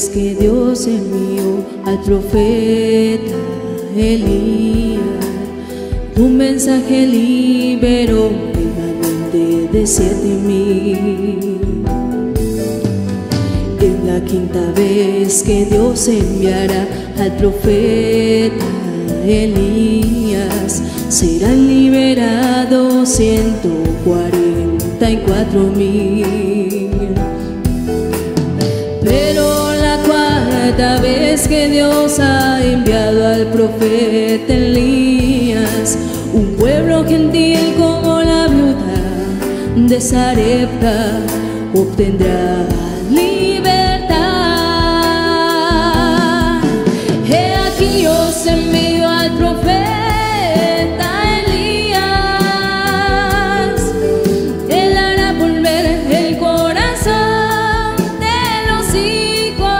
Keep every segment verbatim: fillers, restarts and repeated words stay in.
vez que Dios envió al profeta Elías, tu mensaje liberó remanente de siete mil. Es la quinta vez que Dios enviará al profeta Elías, serán liberados ciento cuarenta y cuatro mil. Pero la cuarta vez que Dios ha enviado al profeta Elías, un pueblo gentil como la viuda de Sarepta obtendrá libertad. He aquí os envío al profeta Elías, él hará volver el corazón de los hijos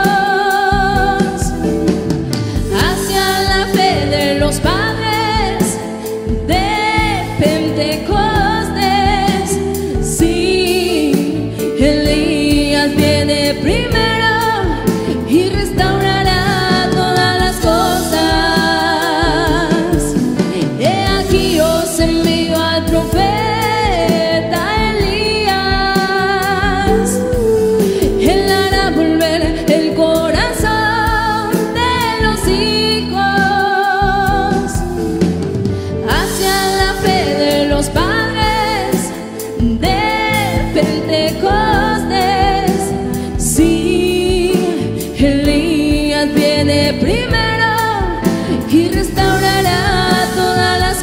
hacia la fe de los padres de Pentecostés. Sí, Elías viene primero y restaurará todas las cosas. He aquí os envío al profeta Elías, él hará volver el corazón de los hijos hacia la fe de los padres de Pentecostés. Sí, Elías viene primero y restaurará todas las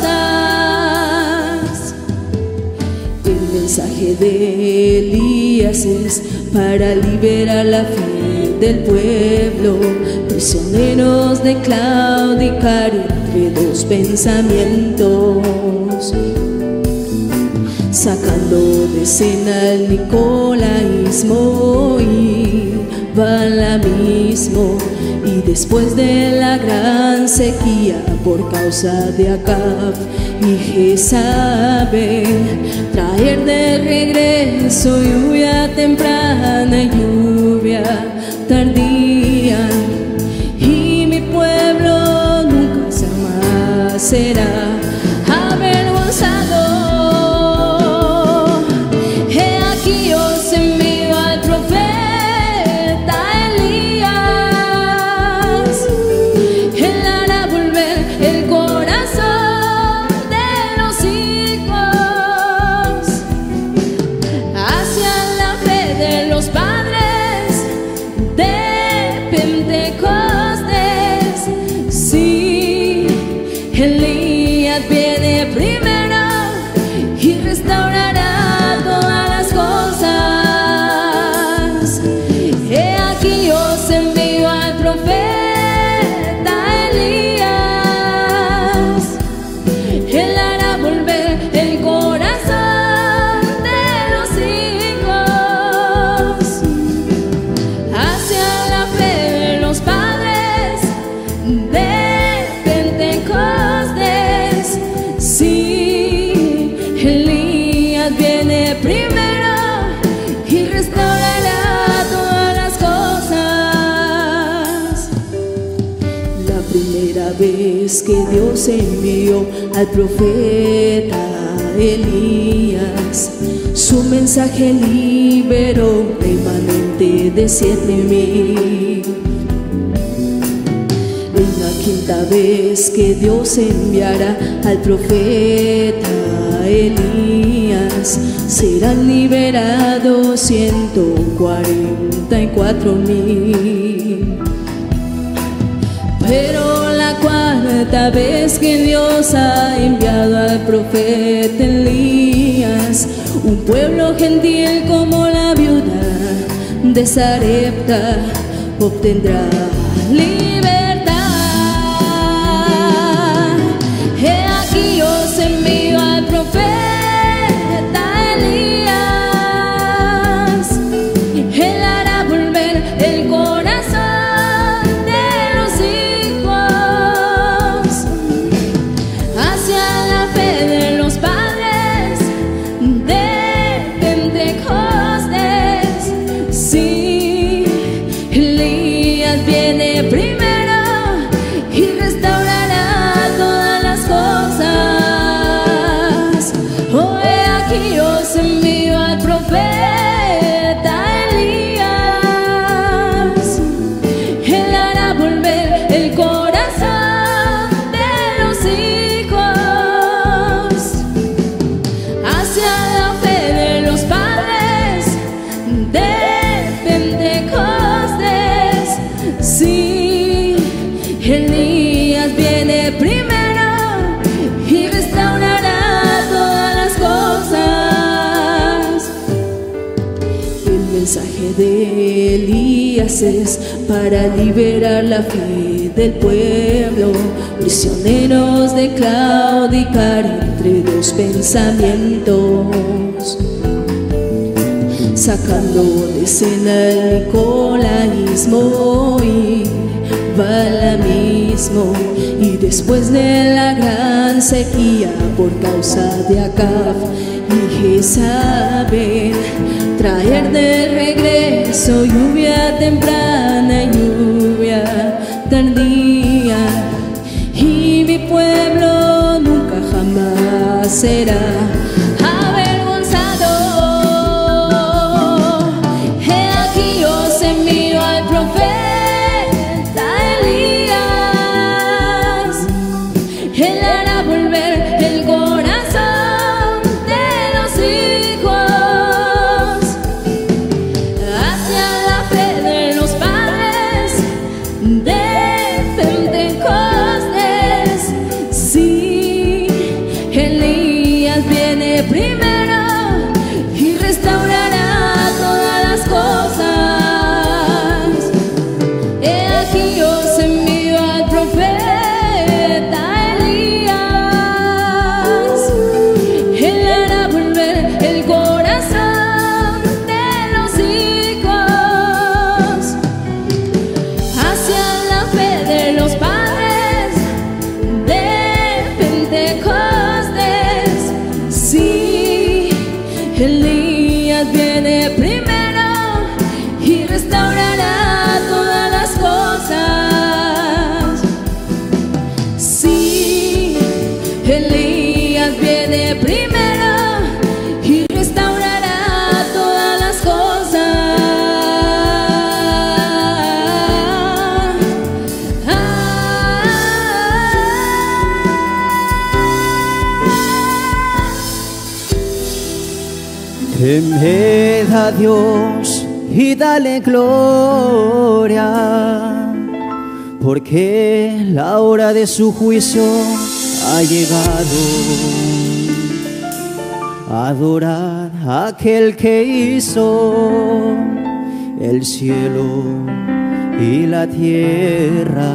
cosas. El mensaje de Elías es para liberar la fe del pueblo, prisioneros de claudicar entre dos pensamientos, sacando de escena el nicolaísmo y balamismo, y después de la gran sequía por causa de Acab y Jezabel, traer de regreso lluvia temprana y lluvia tardía, y mi pueblo nunca jamás será avergonzado. He aquí os envío al profeta Elías, él hará volver el corazón de los hijos hacia la fe de los padres de Pentecostés. Sí, Elías viene primero y restaurará todas las cosas. He aquí os envío al profeta Elías, él hará volver el corazón de los hijos hacia la fe de los padres de Pentecostés. Sí, Elías viene primero y restaurará todas las cosas. La primera vez que Dios envió al profeta Elías, su mensaje liberó remanente de siete mil. Es la quinta vez que Dios enviará al profeta Elías, serán liberados ciento cuarenta y cuatro mil. Pero la cuarta vez que Dios ha enviado al profeta Elías, un pueblo gentil como la viuda de Sarepta obtendrá libertad. He aquí os envío al profeta Elías, él hará volver el corazón de los hijos hacia la fe de los padres de Pentecostés. Sí, Elías envió al profeta Elías. Él hará volver el corazón de los hijos hacia la fe de los padres de Pentecostés. Sí, Elías viene primero y restaurará todas las cosas. El mensaje de Elías es para liberar la fe del pueblo, prisioneros de claudicar entre dos pensamientos, sacando de escena el nicolaísmo y balamismo, y después de la gran sequía por causa de Acab y Jezabel, traer de regreso lluvia temprana y lluvia tardía, y mi pueblo nunca jamás será avergonzado. He aquí os envío al profeta Elías. Él hará volver el corazón de los hijos hacia la fe de los padres de Pentecostés. Sí, Elías viene primero y restaurará todas las cosas. He aquí os envío al profeta Elías. Él hará volver el corazón de los hijos hacia la fe de los padres de Pentecostés. Sí, Elías viene primero y restaurará todas las cosas. Sí, Elías viene primero y restaurará todas las cosas. Ah, Temed a Dios y dale gloria, porque la hora de su juicio ha llegado. Adorad a aquel que hizo el cielo y la tierra.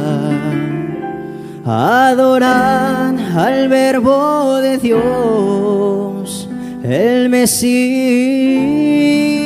Adorad al Verbo de Dios, el Mesías.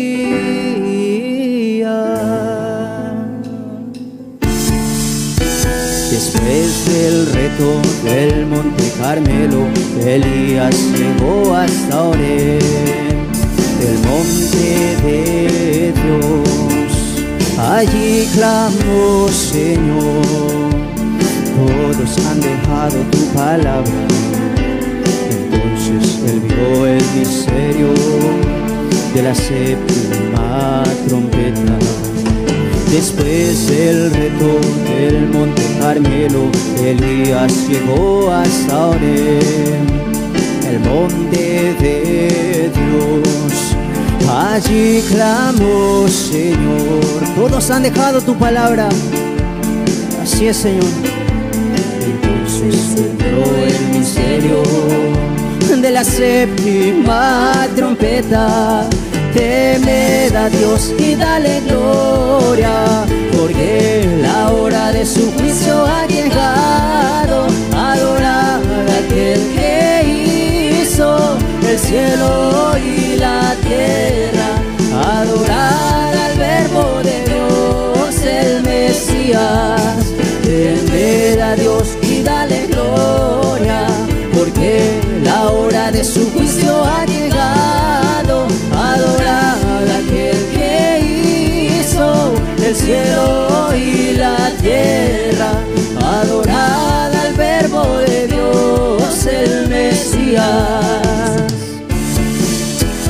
Después del reto del Monte Carmelo, Elías llegó hasta Oreb, el monte de Dios. Allí clamó: Señor, todos han dejado tu palabra. Entonces él vio el misterio de la séptima trompeta. Después del reto del Monte Carmelo, Elías llegó hasta Oreb, el monte de Dios. Allí clamó: Señor, todos han dejado tu palabra. Así es, Señor. Entonces entró el misterio de la séptima trompeta. Temed a Dios y dale gloria, porque la hora de su juicio ha llegado. Adorad a aquel que hizo el cielo y la tierra. Adorad al Verbo de Dios, el Mesías. Temed a Dios y dale gloria, porque la hora de su juicio ha llegado. Adorad a aquel que hizo el cielo y la tierra. Adorad al Verbo de Dios, el Mesías.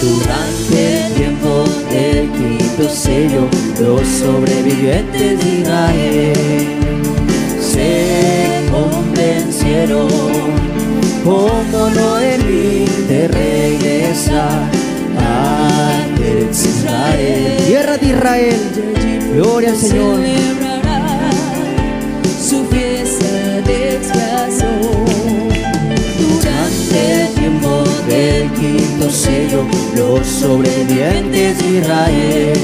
Durante el tiempo del quinto sello, los sobrevivientes de Israel se convencieron, como Noemí, de regresar a Israel. Tierra de Israel, gloria al Señor. Celebrará su fiesta de expiación. Durante el tiempo del quinto sello, los sobrevivientes de Israel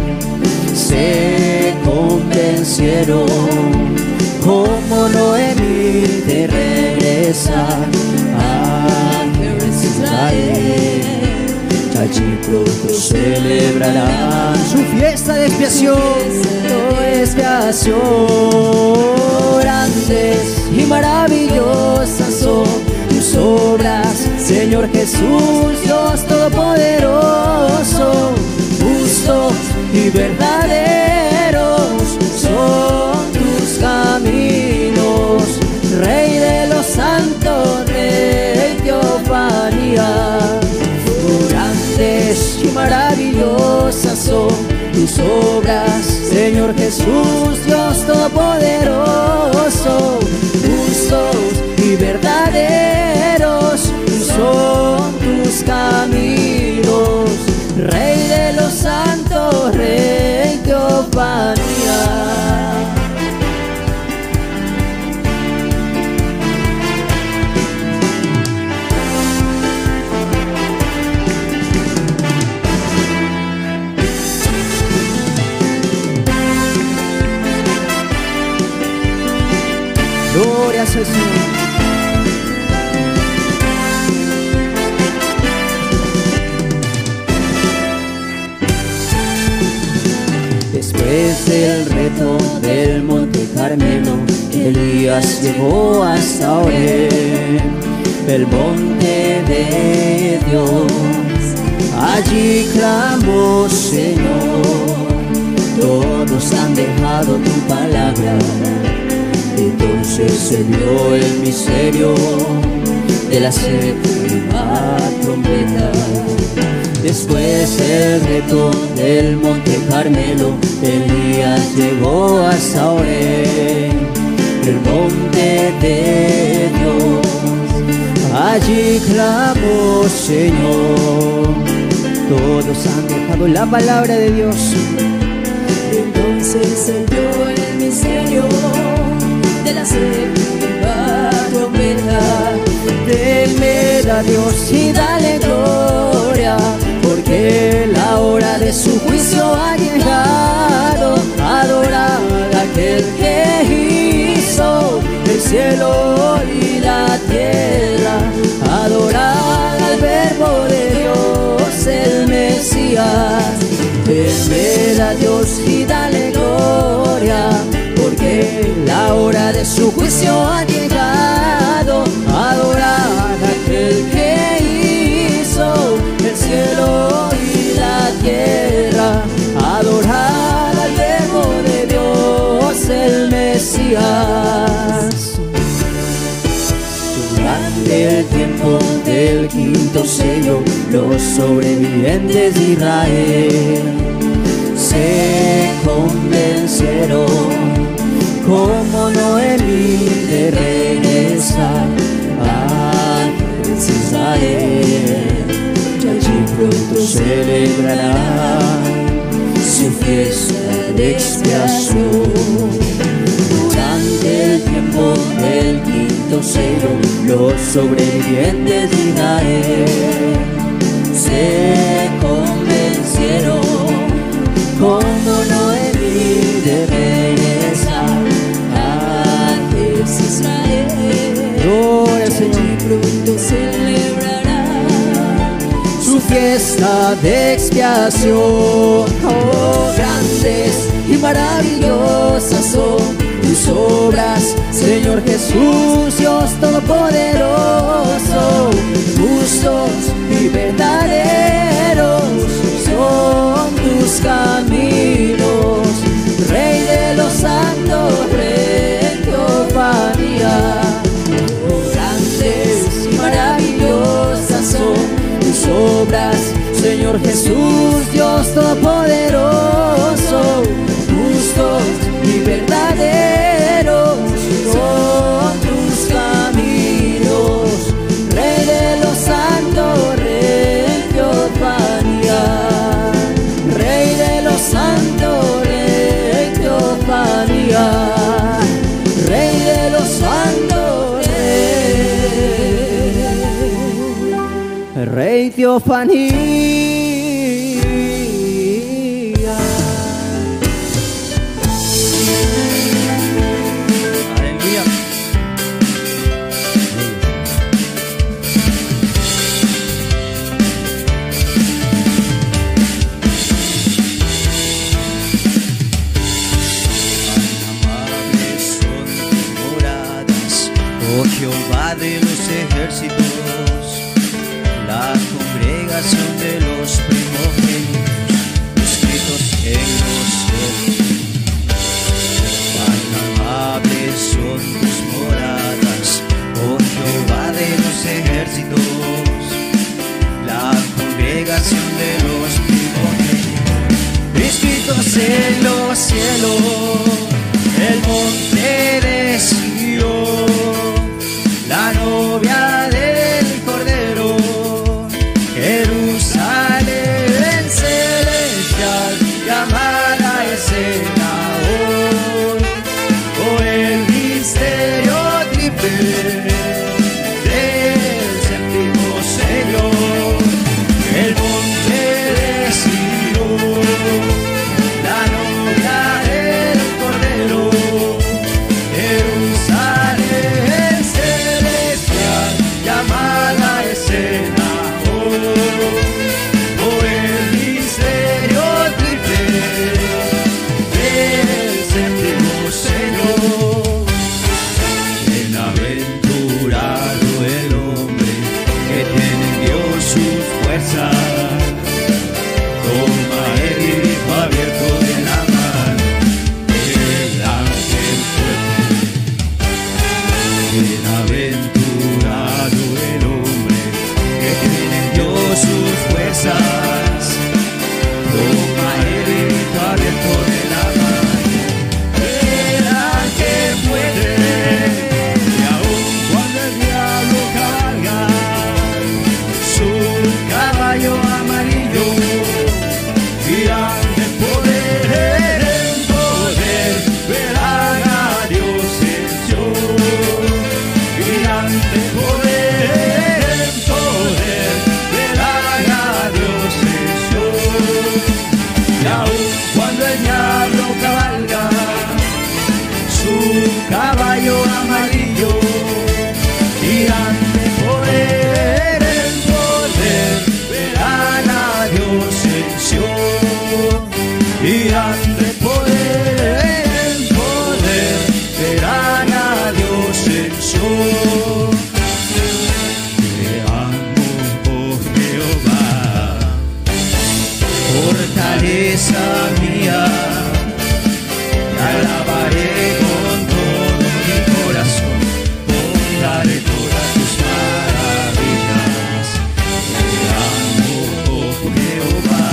se convencieron, como Noemí, de regresar a Israel. Allí pronto celebrarán su fiesta de expiación, oh, expiación. Grandes y maravillosas son tus obras, Señor Jesús, Dios Todopoderoso. Justos y verdaderos son tus caminos, Rey de los santos, Rey Teofanía. Grandes y maravillosas son tus obras, Señor Jesús, Dios Todopoderoso. Justos y verdaderos son tus caminos, Rey de los santos, Rey Teofanía. Gloria al Señor. Después del reto del Monte Carmelo, Elías llegó hasta Oreb, el monte de Dios. Allí clamó: Señor, todos han dejado tu palabra. Entonces se vio el misterio de la séptima trompeta. Después del reto del Monte Carmelo, Elías llegó hasta Oreb, el monte de Dios. Allí clamó: Señor, todos han dejado la palabra de Dios. Entonces se vio el misterio de la séptima trompeta. Temed a Dios y dale gloria, porque la hora de su juicio ha llegado. Adorad a aquel que hizo el cielo y la tierra. Adorad al Verbo de Dios, el Mesías. Temed a Dios y dale gloria, porque la hora de su juicio ha llegado. Adorad a aquel que hizo el cielo y la tierra. Adorad al Verbo de Dios, el Mesías. Durante el tiempo del quinto sello, los sobrevivientes de Israel se convencieron, como Noemí, de regresar a Israel. Y allí pronto celebrarán su fiesta de expiación. Durante el tiempo del quinto sello, los sobrevivientes de Israel se convencieron, como Noemí, de regresar a Israel. Gloria al Señor. Y pronto celebrará su fiesta de expiación. Oh, grandes y maravillosas son tus obras, Señor Jesús, Dios Todopoderoso. Justos y verdaderos son tus caminos, Rey de los santos, Rey Teofanía. Oh, grandes y maravillosas son tus obras, Señor Jesús, Dios Todopoderoso, justo y verdadero son tus caminos, Rey de los santos, Rey Teofanía, Rey de los santos, Rey Teofanía, Rey de los santos, Rey, Rey Teofanía. Jehová de los ejércitos, la congregación de los primogénitos, escritos en los cielos. Cuán amables son tus moradas, oh Jehová de los ejércitos, la congregación de los primogénitos, escritos en los cielos, el monte de Sion, la novia del Cordero, Jerusalén celestial, llamada escena hoy, oh el misterio triple del séptimo sello, el monte de Sion, la novia del Cordero, Jerusalén celestial, llamada escena hoy, oh el misterio triple del séptimo sello. Bienaventurado el hombre que tiene en Dios sus fuerzas, toma el grifo abierto de la mano el ángel fuerte. Bienaventurado el hombre que tiene en Dios sus fuerzas, toma el grifo abierto de la mano el ángel fuerte. Y aun cuando el diablo cabalga su caballo amarillo, irán de poder en poder, verán a Dios en Sion. Irán de poder en poder, verán a Dios en Sion. Y aun cuando el diablo cabalga su caballo amarillo, irán de poder en poder, verán a Dios en Sion. Irán de poder en poder, verán a Dios en Sion. Te amo, oh Jehová, fortaleza mía, te alabaré con todo mi corazón, contaré todas tus maravillas. Te amo, oh Jehová,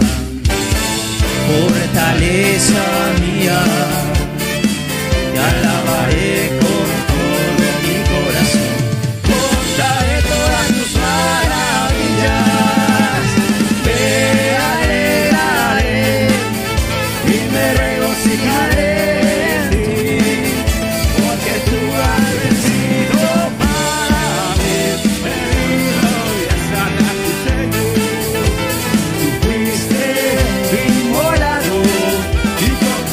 fortaleza mía, te alabaré con todo mi corazón, contaré todas tus maravillas. Me alegraré y me regocijaré en ti, porque tú has vencido para mí, herido y sana tu Señor. Tú fuiste inmolado y con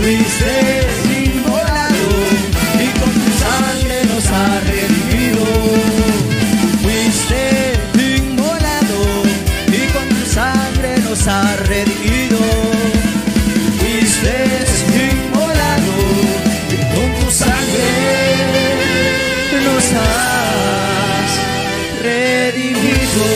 fuiste inmolado y con tu sangre nos has redimido. Fuiste inmolado y con tu sangre nos has redimido. Fuiste inmolado y con tu sangre nos has redimido.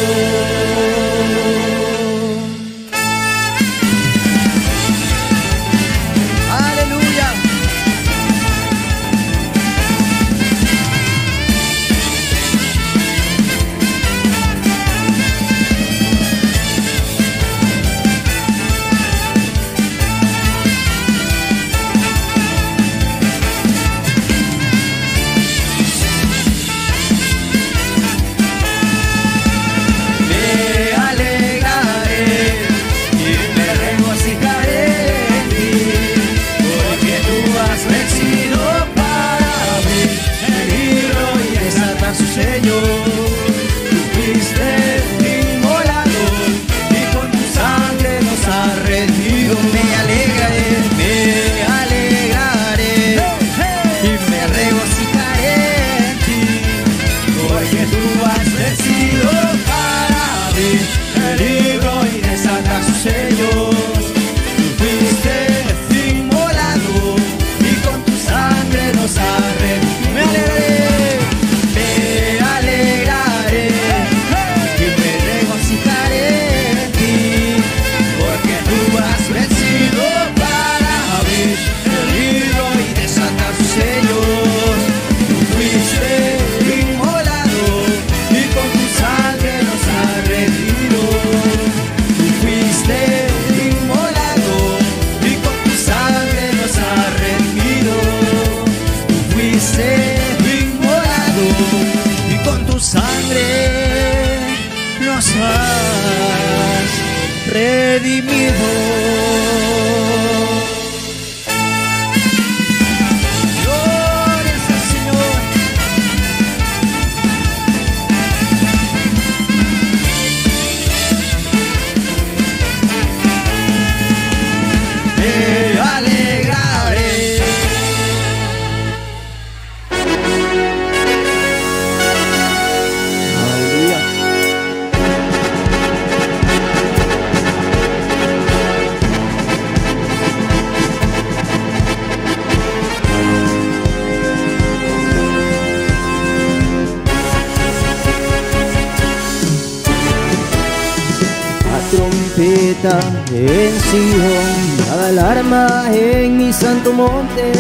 Trompeta en Sion, dada alarma en mi santo monte.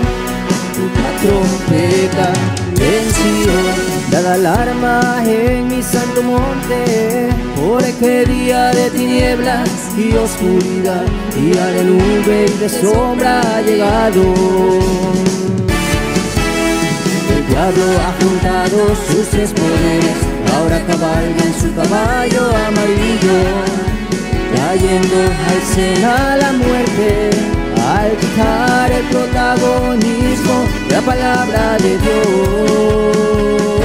La trompeta en Sion, dada alarma en mi santo monte. Porque día de tinieblas y oscuridad, día de nube y de sombra ha llegado. El diablo ha juntado sus tres poderes, ahora cabalga en su caballo amarillo, trayendo a escena la muerte, al quitar el protagonismo de la palabra de Dios.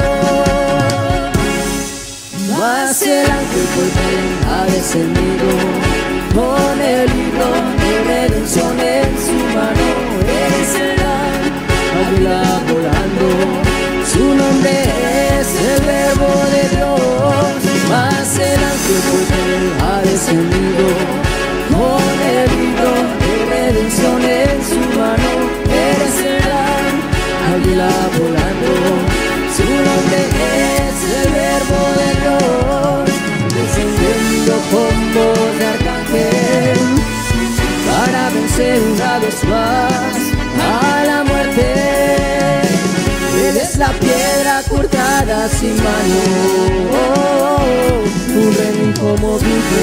Mas el ángel fuerte ha descendido con el libro de redención en su mano. Es el águila volando, su nombre es el verbo de Dios. Mas el ángel fuerte ha descendido con el libro de redención en su mano. Eres el águila volando, su nombre es el verbo de Dios. Descendiendo con voz de arcángel para vencer una vez más a la muerte. Él es la piedra cortada sin mano, oh, oh, un rey inconmovible.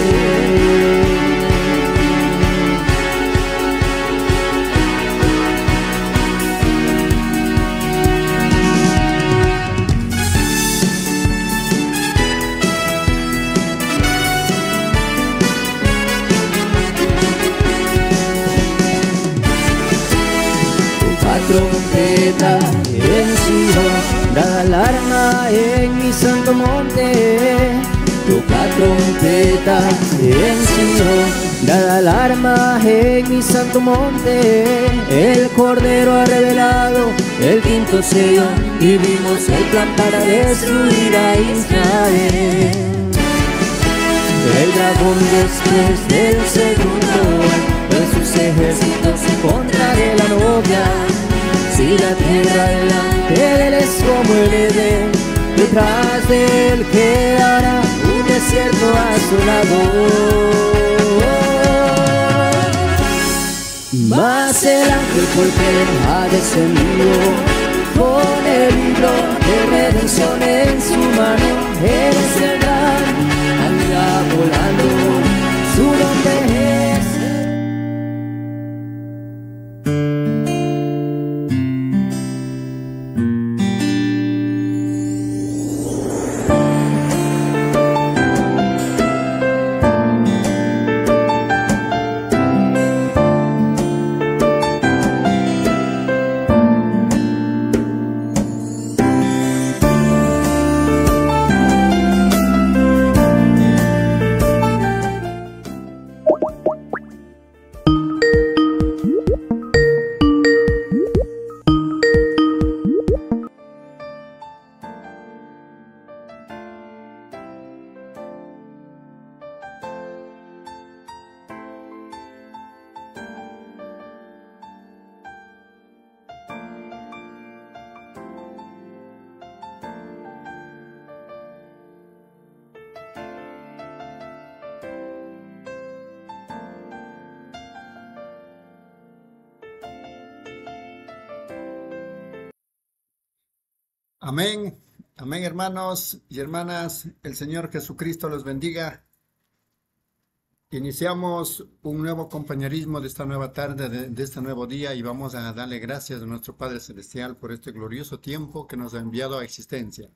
Trompeta en Sion, dada alarma en mi santo monte. Toca trompeta en Sion, Dada alarma en mi santo monte, el Cordero ha revelado el quinto sello y vimos el plan para destruir a Israel. El dragón después del segundo de sus ejércitos en contra de la novia. Si la tierra delante de él es como el Edén, detrás de él quedará un desierto asolado. Mas el ángel porque ha descendido con el libro de redención en su mano. Él es el gran águila volando, su nombre es. Amén, amén, hermanos y hermanas, el Señor Jesucristo los bendiga. Iniciamos un nuevo compañerismo de esta nueva tarde, de, de este nuevo día, y vamos a darle gracias a nuestro Padre Celestial por este glorioso tiempo que nos ha enviado a existencia.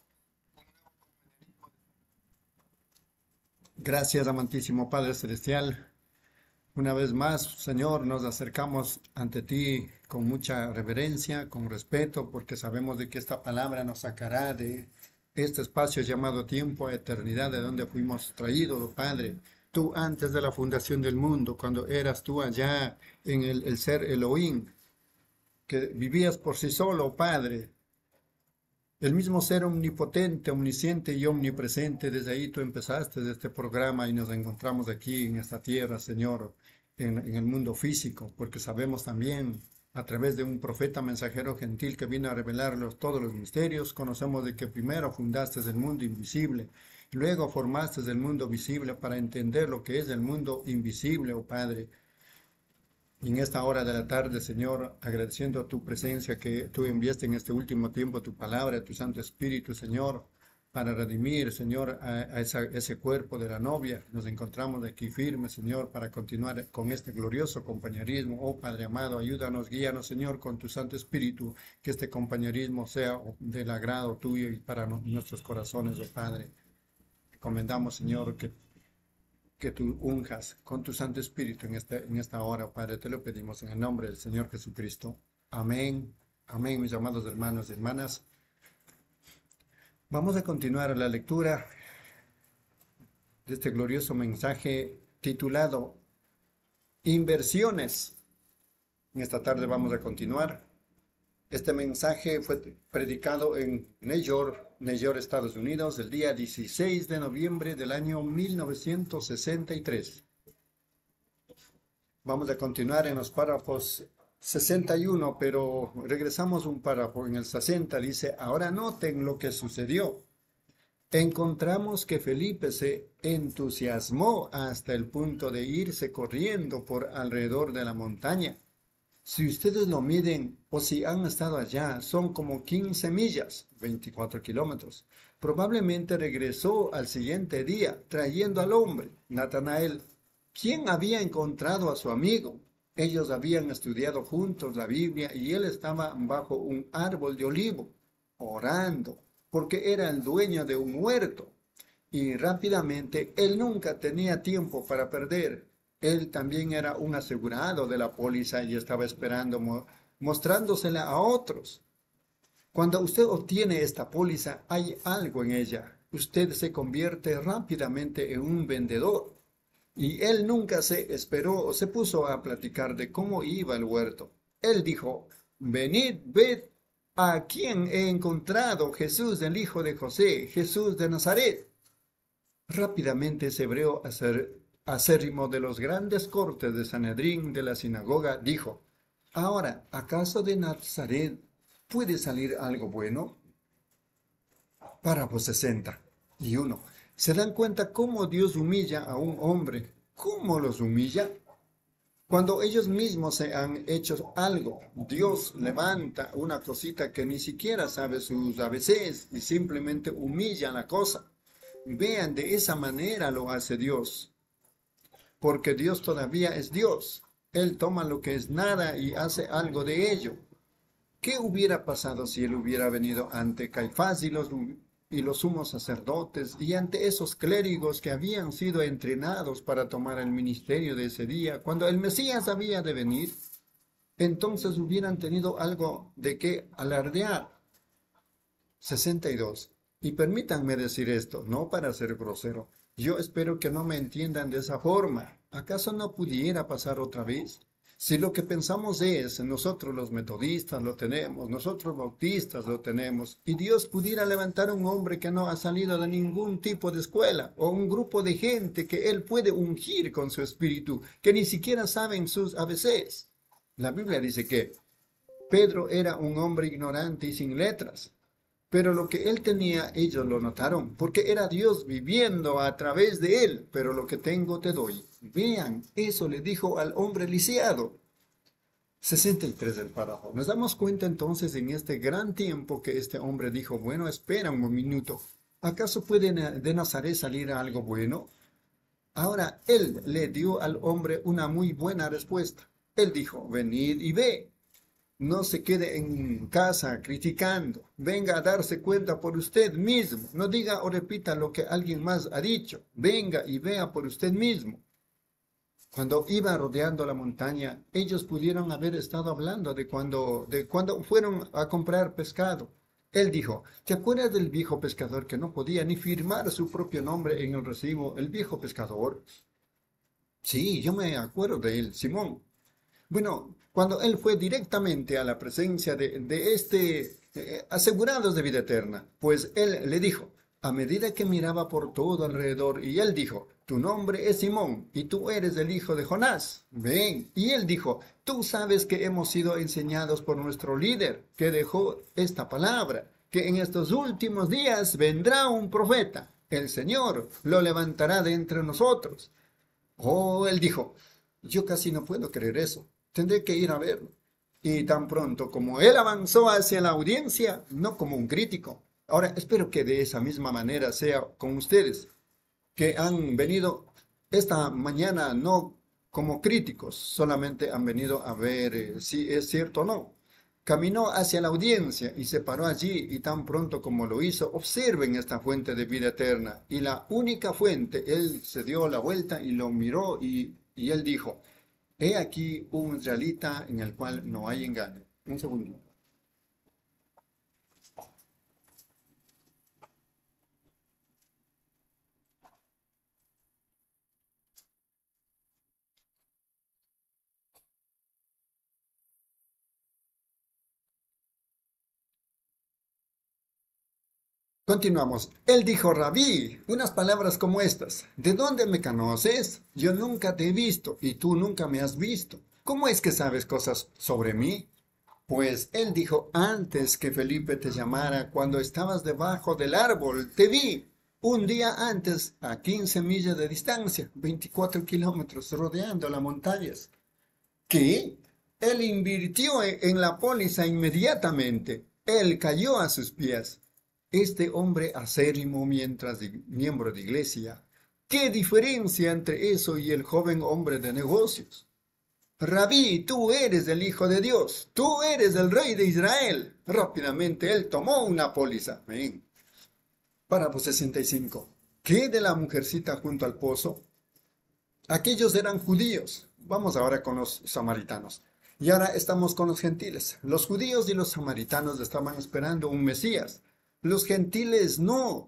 Gracias, amantísimo Padre Celestial. Una vez más, Señor, nos acercamos ante ti con mucha reverencia, con respeto, porque sabemos de que esta palabra nos sacará de este espacio llamado tiempo a eternidad, de donde fuimos traídos, oh Padre. Tú antes de la fundación del mundo, cuando eras tú allá en el, el ser Elohim, que vivías por sí solo, oh Padre. El mismo ser omnipotente, omnisciente y omnipresente, desde ahí tú empezaste este programa y nos encontramos aquí en esta tierra, Señor, en, en el mundo físico, porque sabemos también, a través de un profeta mensajero gentil que vino a revelarnos todos los misterios, conocemos de que primero fundaste el mundo invisible, luego formaste el mundo visible para entender lo que es el mundo invisible, oh Padre. Y en esta hora de la tarde, Señor, agradeciendo tu presencia que tú enviaste en este último tiempo, tu palabra, tu Santo Espíritu, Señor, para redimir, Señor, a, a esa, ese cuerpo de la novia. Nos encontramos aquí firmes, Señor, para continuar con este glorioso compañerismo. Oh Padre amado, ayúdanos, guíanos, Señor, con tu Santo Espíritu, que este compañerismo sea del agrado tuyo y para no, nuestros corazones, oh Padre. Recomendamos, Señor, que que tú unjas con tu Santo Espíritu en esta, en esta hora, Padre, te lo pedimos en el nombre del Señor Jesucristo. Amén, amén, mis amados hermanos y hermanas. Vamos a continuar la lectura de este glorioso mensaje titulado Inversiones. En esta tarde vamos a continuar. Este mensaje fue predicado en New York, New York, Estados Unidos, el día dieciséis de noviembre del año mil novecientos sesenta y tres. Vamos a continuar en los párrafos sesenta y uno, pero regresamos un párrafo. En el sesenta dice, ahora noten lo que sucedió. Encontramos que Felipe se entusiasmó hasta el punto de irse corriendo por alrededor de la montaña. Si ustedes lo miden o si han estado allá, son como quince millas, veinticuatro kilómetros. Probablemente regresó al siguiente día trayendo al hombre, Natanael, quien había encontrado a su amigo. Ellos habían estudiado juntos la Biblia y él estaba bajo un árbol de olivo, orando, porque era el dueño de un huerto. Y rápidamente él nunca tenía tiempo para perder. Él también era un asegurado de la póliza y estaba esperando, mo mostrándosela a otros. Cuando usted obtiene esta póliza, hay algo en ella. Usted se convierte rápidamente en un vendedor. Y él nunca se esperó o se puso a platicar de cómo iba el huerto. Él dijo, venid, ved a quién he encontrado, Jesús, el hijo de José, Jesús de Nazaret. Rápidamente ese hebreo acérrimo de los grandes cortes de Sanedrín de la sinagoga dijo, ahora, ¿acaso de Nazaret puede salir algo bueno? Párrafo sesenta y uno. ¿Se dan cuenta cómo Dios humilla a un hombre? ¿Cómo los humilla? Cuando ellos mismos se han hecho algo, Dios levanta una cosita que ni siquiera sabe sus A B Cs y simplemente humilla la cosa. Vean, de esa manera lo hace Dios. Porque Dios todavía es Dios. Él toma lo que es nada y hace algo de ello. ¿Qué hubiera pasado si él hubiera venido ante Caifás y los, y los sumos sacerdotes y ante esos clérigos que habían sido entrenados para tomar el ministerio de ese día, cuando el Mesías había de venir? Entonces hubieran tenido algo de qué alardear. sesenta y dos. Y permítanme decir esto, no para ser grosero. Yo espero que no me entiendan de esa forma. ¿Acaso no pudiera pasar otra vez? Si lo que pensamos es, nosotros los metodistas lo tenemos, nosotros bautistas lo tenemos, y Dios pudiera levantar un hombre que no ha salido de ningún tipo de escuela, o un grupo de gente que Él puede ungir con su espíritu, que ni siquiera saben sus A B Cs. La Biblia dice que Pedro era un hombre ignorante y sin letras, pero lo que él tenía, ellos lo notaron, porque era Dios viviendo a través de él. Pero lo que tengo te doy. Vean, eso le dijo al hombre lisiado. sesenta y tres del párrafo. Nos damos cuenta entonces en este gran tiempo que este hombre dijo, bueno, espera un minuto. ¿Acaso puede de Nazaret salir algo bueno? Ahora, él le dio al hombre una muy buena respuesta. Él dijo, venid y ve. No se quede en casa criticando. Venga a darse cuenta por usted mismo. No diga o repita lo que alguien más ha dicho. Venga y vea por usted mismo. Cuando iba rodeando la montaña, ellos pudieron haber estado hablando de cuando, de cuando fueron a comprar pescado. Él dijo, ¿te acuerdas del viejo pescador que no podía ni firmar su propio nombre en el recibo? El viejo pescador. Sí, yo me acuerdo de él, Simón. Bueno, cuando él fue directamente a la presencia de, de este eh, asegurados de vida eterna, pues él le dijo, a medida que miraba por todo alrededor, y él dijo, tu nombre es Simón, y tú eres el hijo de Jonás. Ven. Y él dijo, tú sabes que hemos sido enseñados por nuestro líder, que dejó esta palabra, que en estos últimos días vendrá un profeta. El Señor lo levantará de entre nosotros. Oh, él dijo, yo casi no puedo creer eso. Tendré que ir a verlo. Y tan pronto como él avanzó hacia la audiencia, no como un crítico. Ahora, espero que de esa misma manera sea con ustedes, que han venido esta mañana no como críticos, solamente han venido a ver eh, si es cierto o no. Caminó hacia la audiencia y se paró allí, y tan pronto como lo hizo, observen esta fuente de vida eterna. Y la única fuente, él se dio la vuelta y lo miró y, y él dijo, he aquí un israelita en el cual no hay engaño. Un segundo. Continuamos. Él dijo, Rabí, unas palabras como estas. ¿De dónde me conoces? Yo nunca te he visto y tú nunca me has visto. ¿Cómo es que sabes cosas sobre mí? Pues él dijo, antes que Felipe te llamara, cuando estabas debajo del árbol, te vi. Un día antes, a quince millas de distancia, veinticuatro kilómetros, rodeando las montañas. ¿Qué? Él invirtió en la póliza inmediatamente. Él cayó a sus pies. Este hombre acérrimo mientras de, miembro de iglesia. ¿Qué diferencia entre eso y el joven hombre de negocios? Rabí, tú eres el Hijo de Dios. Tú eres el Rey de Israel. Rápidamente él tomó una póliza. Ven. Párrafo sesenta y cinco. ¿Qué de la mujercita junto al pozo? Aquellos eran judíos. Vamos ahora con los samaritanos. Y ahora estamos con los gentiles. Los judíos y los samaritanos estaban esperando un Mesías. Los gentiles no.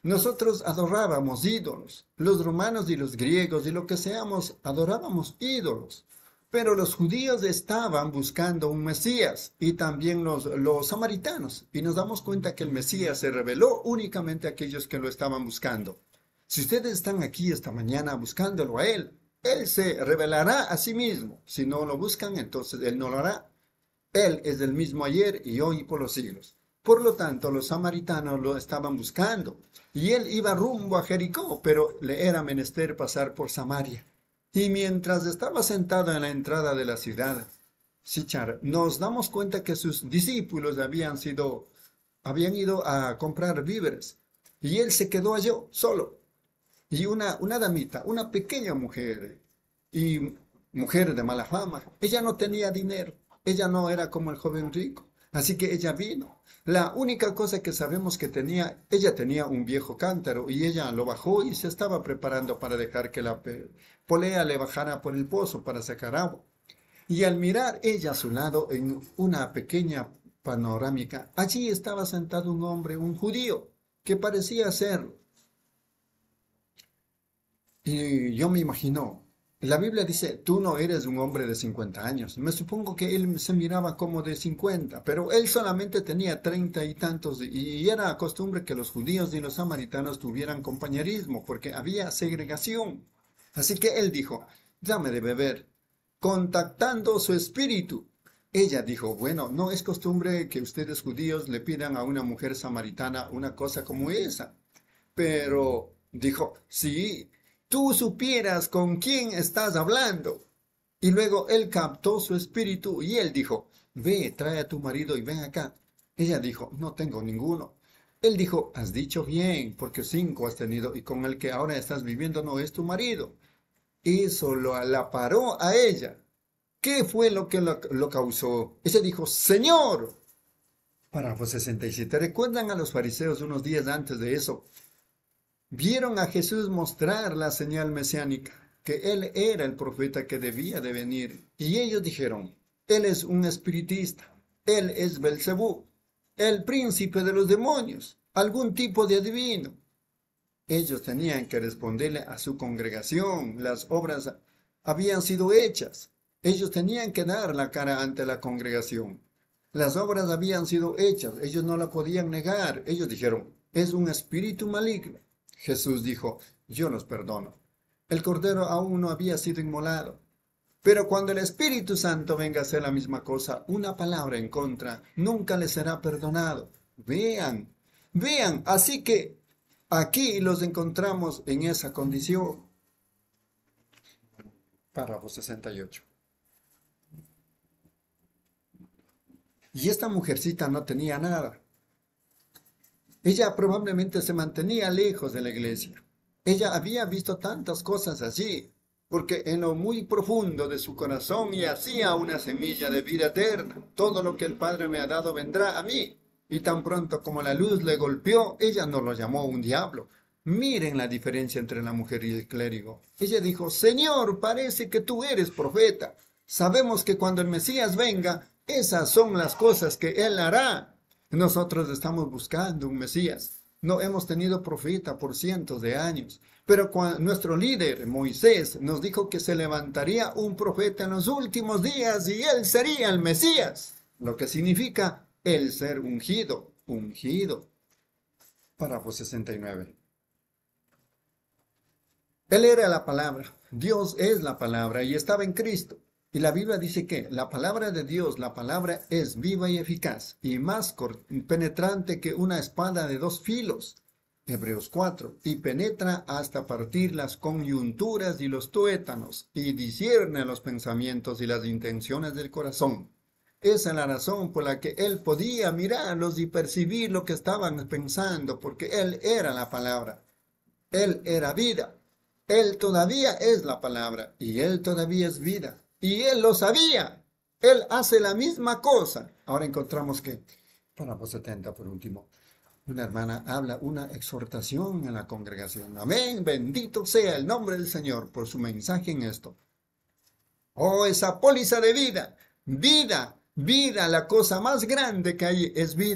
Nosotros adorábamos ídolos. Los romanos y los griegos y lo que seamos, adorábamos ídolos. Pero los judíos estaban buscando un Mesías y también los, los samaritanos. Y nos damos cuenta que el Mesías se reveló únicamente a aquellos que lo estaban buscando. Si ustedes están aquí esta mañana buscándolo a Él, Él se revelará a sí mismo. Si no lo buscan, entonces Él no lo hará. Él es el mismo ayer y hoy y por los siglos. Por lo tanto, los samaritanos lo estaban buscando. Y Él iba rumbo a Jericó, pero le era menester pasar por Samaria. Y mientras estaba sentado en la entrada de la ciudad, Sichar, nos damos cuenta que sus discípulos habían sido, habían ido a comprar víveres. Y Él se quedó allí solo. Y una, una damita, una pequeña mujer, y mujer de mala fama, ella no tenía dinero, ella no era como el joven rico, así que ella vino. La única cosa que sabemos que tenía, ella tenía un viejo cántaro, y ella lo bajó y se estaba preparando para dejar que la polea le bajara por el pozo para sacar agua. Y al mirar ella a su lado en una pequeña panorámica, allí estaba sentado un hombre, un judío, que parecía serlo. Y yo me imagino, la Biblia dice, tú no eres un hombre de cincuenta años. Me supongo que él se miraba como de cincuenta, pero él solamente tenía treinta y tantos, y era costumbre que los judíos y los samaritanos tuvieran compañerismo, porque había segregación. Así que él dijo, dame de beber, contactando su espíritu. Ella dijo, bueno, no es costumbre que ustedes judíos le pidan a una mujer samaritana una cosa como esa. Pero dijo, sí, tú supieras con quién estás hablando. Y luego él captó su espíritu y él dijo, ve, trae a tu marido y ven acá. Ella dijo, no tengo ninguno. Él dijo, has dicho bien, porque cinco has tenido y con el que ahora estás viviendo no es tu marido. Eso lo, la paró a ella. ¿Qué fue lo que lo, lo causó? Ella dijo, Señor. Párrafo sesenta y siete. ¿Recuerdan a los fariseos unos días antes de eso? Vieron a Jesús mostrar la señal mesiánica, que Él era el profeta que debía de venir. Y ellos dijeron, Él es un espiritista, Él es Belcebú, el príncipe de los demonios, algún tipo de adivino. Ellos tenían que responderle a su congregación, las obras habían sido hechas. Ellos tenían que dar la cara ante la congregación. Las obras habían sido hechas, ellos no la podían negar. Ellos dijeron, es un espíritu maligno. Jesús dijo, yo los perdono. El cordero aún no había sido inmolado. Pero cuando el Espíritu Santo venga a hacer la misma cosa, una palabra en contra, nunca les será perdonado. Vean, vean, así que aquí los encontramos en esa condición. Párrafo sesenta y ocho. Y esta mujercita no tenía nada. Ella probablemente se mantenía lejos de la iglesia. Ella había visto tantas cosas allí, porque en lo muy profundo de su corazón yacía una semilla de vida eterna. Todo lo que el Padre me ha dado vendrá a mí. Y tan pronto como la luz le golpeó, ella no lo llamó un diablo. Miren la diferencia entre la mujer y el clérigo. Ella dijo, Señor, parece que tú eres profeta. Sabemos que cuando el Mesías venga, esas son las cosas que Él hará. Nosotros estamos buscando un Mesías. No hemos tenido profeta por cientos de años. Pero cuando nuestro líder, Moisés, nos dijo que se levantaría un profeta en los últimos días y Él sería el Mesías. Lo que significa el ser ungido, ungido. Párrafo sesenta y nueve. Él era la palabra. Dios es la palabra y estaba en Cristo. Y la Biblia dice que la palabra de Dios, la palabra es viva y eficaz y más penetrante que una espada de dos filos. Hebreos cuatro. Y penetra hasta partir las coyunturas y los tuétanos y discierne los pensamientos y las intenciones del corazón. Esa es la razón por la que él podía mirarlos y percibir lo que estaban pensando, porque él era la palabra. Él era vida. Él todavía es la palabra y él todavía es vida. Y él lo sabía. Él hace la misma cosa. Ahora encontramos que, párrafo setenta por último, una hermana habla una exhortación en la congregación. Amén, bendito sea el nombre del Señor por su mensaje en esto. Oh, esa póliza de vida, vida, vida, la cosa más grande que hay es vida.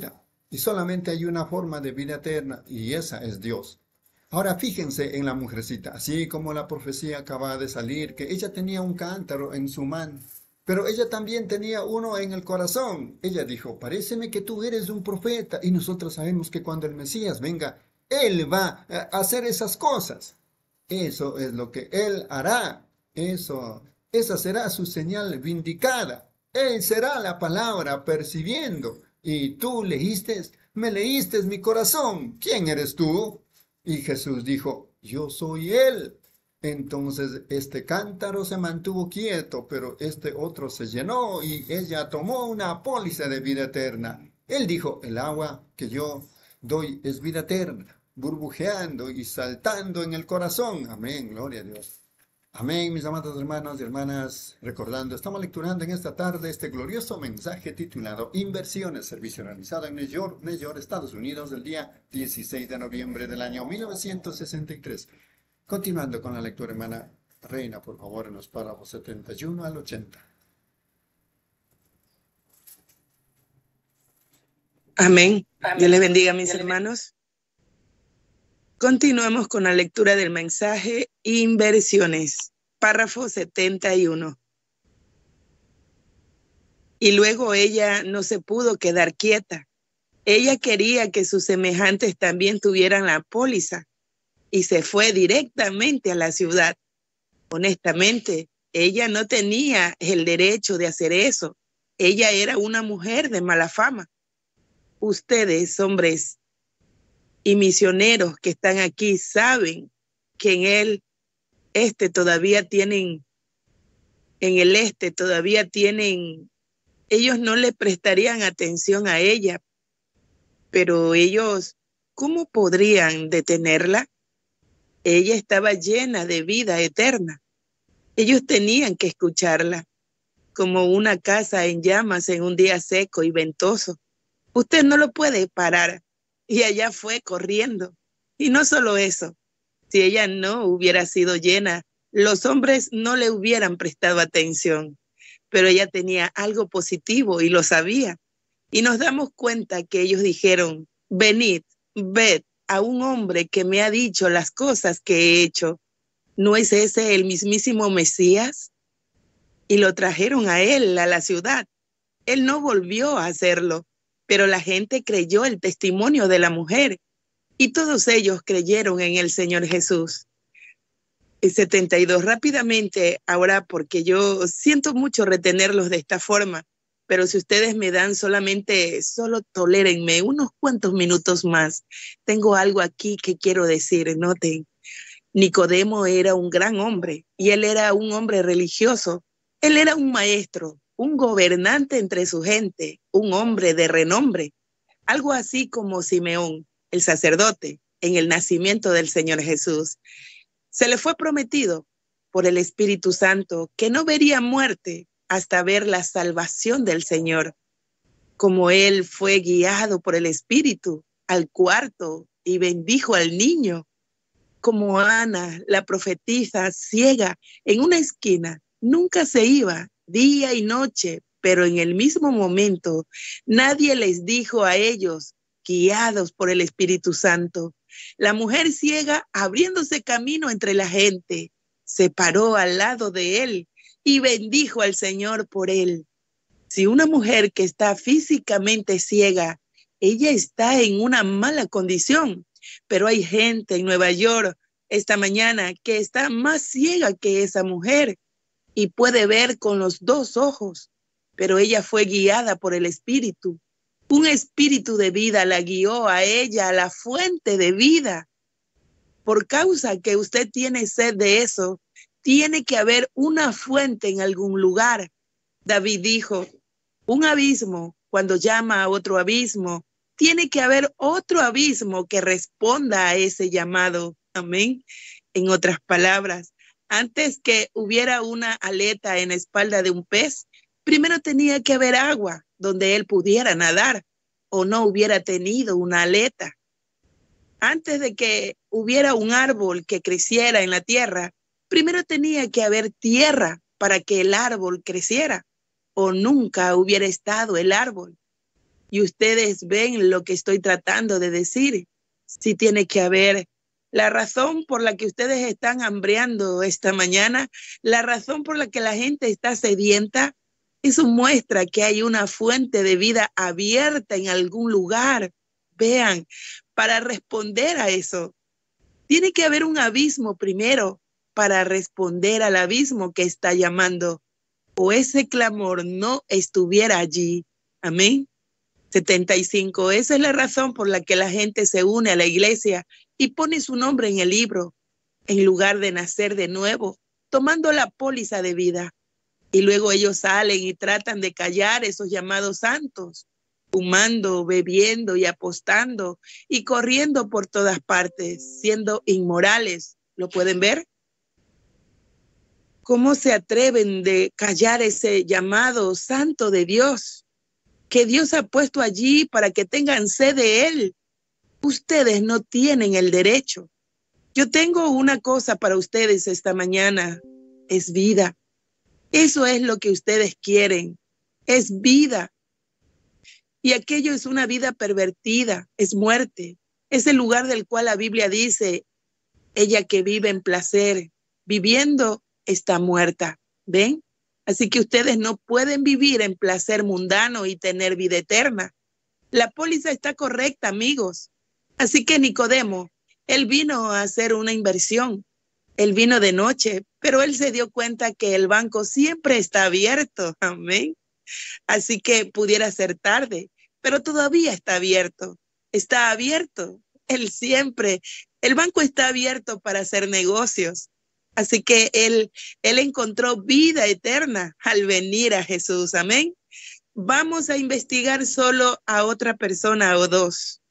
Y solamente hay una forma de vida eterna y esa es Dios. Ahora fíjense en la mujercita, así como la profecía acaba de salir, que ella tenía un cántaro en su mano, pero ella también tenía uno en el corazón. Ella dijo, paréceme que tú eres un profeta y nosotros sabemos que cuando el Mesías venga, Él va a hacer esas cosas. Eso es lo que Él hará. Eso, esa será su señal vindicada. Él será la palabra percibiendo. Y tú leíste, me leíste mi corazón. ¿Quién eres tú? Y Jesús dijo, yo soy Él. Entonces este cántaro se mantuvo quieto, pero este otro se llenó y ella tomó una póliza de vida eterna. Él dijo, el agua que yo doy es vida eterna, burbujeando y saltando en el corazón. Amén, gloria a Dios. Amén, mis amados hermanos y hermanas, recordando, estamos lecturando en esta tarde este glorioso mensaje titulado Inversiones, servicio realizado en New York, New York, Estados Unidos, el día dieciséis de noviembre del año mil novecientos sesenta y tres. Continuando con la lectura, hermana Reina, por favor, en los párrafos setenta y uno al ochenta. Amén. Dios les bendiga, mis hermanos. Continuamos con la lectura del mensaje Inversiones, párrafo setenta y uno. Y luego ella no se pudo quedar quieta. Ella quería que sus semejantes también tuvieran la póliza y se fue directamente a la ciudad. Honestamente, ella no tenía el derecho de hacer eso. Ella era una mujer de mala fama. Ustedes, hombres y misioneros que están aquí, saben que en él, este todavía tienen, en el este todavía tienen, ellos no le prestarían atención a ella, pero ellos, ¿cómo podrían detenerla? Ella estaba llena de vida eterna. Ellos tenían que escucharla, como una casa en llamas en un día seco y ventoso. Usted no lo puede parar. Y allá fue corriendo. Y no solo eso, si ella no hubiera sido llena, los hombres no le hubieran prestado atención. Pero ella tenía algo positivo y lo sabía. Y nos damos cuenta que ellos dijeron, venid, ved a un hombre que me ha dicho las cosas que he hecho. ¿No es ese el mismísimo Mesías? Y lo trajeron a él, a la ciudad. Él no volvió a hacerlo. Pero la gente creyó el testimonio de la mujer y todos ellos creyeron en el Señor Jesús. El setenta y dos, rápidamente ahora, porque yo siento mucho retenerlos de esta forma, pero si ustedes me dan solamente, solo tolérenme unos cuantos minutos más. Tengo algo aquí que quiero decir, noten. Nicodemo era un gran hombre y él era un hombre religioso. Él era un maestro, un gobernante entre su gente, un hombre de renombre, algo así como Simeón, el sacerdote, en el nacimiento del Señor Jesús. Se le fue prometido por el Espíritu Santo que no vería muerte hasta ver la salvación del Señor. Como él fue guiado por el Espíritu al cuarto y bendijo al niño, como Ana, la profetisa ciega en una esquina, nunca se iba día y noche, pero en el mismo momento nadie les dijo a ellos, guiados por el Espíritu Santo. La mujer ciega, abriéndose camino entre la gente, se paró al lado de él y bendijo al Señor por él. Si una mujer que está físicamente ciega, ella está en una mala condición, pero hay gente en Nueva York esta mañana que está más ciega que esa mujer y puede ver con los dos ojos, pero ella fue guiada por el Espíritu. Un espíritu de vida la guió a ella a la fuente de vida. Por causa que usted tiene sed de eso, tiene que haber una fuente en algún lugar. David dijo, un abismo, cuando llama a otro abismo, tiene que haber otro abismo que responda a ese llamado. Amén. En otras palabras, antes que hubiera una aleta en la espalda de un pez, primero tenía que haber agua donde él pudiera nadar o no hubiera tenido una aleta. Antes de que hubiera un árbol que creciera en la tierra, primero tenía que haber tierra para que el árbol creciera o nunca hubiera estado el árbol. y ustedes ven lo que estoy tratando de decir. Sí tiene que haber la razón por la que ustedes están hambriando esta mañana, la razón por la que la gente está sedienta. Eso muestra que hay una fuente de vida abierta en algún lugar. Vean, para responder a eso, tiene que haber un abismo primero para responder al abismo que está llamando, o ese clamor no estuviera allí. Amén. setenta y cinco. Esa es la razón por la que la gente se une a la iglesia y pone su nombre en el libro, en lugar de nacer de nuevo, tomando la póliza de vida. Y luego ellos salen y tratan de callar esos llamados santos, fumando, bebiendo y apostando y corriendo por todas partes, siendo inmorales. ¿Lo pueden ver? ¿Cómo se atreven de callar ese llamado santo de Dios, que Dios ha puesto allí para que tengan sed de Él? Ustedes no tienen el derecho. Yo tengo una cosa para ustedes esta mañana, es vida. Eso es lo que ustedes quieren, es vida. Y aquello es una vida pervertida, es muerte. Es el lugar del cual la Biblia dice, ella que vive en placer, viviendo, está muerta. ¿Ven? Así que ustedes no pueden vivir en placer mundano y tener vida eterna. La póliza está correcta, amigos. Así que Nicodemo, él vino a hacer una inversión. Él vino de noche, pero él se dio cuenta que el banco siempre está abierto. Amén. Así que pudiera ser tarde, pero todavía está abierto. Está abierto. Él siempre, el banco está abierto para hacer negocios. Así que él, él encontró vida eterna al venir a Jesús. Amén. Vamos a investigar solo a otra persona o dos.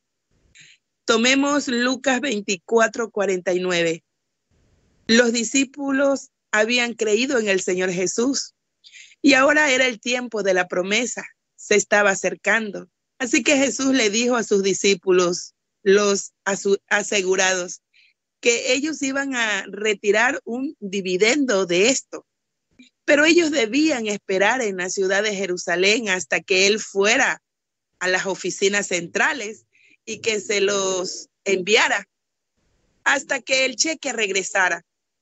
Tomemos Lucas veinticuatro, cuarenta y nueve. Los discípulos habían creído en el Señor Jesús y ahora era el tiempo de la promesa. Se estaba acercando. Así que Jesús le dijo a sus discípulos, los asegurados, que ellos iban a retirar un dividendo de esto. Pero ellos debían esperar en la ciudad de Jerusalén hasta que él fuera a las oficinas centrales y que se los enviara, hasta que el cheque regresara.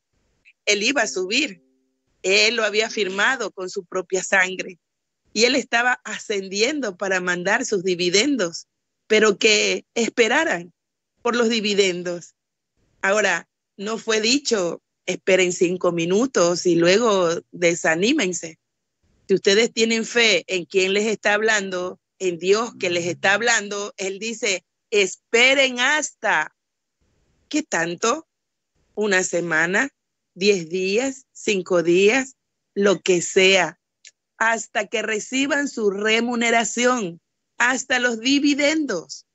Él iba a subir. Él lo había firmado con su propia sangre. Y él estaba ascendiendo para mandar sus dividendos, pero que esperaran por los dividendos. Ahora, no fue dicho, esperen cinco minutos y luego desanímense. Si ustedes tienen fe en quien les está hablando, en Dios que les está hablando, Él dice, esperen hasta. ¿Qué tanto? ¿Una semana? ¿Diez días? ¿Cinco días? Lo que sea. Hasta que reciban su remuneración, hasta los dividendos.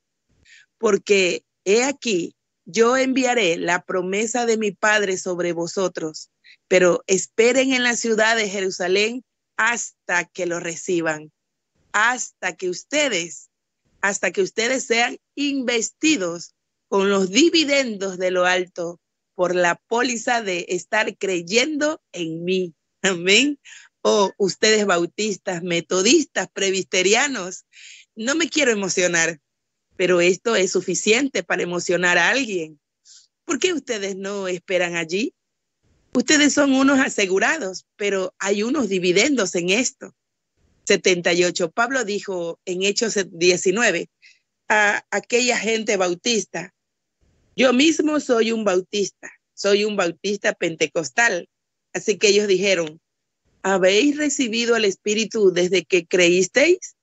Porque he aquí, yo enviaré la promesa de mi Padre sobre vosotros, pero esperen en la ciudad de Jerusalén hasta que lo reciban, hasta que ustedes, hasta que ustedes sean investidos con los dividendos de lo alto por la póliza de estar creyendo en mí. Amén. O ustedes bautistas, metodistas, presbiterianos, no me quiero emocionar, pero esto es suficiente para emocionar a alguien. ¿Por qué ustedes no esperan allí? Ustedes son unos asegurados, pero hay unos dividendos en esto. setenta y ocho. Pablo dijo en Hechos diecinueve a aquella gente bautista, yo mismo soy un bautista, soy un bautista pentecostal. Así que ellos dijeron, ¿habéis recibido el Espíritu desde que creísteis?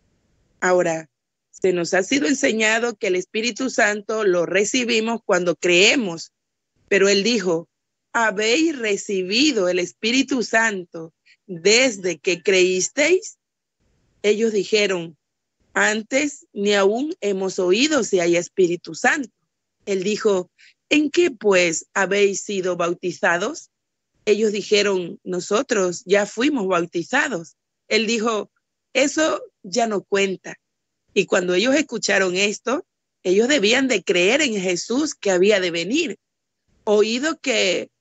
Ahora, se nos ha sido enseñado que el Espíritu Santo lo recibimos cuando creemos, pero él dijo, ¿habéis recibido el Espíritu Santo desde que creísteis? Ellos dijeron, antes ni aún hemos oído si hay Espíritu Santo. Él dijo, ¿en qué pues habéis sido bautizados? Ellos dijeron, nosotros ya fuimos bautizados. Él dijo, eso ya no cuenta. Y cuando ellos escucharon esto, ellos debían de creer en Jesús que había de venir. Oído que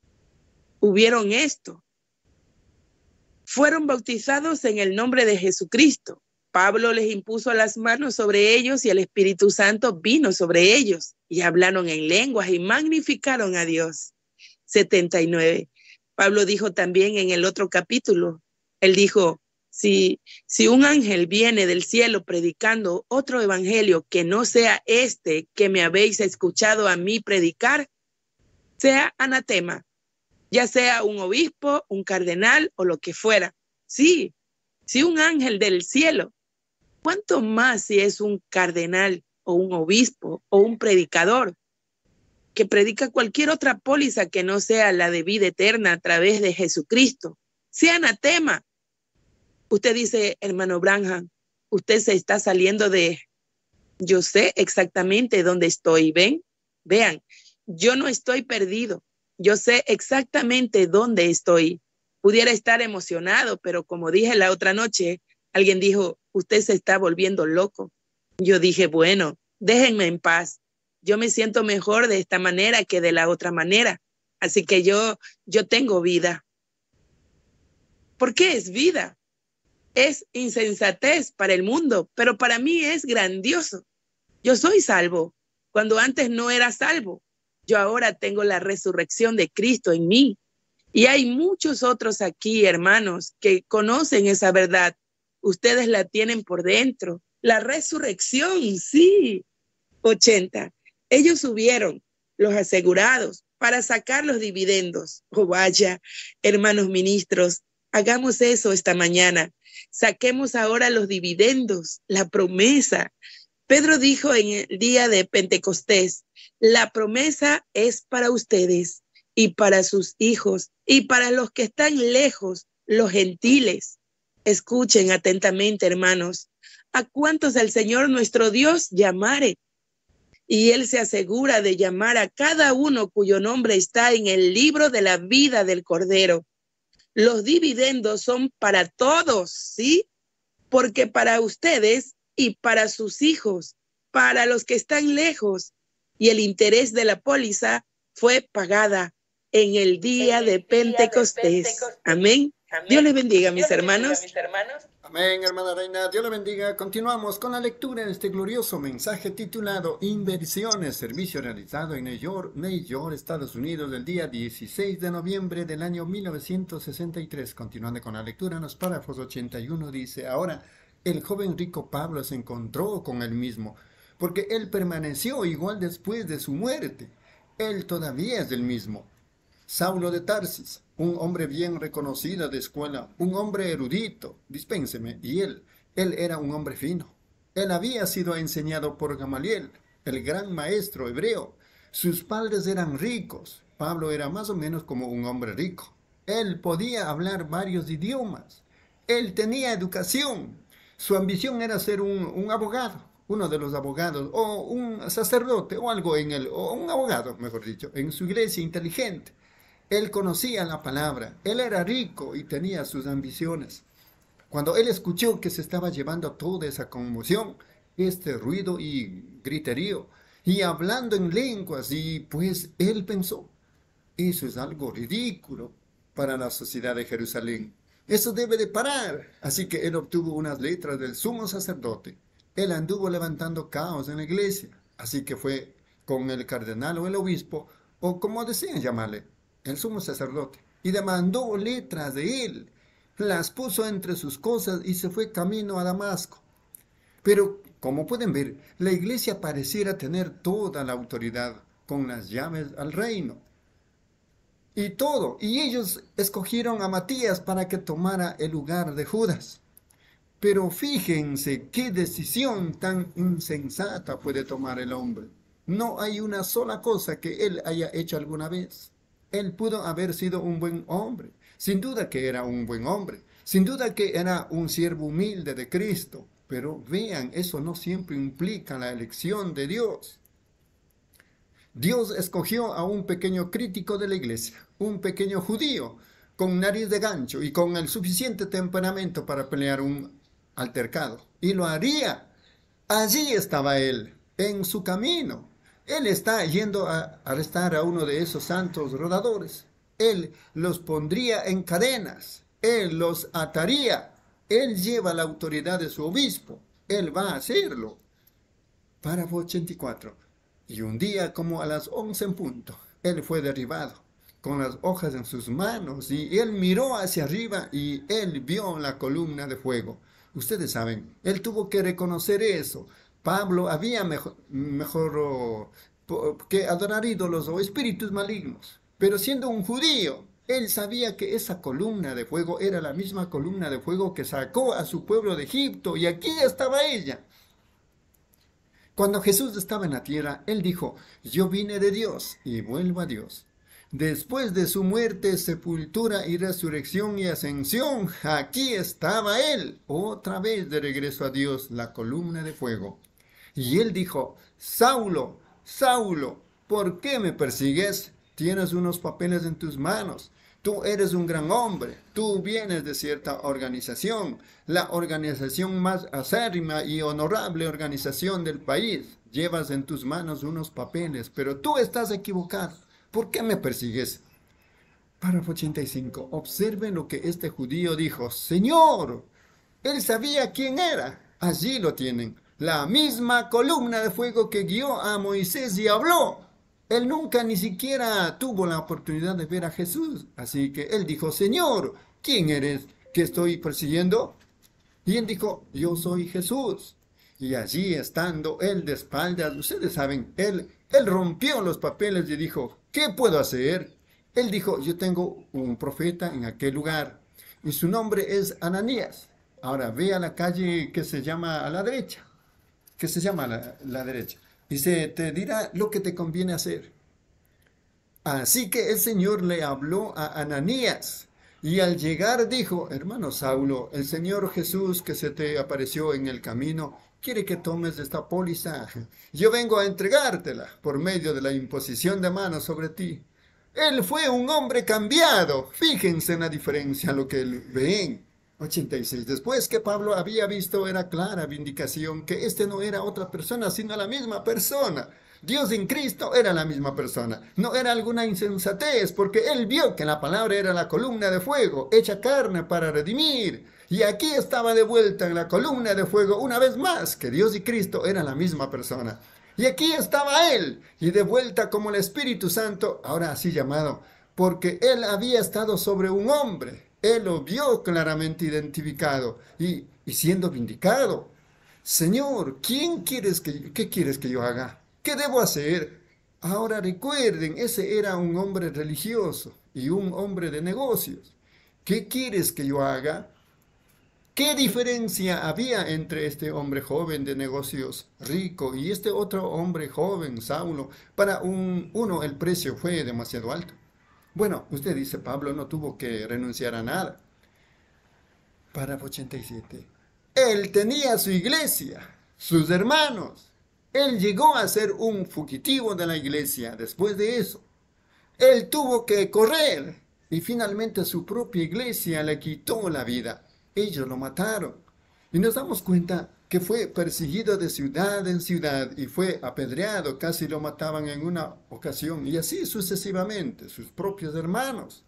hubieron esto. Fueron bautizados en el nombre de Jesucristo. Pablo les impuso las manos sobre ellos y el Espíritu Santo vino sobre ellos y hablaron en lenguas y magnificaron a Dios. setenta y nueve. Pablo dijo también en el otro capítulo, él dijo, si, si un ángel viene del cielo predicando otro evangelio que no sea este que me habéis escuchado a mí predicar, sea anatema, ya sea un obispo, un cardenal o lo que fuera. Sí, si un ángel del cielo, ¿cuánto más si es un cardenal o un obispo o un predicador que predica cualquier otra póliza que no sea la de vida eterna a través de Jesucristo? Sea anatema. Usted dice, hermano Branham, usted se está saliendo de... Yo sé exactamente dónde estoy, ¿ven? Vean, yo no estoy perdido. Yo sé exactamente dónde estoy. Pudiera estar emocionado, pero como dije la otra noche, alguien dijo, usted se está volviendo loco. Yo dije, bueno, déjenme en paz. Yo me siento mejor de esta manera que de la otra manera. Así que yo, yo tengo vida. ¿Por qué es vida? Es insensatez para el mundo, pero para mí es grandioso. Yo soy salvo, cuando antes no era salvo. Yo ahora tengo la resurrección de Cristo en mí. Y hay muchos otros aquí, hermanos, que conocen esa verdad. Ustedes la tienen por dentro. La resurrección, sí. ochenta. Ellos subieron, los asegurados, para sacar los dividendos. Oh, vaya, hermanos ministros, hagamos eso esta mañana. Saquemos ahora los dividendos, la promesa. Pedro dijo en el día de Pentecostés, la promesa es para ustedes y para sus hijos y para los que están lejos, los gentiles. Escuchen atentamente, hermanos, a cuántos el Señor nuestro Dios llamare. Y Él se asegura de llamar a cada uno cuyo nombre está en el libro de la vida del Cordero. Los dividendos son para todos, ¿sí? Porque para ustedes y para sus hijos, para los que están lejos. Y el interés de la póliza fue pagada en el día, en el de, día Pentecostés. de Pentecostés. Amén. Amén. Dios les bendiga, mis, Dios hermanos. bendiga mis hermanos. Amén, hermana Reina. Dios le bendiga. Continuamos con la lectura de este glorioso mensaje titulado Inversiones, servicio realizado en New York, New York, Estados Unidos, del día dieciséis de noviembre del año mil novecientos sesenta y tres. Continuando con la lectura, en los párrafos ochenta y uno dice, ahora el joven rico Pablo se encontró con él mismo, porque él permaneció igual después de su muerte. Él todavía es el mismo. Saulo de Tarsis, un hombre bien reconocido de escuela, un hombre erudito, dispénseme, y él, él era un hombre fino. Él había sido enseñado por Gamaliel, el gran maestro hebreo. Sus padres eran ricos. Pablo era más o menos como un hombre rico. Él podía hablar varios idiomas. Él tenía educación. Su ambición era ser un, un abogado, uno de los abogados, o un sacerdote, o algo en el, o un abogado, mejor dicho, en su iglesia inteligente. Él conocía la palabra, él era rico y tenía sus ambiciones. Cuando él escuchó que se estaba llevando toda esa conmoción, este ruido y griterío, y hablando en lenguas, y pues él pensó, eso es algo ridículo para la sociedad de Jerusalén. Eso debe de parar. Así que él obtuvo unas letras del sumo sacerdote. Él anduvo levantando caos en la iglesia. Así que fue con el cardenal o el obispo, o como desean llamarle, el sumo sacerdote, y demandó letras de él. Las puso entre sus cosas y se fue camino a Damasco. Pero, como pueden ver, la iglesia pareciera tener toda la autoridad con las llaves al reino. Y todo, y ellos escogieron a Matías para que tomara el lugar de Judas. Pero fíjense qué decisión tan insensata puede tomar el hombre. No hay una sola cosa que él haya hecho alguna vez. Él pudo haber sido un buen hombre. Sin duda que era un buen hombre. Sin duda que era un siervo humilde de Cristo. Pero vean, eso no siempre implica la elección de Dios. Dios escogió a un pequeño crítico de la iglesia, un pequeño judío, con nariz de gancho y con el suficiente temperamento para pelear un altercado. Y lo haría. Allí estaba él, en su camino. Él está yendo a arrestar a uno de esos santos rodadores. Él los pondría en cadenas. Él los ataría. Él lleva la autoridad de su obispo. Él va a hacerlo. Párrafo ochenta y cuatro. Y un día como a las once en punto, él fue derribado con las hojas en sus manos, y él miró hacia arriba y él vio la columna de fuego. Ustedes saben, él tuvo que reconocer eso. Pablo había mejor, mejor oh, que adorar ídolos o espíritus malignos, pero siendo un judío, él sabía que esa columna de fuego era la misma columna de fuego que sacó a su pueblo de Egipto, y aquí estaba ella. Cuando Jesús estaba en la tierra, él dijo, yo vine de Dios y vuelvo a Dios. Después de su muerte, sepultura y resurrección y ascensión, aquí estaba él, otra vez de regreso a Dios, la columna de fuego. Y él dijo, Saulo, Saulo, ¿por qué me persigues? Tienes unos papeles en tus manos. Tú eres un gran hombre. Tú vienes de cierta organización, la organización más acérrima y honorable organización del país. Llevas en tus manos unos papeles, pero tú estás equivocado. ¿Por qué me persigues? Párrafo ochenta y cinco. Observen lo que este judío dijo. Señor, él sabía quién era. Allí lo tienen. La misma columna de fuego que guió a Moisés y habló. Él nunca ni siquiera tuvo la oportunidad de ver a Jesús. Así que él dijo, Señor, ¿quién eres que estoy persiguiendo? Y él dijo, yo soy Jesús. Y allí estando él de espaldas, ustedes saben, él, él rompió los papeles y dijo, ¿qué puedo hacer? Él dijo, yo tengo un profeta en aquel lugar y su nombre es Ananías. Ahora ve a la calle que se llama a la derecha, que se llama a la, la derecha, y se te dirá lo que te conviene hacer. Así que el Señor le habló a Ananías, y al llegar dijo, hermano Saulo, el Señor Jesús que se te apareció en el camino, quiere que tomes esta póliza. Yo vengo a entregártela por medio de la imposición de manos sobre ti. Él fue un hombre cambiado. Fíjense en la diferencia, lo que ven. ochenta y seis. Después que Pablo había visto, era clara vindicación que este no era otra persona, sino la misma persona. Dios en Cristo era la misma persona. No era alguna insensatez, porque él vio que la palabra era la columna de fuego, hecha carne para redimir. Y aquí estaba de vuelta en la columna de fuego una vez más, que Dios y Cristo eran la misma persona. Y aquí estaba él, y de vuelta como el Espíritu Santo, ahora así llamado, porque él había estado sobre un hombre. Él lo vio claramente identificado y, y siendo vindicado. Señor, ¿quién quieres que, ¿qué quieres que yo haga? ¿Qué debo hacer? Ahora recuerden, ese era un hombre religioso y un hombre de negocios. ¿Qué quieres que yo haga? ¿Qué diferencia había entre este hombre joven de negocios rico y este otro hombre joven, Saulo? Para un, uno el precio fue demasiado alto. Bueno, usted dice, Pablo no tuvo que renunciar a nada. Párrafo ochenta y siete. Él tenía su iglesia, sus hermanos. Él llegó a ser un fugitivo de la iglesia después de eso. Él tuvo que correr y finalmente su propia iglesia le quitó la vida. Ellos lo mataron. Y nos damos cuenta que fue perseguido de ciudad en ciudad y fue apedreado, casi lo mataban en una ocasión, y así sucesivamente, sus propios hermanos.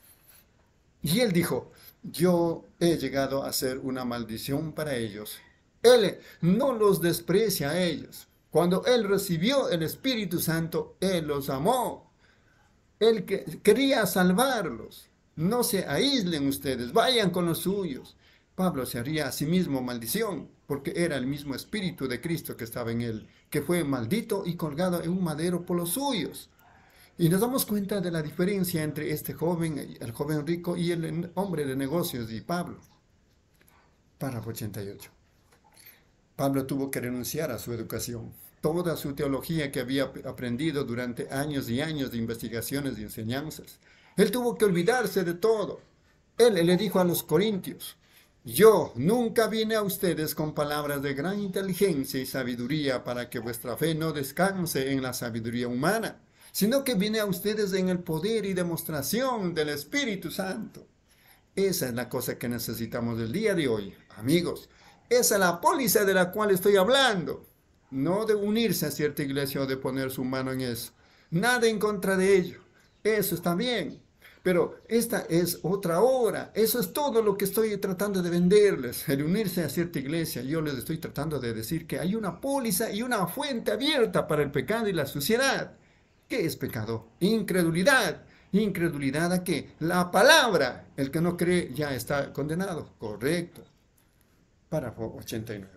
Y él dijo, yo he llegado a ser una maldición para ellos. Él no los desprecia a ellos. Cuando él recibió el Espíritu Santo, él los amó. Él que, quería salvarlos. No se aíslen ustedes, vayan con los suyos. Pablo se haría a sí mismo maldición, porque era el mismo Espíritu de Cristo que estaba en él, que fue maldito y colgado en un madero por los suyos. Y nos damos cuenta de la diferencia entre este joven, el joven rico, y el hombre de negocios y Pablo. Párrafo ochenta y ocho. Pablo tuvo que renunciar a su educación. Toda su teología que había aprendido durante años y años de investigaciones y enseñanzas. Él tuvo que olvidarse de todo. Él le dijo a los corintios, yo nunca vine a ustedes con palabras de gran inteligencia y sabiduría para que vuestra fe no descanse en la sabiduría humana, sino que vine a ustedes en el poder y demostración del Espíritu Santo. Esa es la cosa que necesitamos el día de hoy, amigos. Esa es la póliza de la cual estoy hablando. No de unirse a cierta iglesia o de poner su mano en eso. Nada en contra de ello. Eso está bien. Pero esta es otra hora. Eso es todo lo que estoy tratando de venderles. El unirse a cierta iglesia, yo les estoy tratando de decir que hay una póliza y una fuente abierta para el pecado y la suciedad. ¿Qué es pecado? Incredulidad. ¿Incredulidad a qué? La palabra. El que no cree ya está condenado. Correcto. Párrafo ochenta y nueve.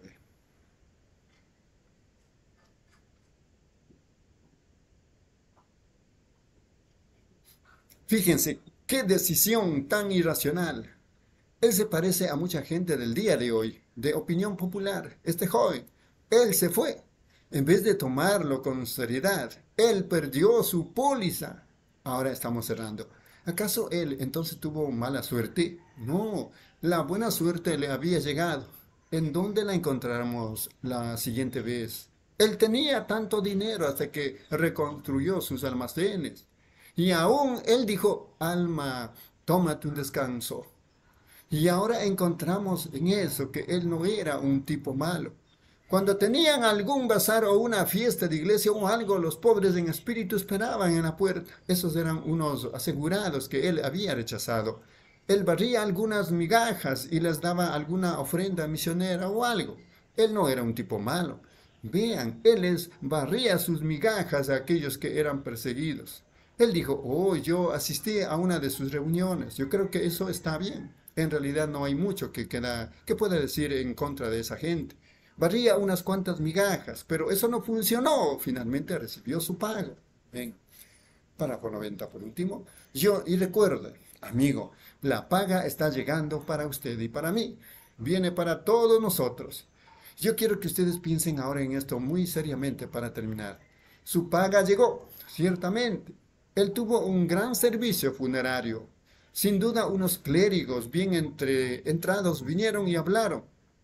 Fíjense, qué decisión tan irracional. Él se parece a mucha gente del día de hoy, de opinión popular. Este joven, él se fue. En vez de tomarlo con seriedad, él perdió su póliza. Ahora estamos cerrando. ¿Acaso él entonces tuvo mala suerte? No, la buena suerte le había llegado. ¿En dónde la encontraremos la siguiente vez? Él tenía tanto dinero hasta que reconstruyó sus almacenes. Y aún él dijo, alma, tómate un descanso. Y ahora encontramos en eso que él no era un tipo malo. Cuando tenían algún bazar o una fiesta de iglesia o algo, los pobres en espíritu esperaban en la puerta. Esos eran unos asegurados que él había rechazado. Él barría algunas migajas y les daba alguna ofrenda misionera o algo. Él no era un tipo malo. Vean, él les barría sus migajas a aquellos que eran perseguidos. Él dijo, oh, yo asistí a una de sus reuniones. Yo creo que eso está bien. En realidad no hay mucho que, queda, que pueda decir en contra de esa gente. Barría unas cuantas migajas, pero eso no funcionó. Finalmente recibió su pago. Ven, párrafo noventa por último. Yo, y recuerda, amigo, la paga está llegando para usted y para mí. Viene para todos nosotros. Yo quiero que ustedes piensen ahora en esto muy seriamente para terminar. Su paga llegó, ciertamente. Él tuvo un gran servicio funerario. Sin duda unos clérigos bien entre, entrados vinieron y hablaron.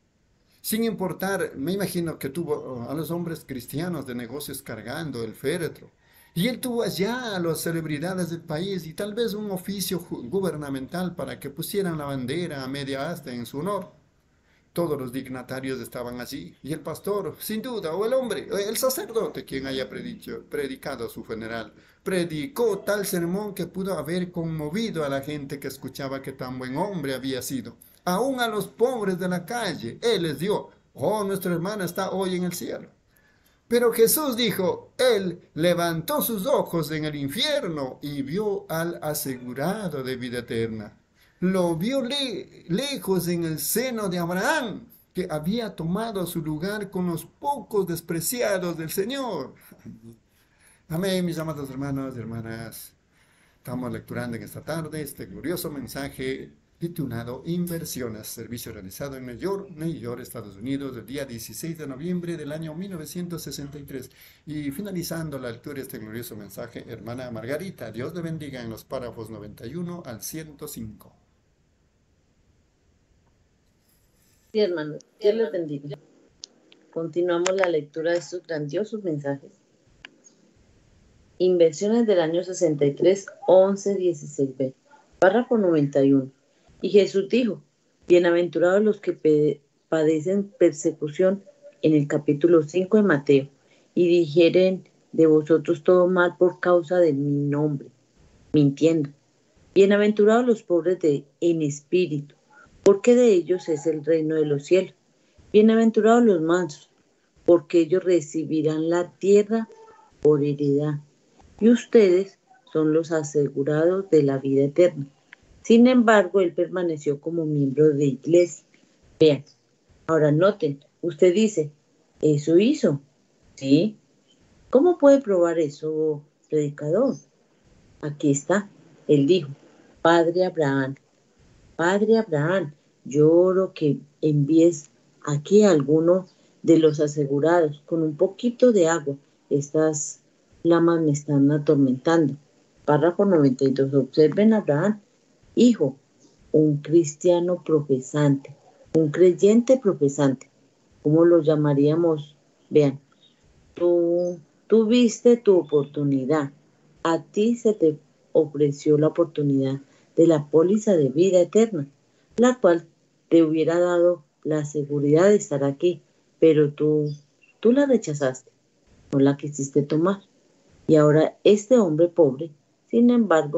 Sin importar, me imagino que tuvo a los hombres cristianos de negocios cargando el féretro. Y él tuvo allá a las celebridades del país y tal vez un oficio gubernamental para que pusieran la bandera a media asta en su honor. Todos los dignatarios estaban allí, y el pastor, sin duda, o el hombre, o el sacerdote, quien haya predicho, predicado su funeral, predicó tal sermón que pudo haber conmovido a la gente que escuchaba que tan buen hombre había sido. Aún a los pobres de la calle, él les dio, oh, nuestra hermana está hoy en el cielo. Pero Jesús dijo, él levantó sus ojos en el infierno y vio al asegurado de vida eterna. Lo vio le lejos en el seno de Abraham, que había tomado su lugar con los pocos despreciados del Señor. Amén, mis amados hermanos y hermanas. Estamos lecturando en esta tarde este glorioso mensaje titulado Inversiones, servicio realizado en New York, New York, Estados Unidos, el día dieciséis de noviembre del año mil novecientos sesenta y tres. Y finalizando la lectura de este glorioso mensaje, hermana Margarita, Dios le bendiga en los párrafos noventa y uno al ciento cinco. Sí, hermanos, Dios les bendiga. Continuamos la lectura de estos grandiosos mensajes. Inversiones del año sesenta y tres, once, dieciséis b. Párrafo noventa y uno. Y Jesús dijo, bienaventurados los que padecen persecución, en el capítulo cinco de Mateo, y dijeren de vosotros todo mal por causa de mi nombre, mintiendo. Bienaventurados los pobres de en espíritu, porque de ellos es el reino de los cielos. Bienaventurados los mansos, porque ellos recibirán la tierra por heredad. Y ustedes son los asegurados de la vida eterna. Sin embargo, él permaneció como miembro de iglesia. Vean, ahora noten, usted dice, ¿eso hizo? ¿Sí? ¿Cómo puede probar eso, predicador? Aquí está, él dijo, Padre Abraham, Padre Abraham, yo oro que envíes aquí a alguno de los asegurados con un poquito de agua. Estas lamas me están atormentando. Párrafo noventa y dos. Observen a Abraham, hijo, un cristiano profesante, un creyente profesante. ¿Cómo lo llamaríamos? Vean, tú tuviste tu oportunidad. A ti se te ofreció la oportunidad de la póliza de vida eterna, la cual te hubiera dado la seguridad de estar aquí, pero tú, tú la rechazaste, no la quisiste tomar. Y ahora este hombre pobre, sin embargo,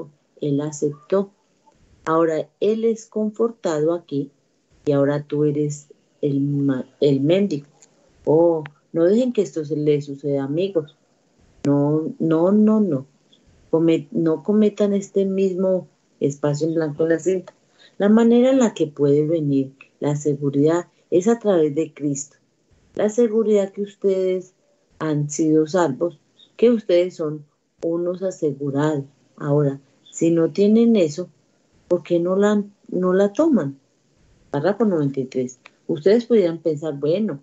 él aceptó. Ahora él es confortado aquí y ahora tú eres el, el mendigo. Oh, no dejen que esto se les suceda, amigos. No, no, no, no. Comet, no cometan este mismo espacio en blanco en la cinta. La manera en la que puede venir la seguridad es a través de Cristo. La seguridad que ustedes han sido salvos, que ustedes son unos asegurados. Ahora, si no tienen eso, ¿por qué no la, no la toman? Párrafo noventa y tres. Ustedes pudieran pensar, bueno,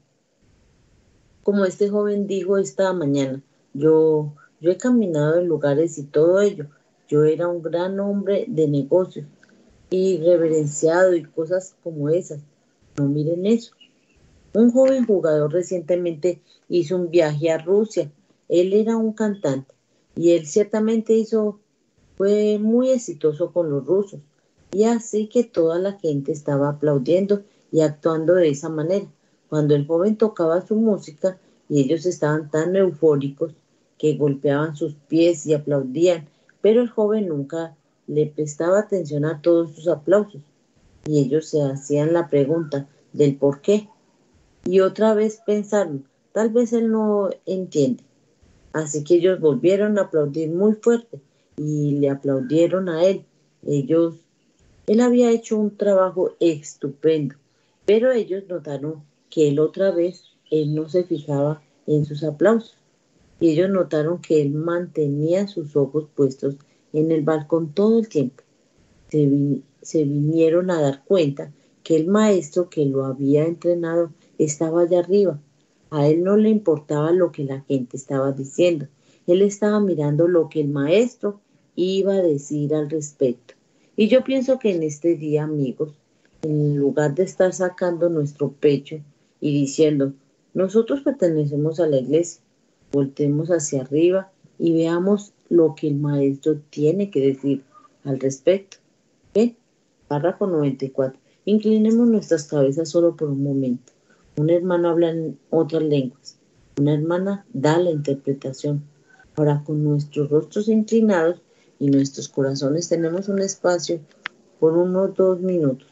como este joven dijo esta mañana, yo, yo he caminado en lugares y todo ello. Yo era un gran hombre de negocios y reverenciado y cosas como esas. No miren eso. Un joven jugador recientemente hizo un viaje a Rusia. Él era un cantante y él ciertamente hizo, fue muy exitoso con los rusos. Y así que toda la gente estaba aplaudiendo y actuando de esa manera. Cuando el joven tocaba su música y ellos estaban tan eufóricos que golpeaban sus pies y aplaudían, pero el joven nunca le prestaba atención a todos sus aplausos. Y ellos se hacían la pregunta del por qué. Y otra vez pensaron, tal vez él no entiende. Así que ellos volvieron a aplaudir muy fuerte y le aplaudieron a él. Ellos, él había hecho un trabajo estupendo, pero ellos notaron que él otra vez, él no se fijaba en sus aplausos. Y ellos notaron que él mantenía sus ojos puestos en el balcón todo el tiempo. Se, vi, se vinieron a dar cuenta que el maestro que lo había entrenado estaba allá arriba. A él no le importaba lo que la gente estaba diciendo. Él estaba mirando lo que el maestro iba a decir al respecto. Y yo pienso que en este día, amigos, en lugar de estar sacando nuestro pecho y diciendo, nosotros pertenecemos a la iglesia, voltemos hacia arriba y veamos lo que el maestro tiene que decir al respecto. ¿Ven? Párrafo noventa y cuatro. Inclinemos nuestras cabezas solo por un momento. Una hermana habla en otras lenguas. Una hermana da la interpretación. Ahora, con nuestros rostros inclinados y nuestros corazones, tenemos un espacio por unos dos minutos.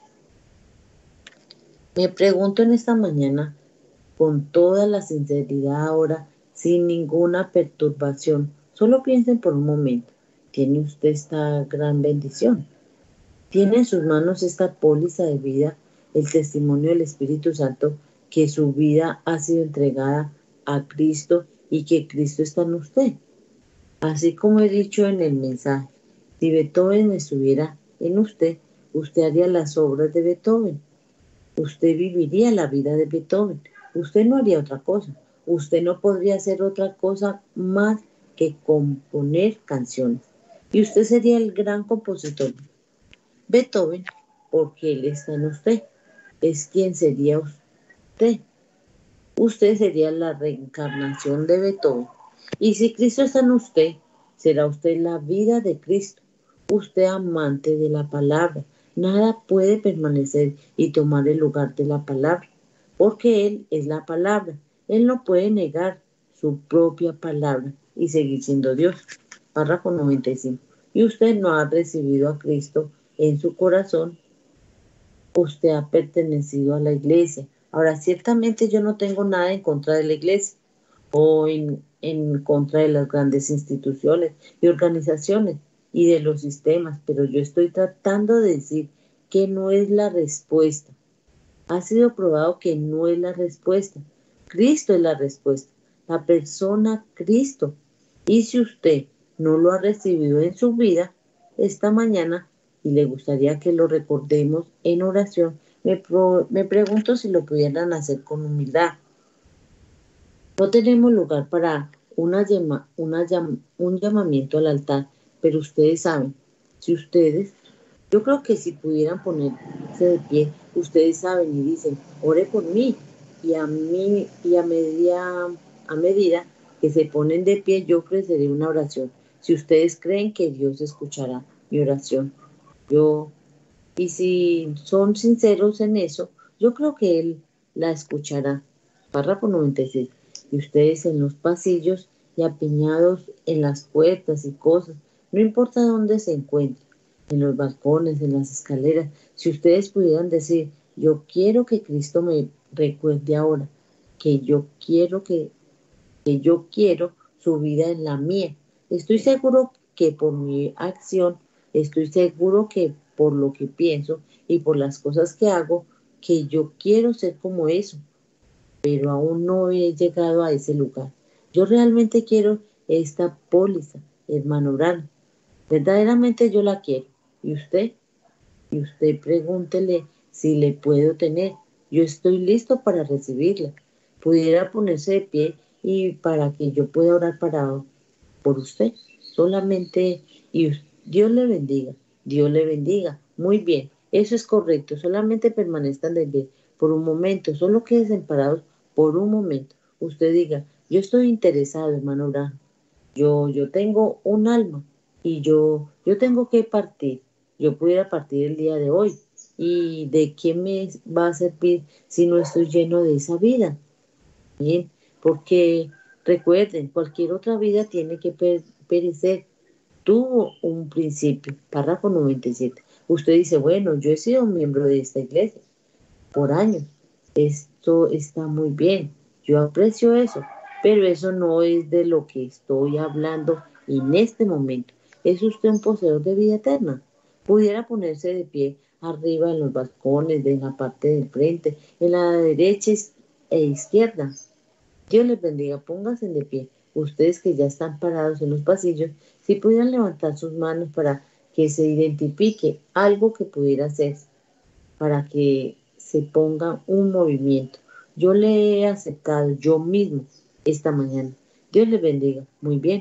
Me pregunto en esta mañana, con toda la sinceridad ahora, sin ninguna perturbación, solo piensen por un momento. ¿Tiene usted esta gran bendición? ¿Tiene en sus manos esta póliza de vida, el testimonio del Espíritu Santo, que su vida ha sido entregada a Cristo y que Cristo está en usted? Así como he dicho en el mensaje, si Beethoven estuviera en usted, usted haría las obras de Beethoven. Usted viviría la vida de Beethoven. Usted no haría otra cosa. Usted no podría hacer otra cosa más que componer canciones. Y usted sería el gran compositor. Beethoven, porque él está en usted, es quien sería usted. Usted sería la reencarnación de Beethoven. Y si Cristo está en usted, será usted la vida de Cristo. Usted amante de la palabra. Nada puede permanecer y tomar el lugar de la palabra, porque Él es la palabra. Él no puede negar su propia palabra y seguir siendo Dios. Párrafo noventa y cinco. Y usted no ha recibido a Cristo en su corazón, usted ha pertenecido a la iglesia. Ahora, ciertamente yo no tengo nada en contra de la iglesia o en, en contra de las grandes instituciones y organizaciones y de los sistemas, pero yo estoy tratando de decir que no es la respuesta. Ha sido probado que no es la respuesta. Cristo es la respuesta, la persona Cristo. Y si usted no lo ha recibido en su vida, esta mañana, y le gustaría que lo recordemos en oración, me, pro, me pregunto si lo pudieran hacer con humildad. No tenemos lugar para una llama, una llam, un llamamiento al altar, pero ustedes saben, si ustedes, yo creo que si pudieran ponerse de pie, ustedes saben y dicen, ore por mí, y a mí, y a medida, a medida que se ponen de pie, yo ofreceré una oración. Si ustedes creen que Dios escuchará mi oración, yo, y si son sinceros en eso, yo creo que Él la escuchará. Párrafo noventa y seis. Y ustedes en los pasillos y apiñados en las puertas y cosas, no importa dónde se encuentren, en los balcones, en las escaleras. Si ustedes pudieran decir, yo quiero que Cristo me recuerde ahora, que yo quiero que, que yo quiero su vida en la mía. Estoy seguro que por mi acción, estoy seguro que por lo que pienso y por las cosas que hago, que yo quiero ser como eso, pero aún no he llegado a ese lugar. Yo realmente quiero esta póliza, hermano Brano. Verdaderamente yo la quiero. ¿Y usted? Y usted pregúntele si le puedo tener. Yo estoy listo para recibirla. Pudiera ponerse de pie y para que yo pueda orar para, por usted. Solamente, y Dios le bendiga. Dios le bendiga. Muy bien. Eso es correcto. Solamente permanezcan de pie por un momento. Solo queden parados por un momento. Usted diga, yo estoy interesado, hermano Brano. Yo, yo tengo un alma y yo, yo tengo que partir. Yo pudiera partir el día de hoy. ¿Y de qué me va a servir si no estoy lleno de esa vida? Bien, porque recuerden, cualquier otra vida tiene que per- perecer. Tuvo un principio, párrafo noventa y siete. Usted dice, bueno, yo he sido un miembro de esta iglesia por años. Esto está muy bien. Yo aprecio eso, pero eso no es de lo que estoy hablando en este momento. ¿Es usted un poseedor de vida eterna? Pudiera ponerse de pie arriba en los balcones, de la parte del frente, en la derecha e izquierda. Dios les bendiga, pónganse de pie. Ustedes que ya están parados en los pasillos, si pudieran levantar sus manos para que se identifique algo que pudiera hacer, para que se ponga un movimiento. Yo le he aceptado yo mismo esta mañana. Dios les bendiga. Muy bien.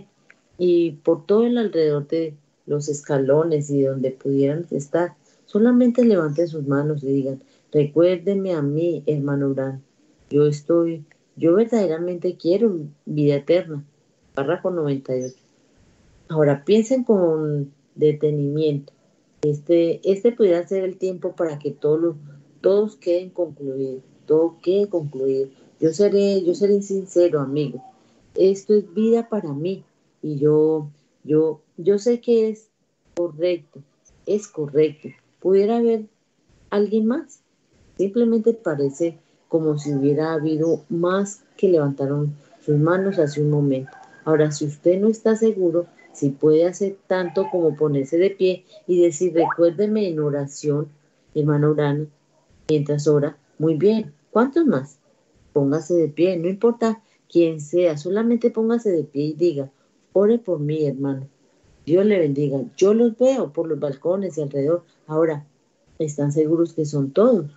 Y por todo el alrededor de los escalones y donde pudieran estar, solamente levanten sus manos y digan, recuérdeme a mí, hermano Brano. Yo estoy, yo verdaderamente quiero vida eterna. Párrafo noventa y ocho. Ahora piensen con detenimiento. Este, este pudiera ser el tiempo para que todos, los- todos queden concluidos, todo quede concluido. Yo seré, yo seré sincero, amigo. Esto es vida para mí y yo, yo, yo sé que es correcto, es correcto. Pudiera haber alguien más. Simplemente parece como si hubiera habido más que levantaron sus manos hace un momento. Ahora, si usted no está seguro, si puede hacer tanto como ponerse de pie y decir, recuérdeme en oración, hermano Urano, mientras ora, muy bien. ¿Cuántos más? Póngase de pie, no importa quién sea, solamente póngase de pie y diga, ore por mí, hermano. Dios le bendiga. Yo los veo por los balcones y alrededor. Ahora, ¿están seguros que son todos?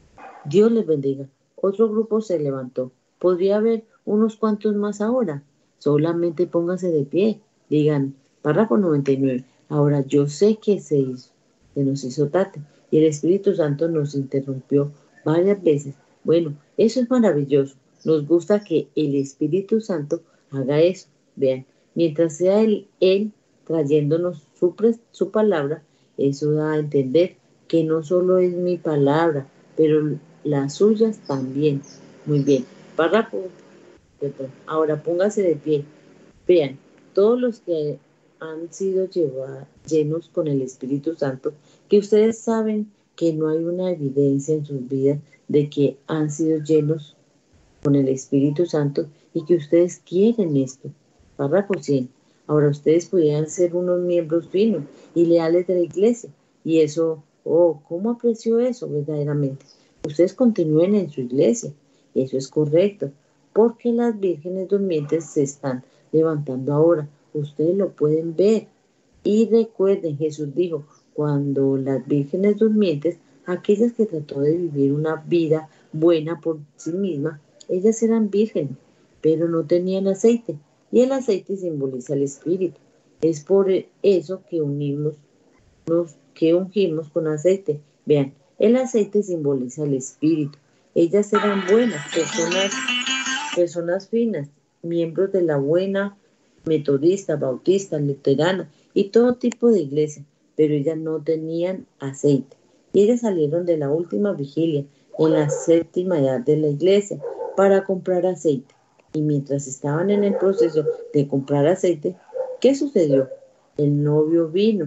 Dios les bendiga. Otro grupo se levantó. Podría haber unos cuantos más ahora. Solamente pónganse de pie. Digan, párrafo noventa y nueve. Ahora yo sé que se hizo, se nos hizo tarde y el Espíritu Santo nos interrumpió varias veces. Bueno, eso es maravilloso. Nos gusta que el Espíritu Santo haga eso. Vean, mientras sea él, él trayéndonos su, pres- su palabra, eso da a entender que no solo es mi palabra, pero las suyas también. Muy bien. Párrafo. Perdón. Ahora póngase de pie. Vean, todos los que han sido lleva- llenos con el Espíritu Santo, que ustedes saben que no hay una evidencia en sus vidas de que han sido llenos con el Espíritu Santo y que ustedes quieren esto. Párrafo cien. Ahora ustedes pudieran ser unos miembros finos y leales de la iglesia. Y eso, oh, ¿cómo aprecio eso verdaderamente? Ustedes continúen en su iglesia. Eso es correcto. Porque las vírgenes durmientes se están levantando ahora. Ustedes lo pueden ver. Y recuerden, Jesús dijo, cuando las vírgenes durmientes, aquellas que trató de vivir una vida buena por sí misma, ellas eran vírgenes, pero no tenían aceite. Y el aceite simboliza el espíritu. Es por eso que unimos, nos, que ungimos con aceite. Vean, el aceite simboliza el espíritu. Ellas eran buenas, personas, personas finas, miembros de la buena metodista, bautista, luterana y todo tipo de iglesia, pero ellas no tenían aceite. Y ellas salieron de la última vigilia en la séptima edad de la iglesia para comprar aceite. Y mientras estaban en el proceso de comprar aceite, ¿qué sucedió? El novio vino.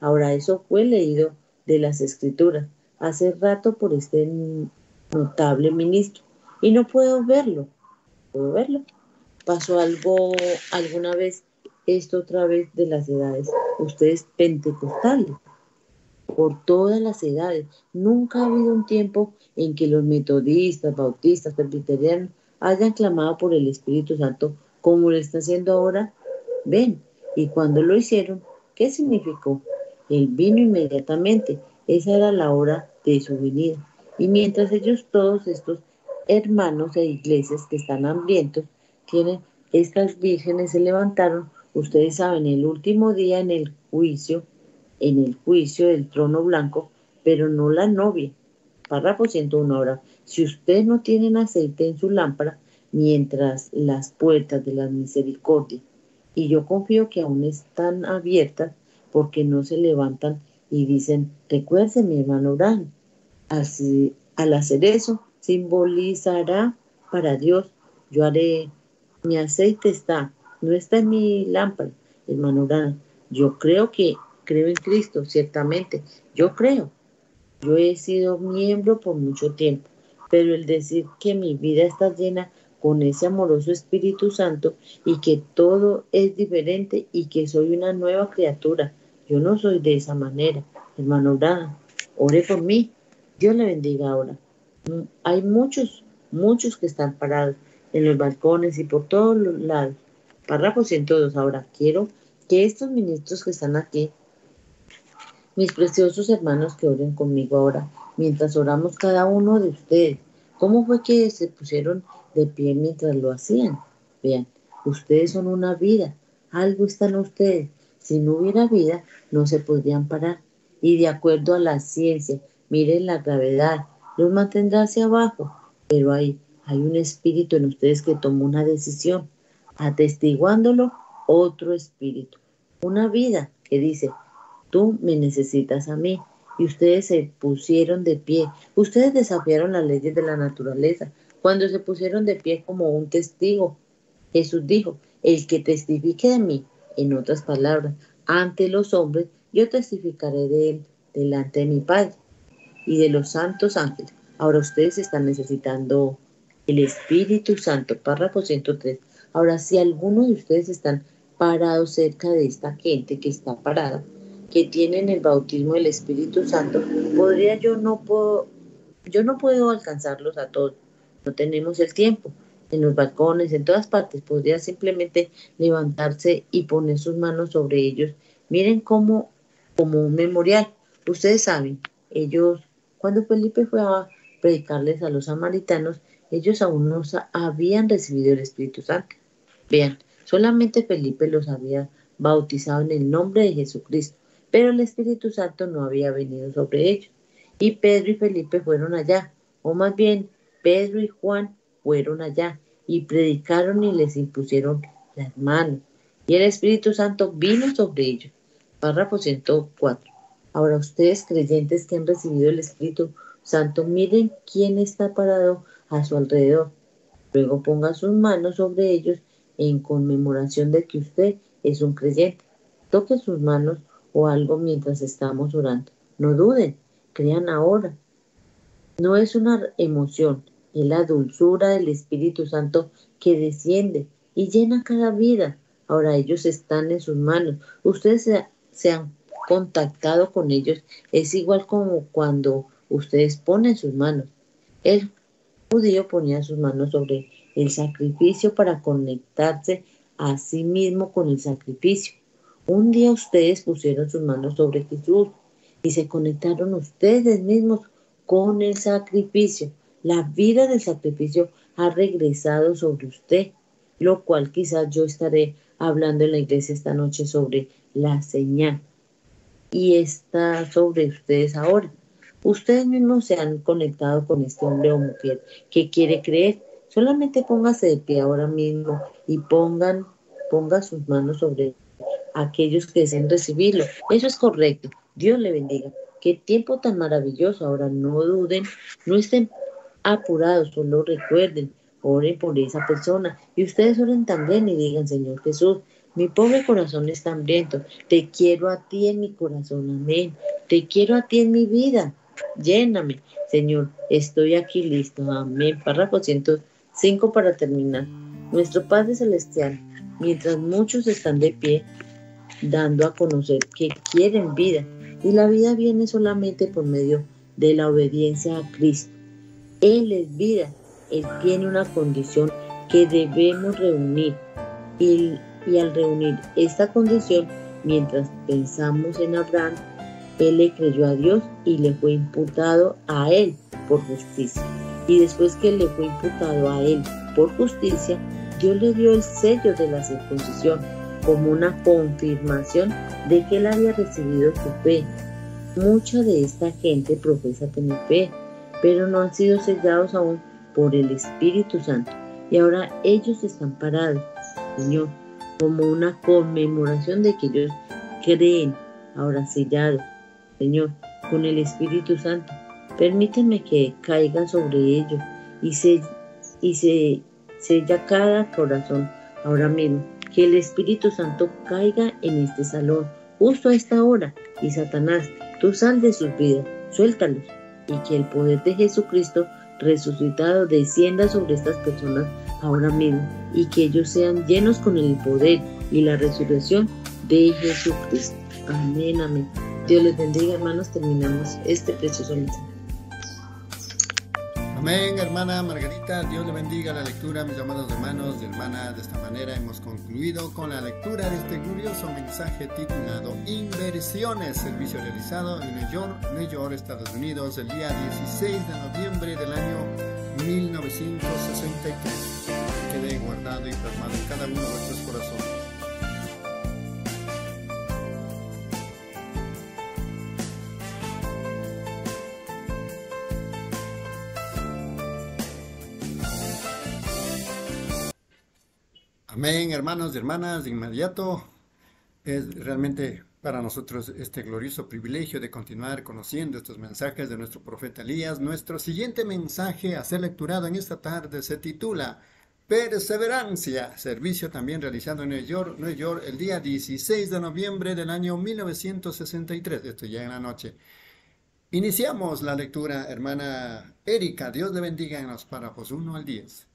Ahora, eso fue leído de las Escrituras hace rato por este notable ministro y no puedo verlo. ¿Puedo verlo? ¿Pasó algo alguna vez esto otra vez de las edades? Ustedes pentecostales, por todas las edades. Nunca ha habido un tiempo en que los metodistas, bautistas, presbiterianos hayan clamado por el Espíritu Santo como lo está haciendo ahora. Ven, y cuando lo hicieron, ¿qué significó? Él vino inmediatamente. Esa era la hora de su venida. Y mientras ellos, todos estos hermanos e iglesias que están hambrientos, tienen, estas vírgenes se levantaron, ustedes saben, el último día en el juicio, en el juicio del trono blanco, pero no la novia. Párrafo ciento uno. Ahora, si ustedes no tienen aceite en su lámpara, mientras las puertas de la misericordia, y yo confío que aún están abiertas, porque no se levantan y dicen, recuerde mi hermano Abraham, así, al hacer eso, simbolizará para Dios, yo haré, mi aceite está, no está en mi lámpara, hermano Abraham, yo creo que, creo en Cristo, ciertamente, yo creo, yo he sido miembro por mucho tiempo, pero el decir que mi vida está llena con ese amoroso Espíritu Santo y que todo es diferente y que soy una nueva criatura, yo no soy de esa manera, hermano Abraham, ore por mí, Dios le bendiga ahora. Hay muchos, muchos que están parados en los balcones y por todos los lados. Párrafo ciento dos. Ahora, quiero que estos ministros que están aquí, mis preciosos hermanos, que oren conmigo ahora, mientras oramos cada uno de ustedes. ¿Cómo fue que se pusieron de pie mientras lo hacían? Vean, ustedes son una vida, algo está en ustedes. Si no hubiera vida, no se podrían parar. Y de acuerdo a la ciencia, miren la gravedad, los mantendrá hacia abajo. Pero hay, hay un espíritu en ustedes que tomó una decisión, atestiguándolo otro espíritu. Una vida que dice, tú me necesitas a mí. Y ustedes se pusieron de pie. Ustedes desafiaron las leyes de la naturaleza cuando se pusieron de pie como un testigo. Jesús dijo, el que testifique de mí, en otras palabras, ante los hombres, yo testificaré de él delante de mi Padre y de los santos ángeles. Ahora ustedes están necesitando el Espíritu Santo. Párrafo ciento tres. Ahora, si alguno de ustedes están parados cerca de esta gente que está parada, que tienen el bautismo del Espíritu Santo, podría yo no puedo, yo no puedo alcanzarlos a todos. No tenemos el tiempo. En los balcones, en todas partes, podría simplemente levantarse y poner sus manos sobre ellos. Miren cómo, como un memorial. Ustedes saben, ellos, cuando Felipe fue a predicarles a los samaritanos, ellos aún no habían recibido el Espíritu Santo. Vean, solamente Felipe los había bautizado en el nombre de Jesucristo, pero el Espíritu Santo no había venido sobre ellos. Y Pedro y Felipe fueron allá, o más bien, Pedro y Juan fueron allá y predicaron y les impusieron las manos. Y el Espíritu Santo vino sobre ellos. Párrafo ciento cuatro. Ahora ustedes creyentes que han recibido el Espíritu Santo, miren quién está parado a su alrededor. Luego ponga sus manos sobre ellos en conmemoración de que usted es un creyente. Toque sus manos o algo mientras estamos orando. No duden, crean ahora. No es una emoción, es la dulzura del Espíritu Santo que desciende y llena cada vida. Ahora ellos están en sus manos. Ustedes se, se han contactado con ellos. Es igual como cuando ustedes ponen sus manos. El judío ponía sus manos sobre el sacrificio para conectarse a sí mismo con el sacrificio. Un día ustedes pusieron sus manos sobre Jesús y se conectaron ustedes mismos con el sacrificio. La vida del sacrificio ha regresado sobre usted, lo cual quizás yo estaré hablando en la iglesia esta noche sobre la señal. Y está sobre ustedes ahora. Ustedes mismos se han conectado con este hombre o mujer que quiere creer. Solamente póngase de pie ahora mismo y pongan, ponga sus manos sobre aquellos que deseen recibirlo. Eso es correcto. Dios le bendiga. Qué tiempo tan maravilloso. Ahora no duden, no estén apurados, solo recuerden, oren por esa persona. Y ustedes oren también y digan, Señor Jesús, Mi pobre corazón está hambriento. Te quiero a ti en mi corazón, amén. Te quiero a ti en mi vida. Lléname, Señor. Estoy aquí listo, amén. Párrafo ciento cinco para terminar. Nuestro Padre Celestial, mientras muchos están de pie, dando a conocer que quieren vida, y la vida viene solamente por medio de la obediencia a Cristo. Él es vida. Él tiene una condición que debemos reunir, y, y al reunir esta condición, mientras pensamos en Abraham, él le creyó a Dios y le fue imputado a él por justicia. Y después que le fue imputado a él por justicia, Dios le dio el sello de la circuncisión como una confirmación de que él había recibido su fe. Mucha de esta gente profesa tener fe, pero no han sido sellados aún por el Espíritu Santo. Y ahora ellos están parados, Señor, como una conmemoración de que ellos creen, ahora sellados, Señor, con el Espíritu Santo. Permíteme que caiga sobre ellos y se, y se sella cada corazón ahora mismo. Que el Espíritu Santo caiga en este salón justo a esta hora. Y Satanás, tú sal de sus vidas, suéltalos. Y que el poder de Jesucristo resucitado descienda sobre estas personas ahora mismo. Y que ellos sean llenos con el poder y la resurrección de Jesucristo. Amén, amén. Dios les bendiga, hermanos. Terminamos este precioso mensaje. Amén, hermana Margarita. Dios le bendiga la lectura, mis amados hermanos y hermanas. De esta manera hemos concluido con la lectura de este glorioso mensaje titulado Inversiones, servicio realizado en New York, New York, Estados Unidos, el día dieciséis de noviembre del año mil novecientos sesenta y tres. Quede guardado y plasmado en cada uno de vuestros corazones. Amén, hermanos y hermanas. De inmediato es realmente para nosotros este glorioso privilegio de continuar conociendo estos mensajes de nuestro profeta Elías. Nuestro siguiente mensaje a ser lecturado en esta tarde se titula Perseverancia, servicio también realizado en New York, New York, el día dieciséis de noviembre del año mil novecientos sesenta y tres, esto ya en la noche. Iniciamos la lectura, hermana Erika. Dios le bendiga en los párrafos uno al diez.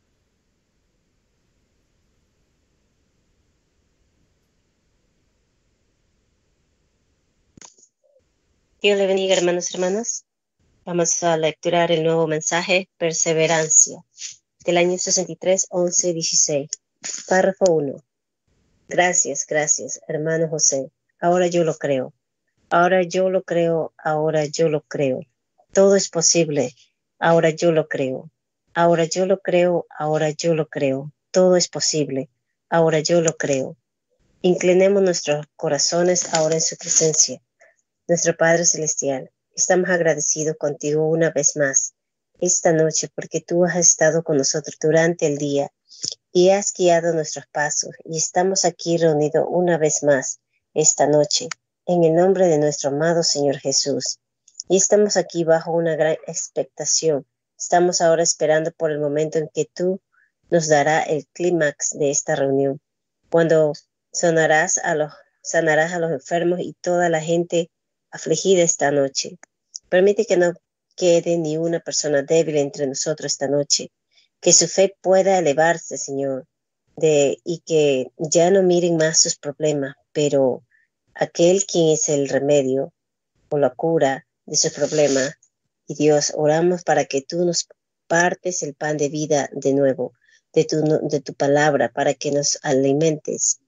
Dios le bendiga, hermanos y hermanas. Vamos a lecturar el nuevo mensaje, Perseverancia, del año sesenta y tres, once, dieciséis. Párrafo uno. Gracias, gracias, hermano José. Ahora yo lo creo. Ahora yo lo creo. Ahora yo lo creo. Todo es posible. Ahora yo lo creo. Ahora yo lo creo. Ahora yo lo creo. Todo es posible. Ahora yo lo creo. Inclinemos nuestros corazones ahora en su presencia. Nuestro Padre Celestial, estamos agradecidos contigo una vez más esta noche porque tú has estado con nosotros durante el día y has guiado nuestros pasos y estamos aquí reunidos una vez más esta noche en el nombre de nuestro amado Señor Jesús. Y estamos aquí bajo una gran expectación. Estamos ahora esperando por el momento en que tú nos darás el clímax de esta reunión, cuando sonarás a los, sanarás a los enfermos y toda la gente afligida esta noche. Permite que no quede ni una persona débil entre nosotros esta noche, que su fe pueda elevarse, Señor, de, y que ya no miren más sus problemas, pero aquel quien es el remedio o la cura de sus problemas. Y Dios, oramos para que tú nos partes el pan de vida de nuevo, de tu, de tu palabra, para que nos alimentes,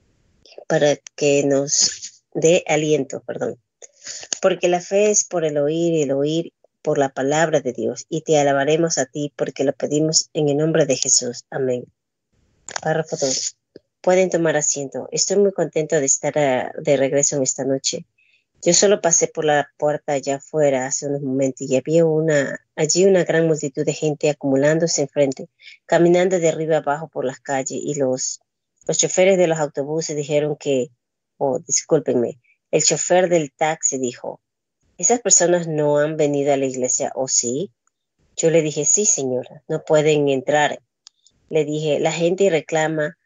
para que nos dé aliento, perdón. Porque la fe es por el oír y el oír por la palabra de Dios. Y te alabaremos a ti porque lo pedimos en el nombre de Jesús. Amén. Párrafo dos. Pueden tomar asiento. Estoy muy contento de estar a, de regreso en esta noche. Yo solo pasé por la puerta allá afuera hace unos momentos y había una, allí una gran multitud de gente acumulándose enfrente, caminando de arriba abajo por las calles y los, los choferes de los autobuses dijeron que, oh, discúlpenme, el chofer del taxi dijo, ¿esas personas no han venido a la iglesia o sí? Yo le dije, sí, señora, no pueden entrar. Le dije, la gente reclama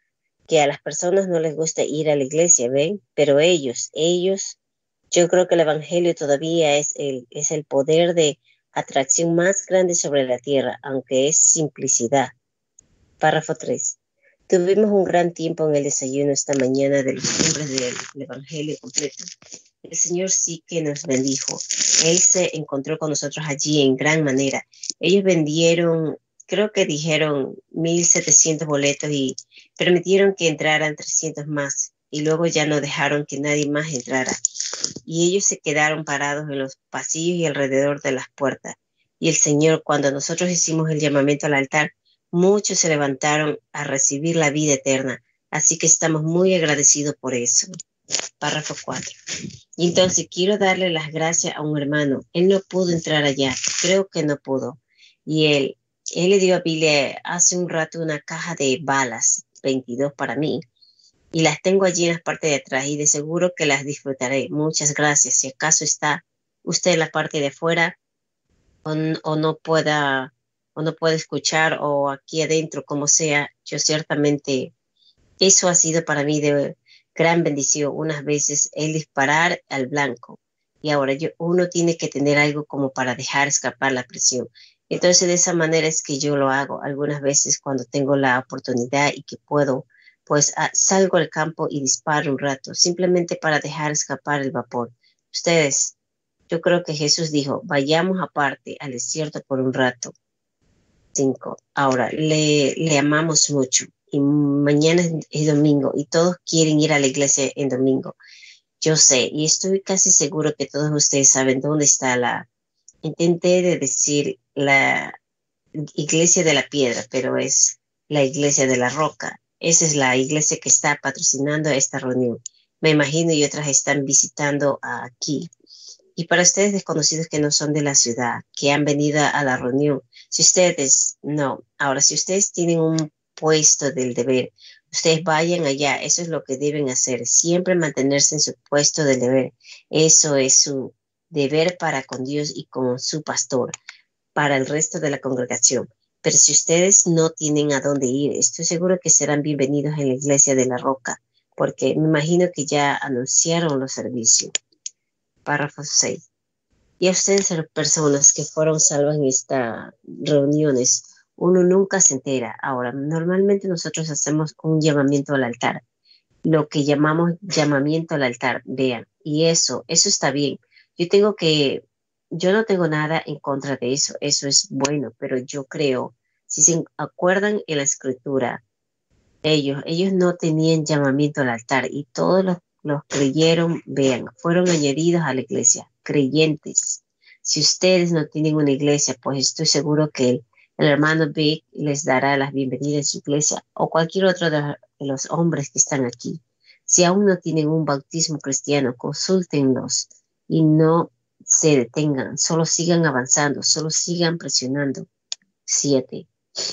que a las personas no les gusta ir a la iglesia, ¿ven? Pero ellos, ellos, yo creo que el evangelio todavía es el, es el poder de atracción más grande sobre la tierra, aunque es simplicidad. Párrafo tres. Tuvimos un gran tiempo en el desayuno esta mañana de los hombres del, del evangelio completo. El Señor sí que nos bendijo. Él se encontró con nosotros allí en gran manera. Ellos vendieron, creo que dijeron mil setecientos boletos y permitieron que entraran trescientos más. Y luego ya no dejaron que nadie más entrara. Y ellos se quedaron parados en los pasillos y alrededor de las puertas. Y el Señor, cuando nosotros hicimos el llamamiento al altar, muchos se levantaron a recibir la vida eterna. Así que estamos muy agradecidos por eso. Párrafo cuatro. Y entonces quiero darle las gracias a un hermano. Él no pudo entrar allá. Creo que no pudo. Y él, él le dio a Billy hace un rato una caja de balas, veintidós para mí. Y las tengo allí en la parte de atrás y de seguro que las disfrutaré. Muchas gracias. Si acaso está usted en la parte de afuera o, o no pueda o no puede escuchar o aquí adentro, como sea, yo ciertamente, eso ha sido para mí de gran bendición. Unas veces el disparar al blanco y ahora yo, uno tiene que tener algo como para dejar escapar la presión. Entonces de esa manera es que yo lo hago. Algunas veces cuando tengo la oportunidad y que puedo, pues ah, salgo al campo y disparo un rato, simplemente para dejar escapar el vapor. Ustedes, yo creo que Jesús dijo, vayamos aparte al desierto por un rato. Cinco. Ahora, le, le amamos mucho y mañana es, es domingo y todos quieren ir a la iglesia en domingo. Yo sé y estoy casi seguro que todos ustedes saben dónde está la, intenté de decir la iglesia de la piedra, pero es la iglesia de la roca. Esa es la iglesia que está patrocinando esta reunión. Me imagino y otras están visitando aquí. Y para ustedes desconocidos que no son de la ciudad, que han venido a la reunión, si ustedes, no, ahora si ustedes tienen un puesto del deber, ustedes vayan allá, eso es lo que deben hacer, siempre mantenerse en su puesto del deber. Eso es su deber para con Dios y con su pastor, para el resto de la congregación. Pero si ustedes no tienen a dónde ir, estoy seguro que serán bienvenidos en la iglesia de la Roca, porque me imagino que ya anunciaron los servicios. Párrafo seis. Y a ustedes, personas que fueron salvas en estas reuniones, uno nunca se entera. Ahora, normalmente nosotros hacemos un llamamiento al altar, lo que llamamos llamamiento al altar, vean, y eso, eso está bien. Yo tengo que, yo no tengo nada en contra de eso, eso es bueno, pero yo creo, si se acuerdan en la escritura, ellos, ellos no tenían llamamiento al altar y todos los los creyeron, vean, fueron añadidos a la iglesia, creyentes. Si ustedes no tienen una iglesia, pues estoy seguro que el, el hermano Vic les dará las bienvenidas en su iglesia o cualquier otro de los hombres que están aquí. Si aún no tienen un bautismo cristiano, consúltenlos y no se detengan, solo sigan avanzando, solo sigan presionando. Siete.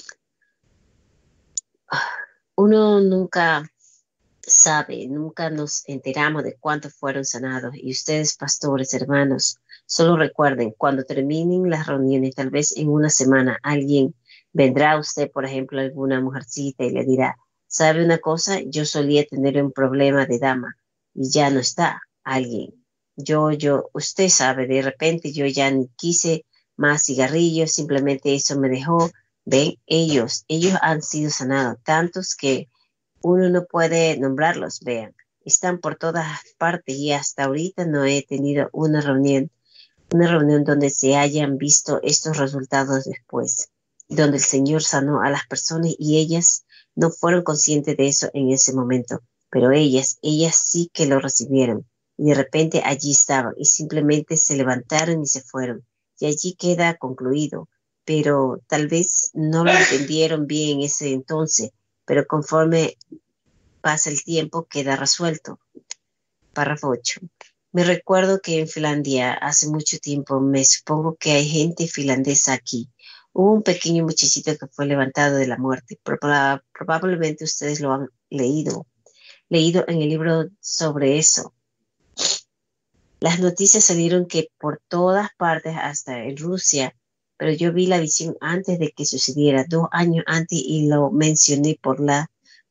Uno nunca sabe, nunca nos enteramos de cuántos fueron sanados. Y ustedes, pastores, hermanos, solo recuerden, cuando terminen las reuniones, tal vez en una semana, alguien vendrá a usted, por ejemplo, alguna mujercita y le dirá, ¿sabe una cosa? Yo solía tener un problema de dama y ya no está alguien. Yo, yo, usted sabe, de repente yo ya ni quise más cigarrillos, simplemente eso me dejó. Ven, ellos, ellos han sido sanados, tantos que uno no puede nombrarlos, vean, están por todas partes y hasta ahorita no he tenido una reunión, una reunión donde se hayan visto estos resultados después, donde el Señor sanó a las personas y ellas no fueron conscientes de eso en ese momento, pero ellas, ellas sí que lo recibieron y de repente allí estaban y simplemente se levantaron y se fueron y allí queda concluido, pero tal vez no lo entendieron bien en ese entonces, pero conforme pasa el tiempo queda resuelto. Párrafo ocho. Me recuerdo que en Finlandia hace mucho tiempo, me supongo que hay gente finlandesa aquí. Hubo un pequeño muchachito que fue levantado de la muerte. Proba- probablemente ustedes lo han leído, leído en el libro sobre eso. Las noticias salieron que por todas partes, hasta en Rusia, pero yo vi la visión antes de que sucediera, dos años antes, y lo mencioné por la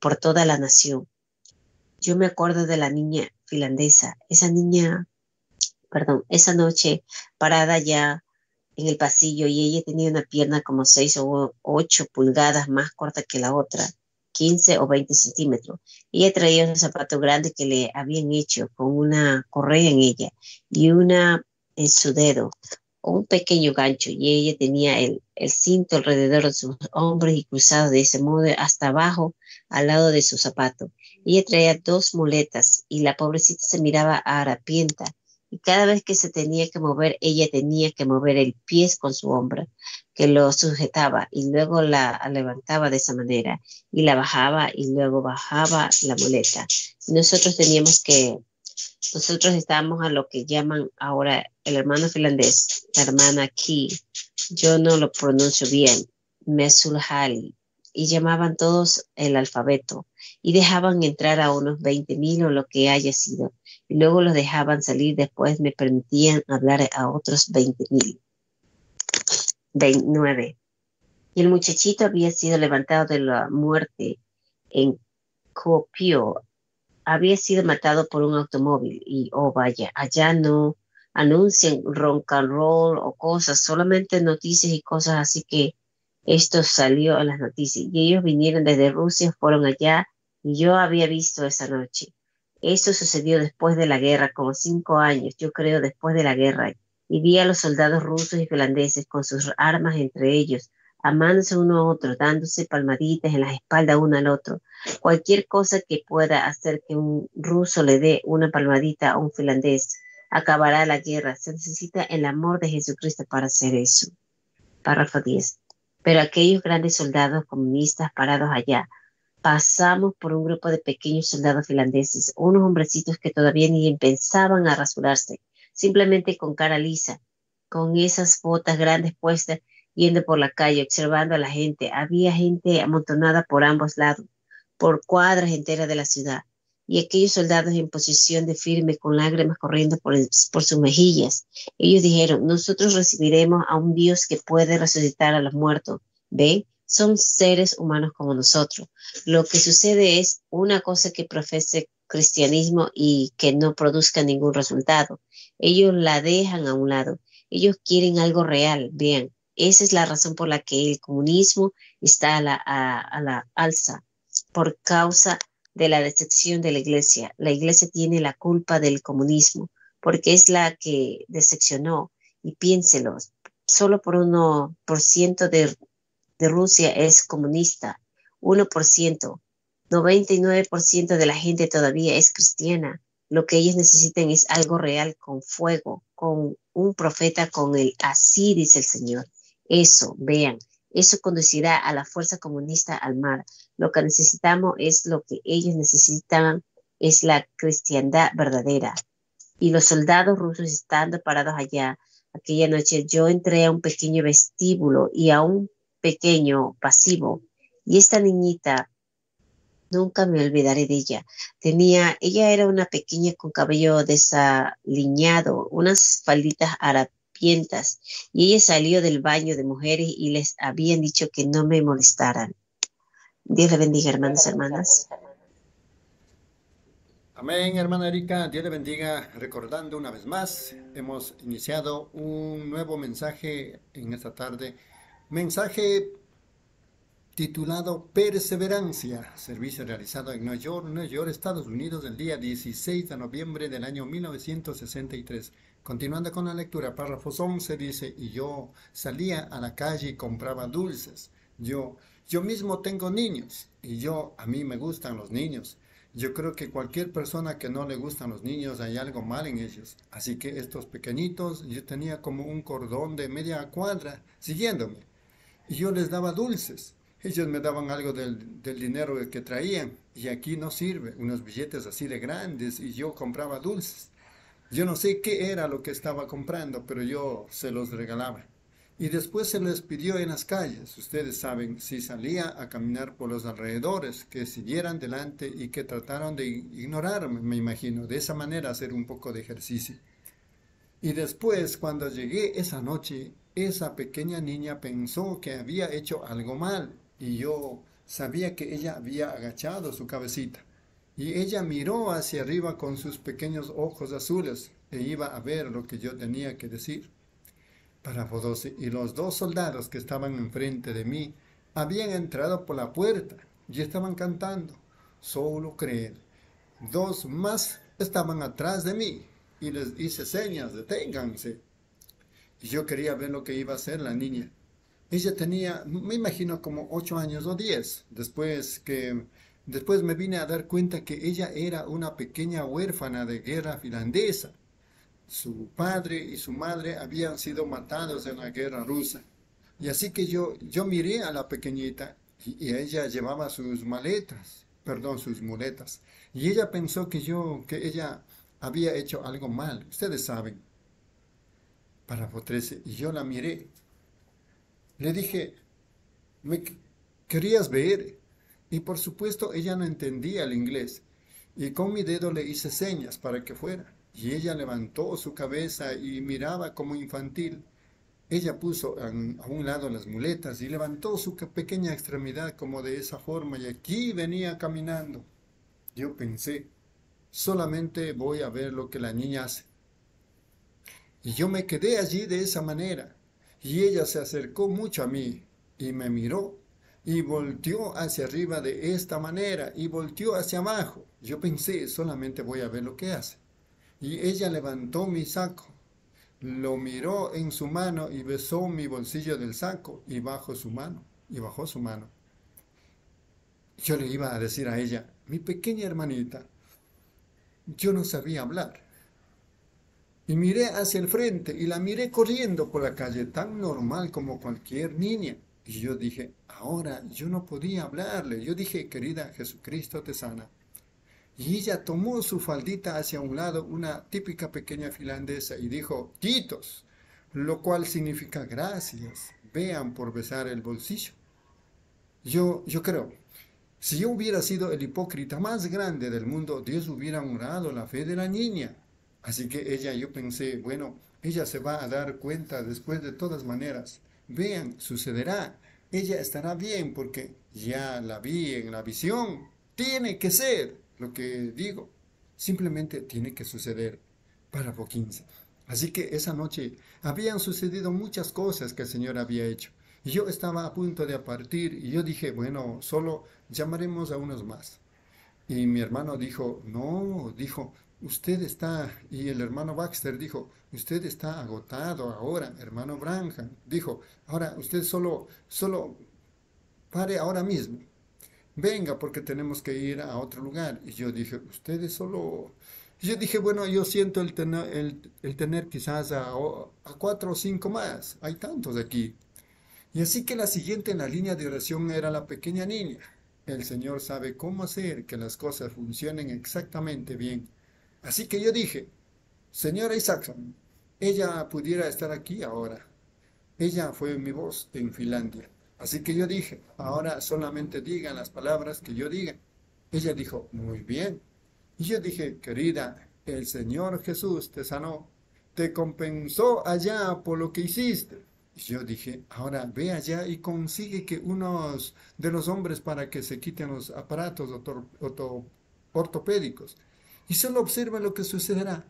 por toda la nación. Yo me acuerdo de la niña finlandesa, esa niña, perdón, esa noche parada ya en el pasillo y ella tenía una pierna como seis o ocho pulgadas más corta que la otra, quince o veinte centímetros. Ella traía un zapato grande que le habían hecho con una correa en ella y una en su dedo, un pequeño gancho, y ella tenía el, el cinto alrededor de sus hombros y cruzado de ese modo hasta abajo al lado de su zapato. Ella traía dos muletas y la pobrecita se miraba harapienta. Y cada vez que se tenía que mover, ella tenía que mover el pie con su hombro, que lo sujetaba, y luego la levantaba de esa manera, y la bajaba, y luego bajaba la muleta. Y nosotros teníamos que, nosotros estábamos a lo que llaman ahora el hermano finlandés, la hermana Ki, yo no lo pronuncio bien, Mesulhali, y llamaban todos el alfabeto, y dejaban entrar a unos veinte mil o lo que haya sido. Y luego los dejaban salir, después me permitían hablar a otros veinte mil. veintinueve. Y el muchachito había sido levantado de la muerte en Kuopio. Había sido matado por un automóvil. Y, oh vaya, allá no anuncian rock and roll o cosas, solamente noticias y cosas así que esto salió en las noticias. Y ellos vinieron desde Rusia, fueron allá, y yo había visto esa noche. Eso sucedió después de la guerra, como cinco años, yo creo, después de la guerra, y vi a los soldados rusos y finlandeses con sus armas entre ellos, amándose uno a otro, dándose palmaditas en la espalda uno al otro. Cualquier cosa que pueda hacer que un ruso le dé una palmadita a un finlandés acabará la guerra. Se necesita el amor de Jesucristo para hacer eso. Párrafo diez. Pero aquellos grandes soldados comunistas parados allá, pasamos por un grupo de pequeños soldados finlandeses, unos hombrecitos que todavía ni pensaban a rasurarse, simplemente con cara lisa, con esas botas grandes puestas, yendo por la calle, observando a la gente. Había gente amontonada por ambos lados, por cuadras enteras de la ciudad, y aquellos soldados en posición de firme, con lágrimas corriendo por, el, por sus mejillas. Ellos dijeron: nosotros recibiremos a un Dios que puede resucitar a los muertos. ¿Ve? Son seres humanos como nosotros. Lo que sucede es una cosa que profese cristianismo y que no produzca ningún resultado. Ellos la dejan a un lado. Ellos quieren algo real. Vean, esa es la razón por la que el comunismo está a la, a, a la alza, por causa de la decepción de la iglesia. La iglesia tiene la culpa del comunismo, porque es la que decepcionó. Y piénselo, solo por uno por ciento de de Rusia es comunista, uno por ciento, noventa y nueve por ciento de la gente todavía es cristiana. Lo que ellos necesitan es algo real, con fuego, con un profeta, con el así dice el Señor. Eso, vean, eso conducirá a la fuerza comunista al mar. Lo que necesitamos es lo que ellos necesitan, es la cristiandad verdadera. Y los soldados rusos estando parados allá, aquella noche yo entré a un pequeño vestíbulo y a un pequeño pasivo, y esta niñita, nunca me olvidaré de ella, tenía, ella era una pequeña con cabello desaliñado, unas falditas harapientas, y ella salió del baño de mujeres y les habían dicho que no me molestaran. Dios le bendiga, hermanos y hermanas. Amén, hermana Erika, Dios le bendiga. Recordando una vez más, hemos iniciado un nuevo mensaje en esta tarde. Mensaje titulado Perseverancia, servicio realizado en Nueva York, Nueva York, Estados Unidos, el día dieciséis de noviembre del año mil novecientos sesenta y tres. Continuando con la lectura, párrafos once dice: y yo salía a la calle y compraba dulces. Yo, yo mismo tengo niños, y yo, a mí me gustan los niños. Yo creo que cualquier persona que no le gustan los niños, hay algo mal en ellos. Así que estos pequeñitos, yo tenía como un cordón de media cuadra siguiéndome. Y yo les daba dulces. Ellos me daban algo del, del dinero que traían. Y aquí no sirve, unos billetes así de grandes. Y yo compraba dulces. Yo no sé qué era lo que estaba comprando, pero yo se los regalaba. Y después se les pidió en las calles. Ustedes saben, si salía a caminar por los alrededores, que siguieran delante y que trataron de ignorarme, me imagino. De esa manera hacer un poco de ejercicio. Y después, cuando llegué esa noche, esa pequeña niña pensó que había hecho algo mal. Y yo sabía que ella había agachado su cabecita. Y ella miró hacia arriba con sus pequeños ojos azules e iba a ver lo que yo tenía que decir. Párrafo doce. Y los dos soldados que estaban enfrente de mí habían entrado por la puerta y estaban cantando, solo creer. Dos más estaban atrás de mí y les hice señas, deténganse. Y yo quería ver lo que iba a hacer la niña. Ella tenía, me imagino, como ocho años o diez. Después que, después me vine a dar cuenta que ella era una pequeña huérfana de guerra finlandesa. Su padre y su madre habían sido matados en la guerra rusa. Y así que yo, yo miré a la pequeñita y, y ella llevaba sus maletas, perdón, sus muletas. Y ella pensó que yo, que ella había hecho algo mal. Ustedes saben. Párrafo trece. Y yo la miré. Le dije, ¿me querías ver? Y por supuesto ella no entendía el inglés. Y con mi dedo le hice señas para que fuera. Y ella levantó su cabeza y miraba como infantil. Ella puso en, a un lado las muletas y levantó su pequeña extremidad como de esa forma y aquí venía caminando. Yo pensé, solamente voy a ver lo que la niña hace. Y yo me quedé allí de esa manera. Y ella se acercó mucho a mí y me miró y volteó hacia arriba de esta manera y volteó hacia abajo. Yo pensé, solamente voy a ver lo que hace. Y ella levantó mi saco, lo miró en su mano y besó mi bolsillo del saco y bajó su mano, y bajó su mano. Yo le iba a decir a ella, mi pequeña hermanita, yo no sabía hablar. Y miré hacia el frente y la miré corriendo por la calle, tan normal como cualquier niña. Y yo dije, ahora yo no podía hablarle. Yo dije, querida, Jesucristo te sana. Y ella tomó su faldita hacia un lado, una típica pequeña finlandesa, y dijo, Titos, lo cual significa gracias, vean por besar el bolsillo. Yo, yo creo, si yo hubiera sido el hipócrita más grande del mundo, Dios hubiera honrado la fe de la niña. Así que ella, yo pensé, bueno, ella se va a dar cuenta después de todas maneras. Vean, sucederá, ella estará bien porque ya la vi en la visión, tiene que ser. Lo que digo, simplemente tiene que suceder. Párrafo quince. Así que esa noche habían sucedido muchas cosas que el Señor había hecho. Y yo estaba a punto de partir y yo dije, bueno, solo llamaremos a unos más. Y mi hermano dijo, no, dijo, usted está, y el hermano Baxter dijo, usted está agotado ahora, hermano Branham. Dijo, ahora usted solo, solo pare ahora mismo. Venga, porque tenemos que ir a otro lugar. Y yo dije, ustedes solo... Y yo dije, bueno, yo siento el tener, el, el tener quizás a, a cuatro o cinco más. Hay tantos aquí. Y así que la siguiente en la línea de oración era la pequeña niña. El Señor sabe cómo hacer que las cosas funcionen exactamente bien. Así que yo dije, señora Isaacson, ella pudiera estar aquí ahora. Ella fue mi voz en Finlandia. Así que yo dije, ahora solamente digan las palabras que yo diga. Ella dijo, muy bien. Y yo dije, querida, el Señor Jesús te sanó, te compensó allá por lo que hiciste. Y yo dije, ahora ve allá y consigue que unos de los hombres para que se quiten los aparatos orto, orto, ortopédicos. Y solo observa lo que sucederá.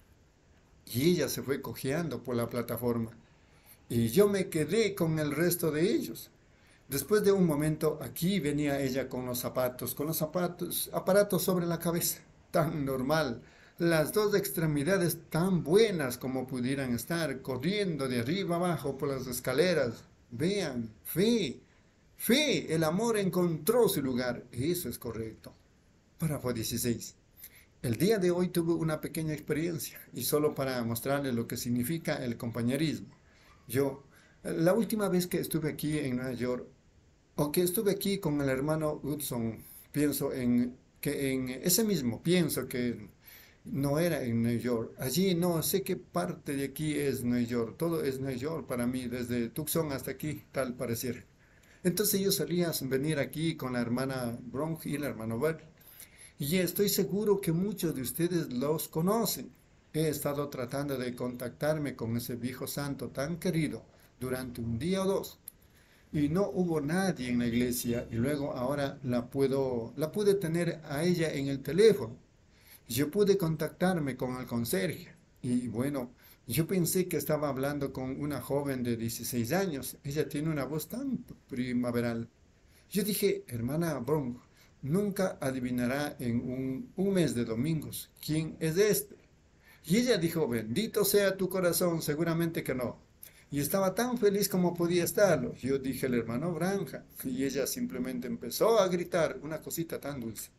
Y ella se fue cojeando por la plataforma. Y yo me quedé con el resto de ellos. Después de un momento, aquí venía ella con los zapatos, con los zapatos, aparatos sobre la cabeza, tan normal, las dos extremidades tan buenas como pudieran estar, corriendo de arriba abajo por las escaleras. Vean, fe, fe, el amor encontró su lugar. Eso es correcto. Párrafo dieciséis. El día de hoy tuve una pequeña experiencia, y solo para mostrarles lo que significa el compañerismo. Yo, la última vez que estuve aquí en Nueva York, o que estuve aquí con el hermano Hudson, pienso en que en ese mismo, pienso que no era en Nueva York. Allí no sé qué parte de aquí es Nueva York. Todo es Nueva York para mí, desde Tucson hasta aquí, tal pareciera. Entonces yo solía venir aquí con la hermana Bronch y el hermano Bert. Y estoy seguro que muchos de ustedes los conocen. He estado tratando de contactarme con ese viejo santo tan querido durante un día o dos. y no hubo nadie en la iglesia, y luego ahora la puedo, la pude tener a ella en el teléfono. Yo pude contactarme con el conserje, y bueno, yo pensé que estaba hablando con una joven de dieciséis años. Ella tiene una voz tan primaveral. Yo dije, hermana Bronk, nunca adivinará en un, un mes de domingos quién es este. Y ella dijo, bendito sea tu corazón, seguramente que no. Y estaba tan feliz como podía estarlo. Yo dije, el hermano Branham, y ella simplemente empezó a gritar una cosita tan dulce.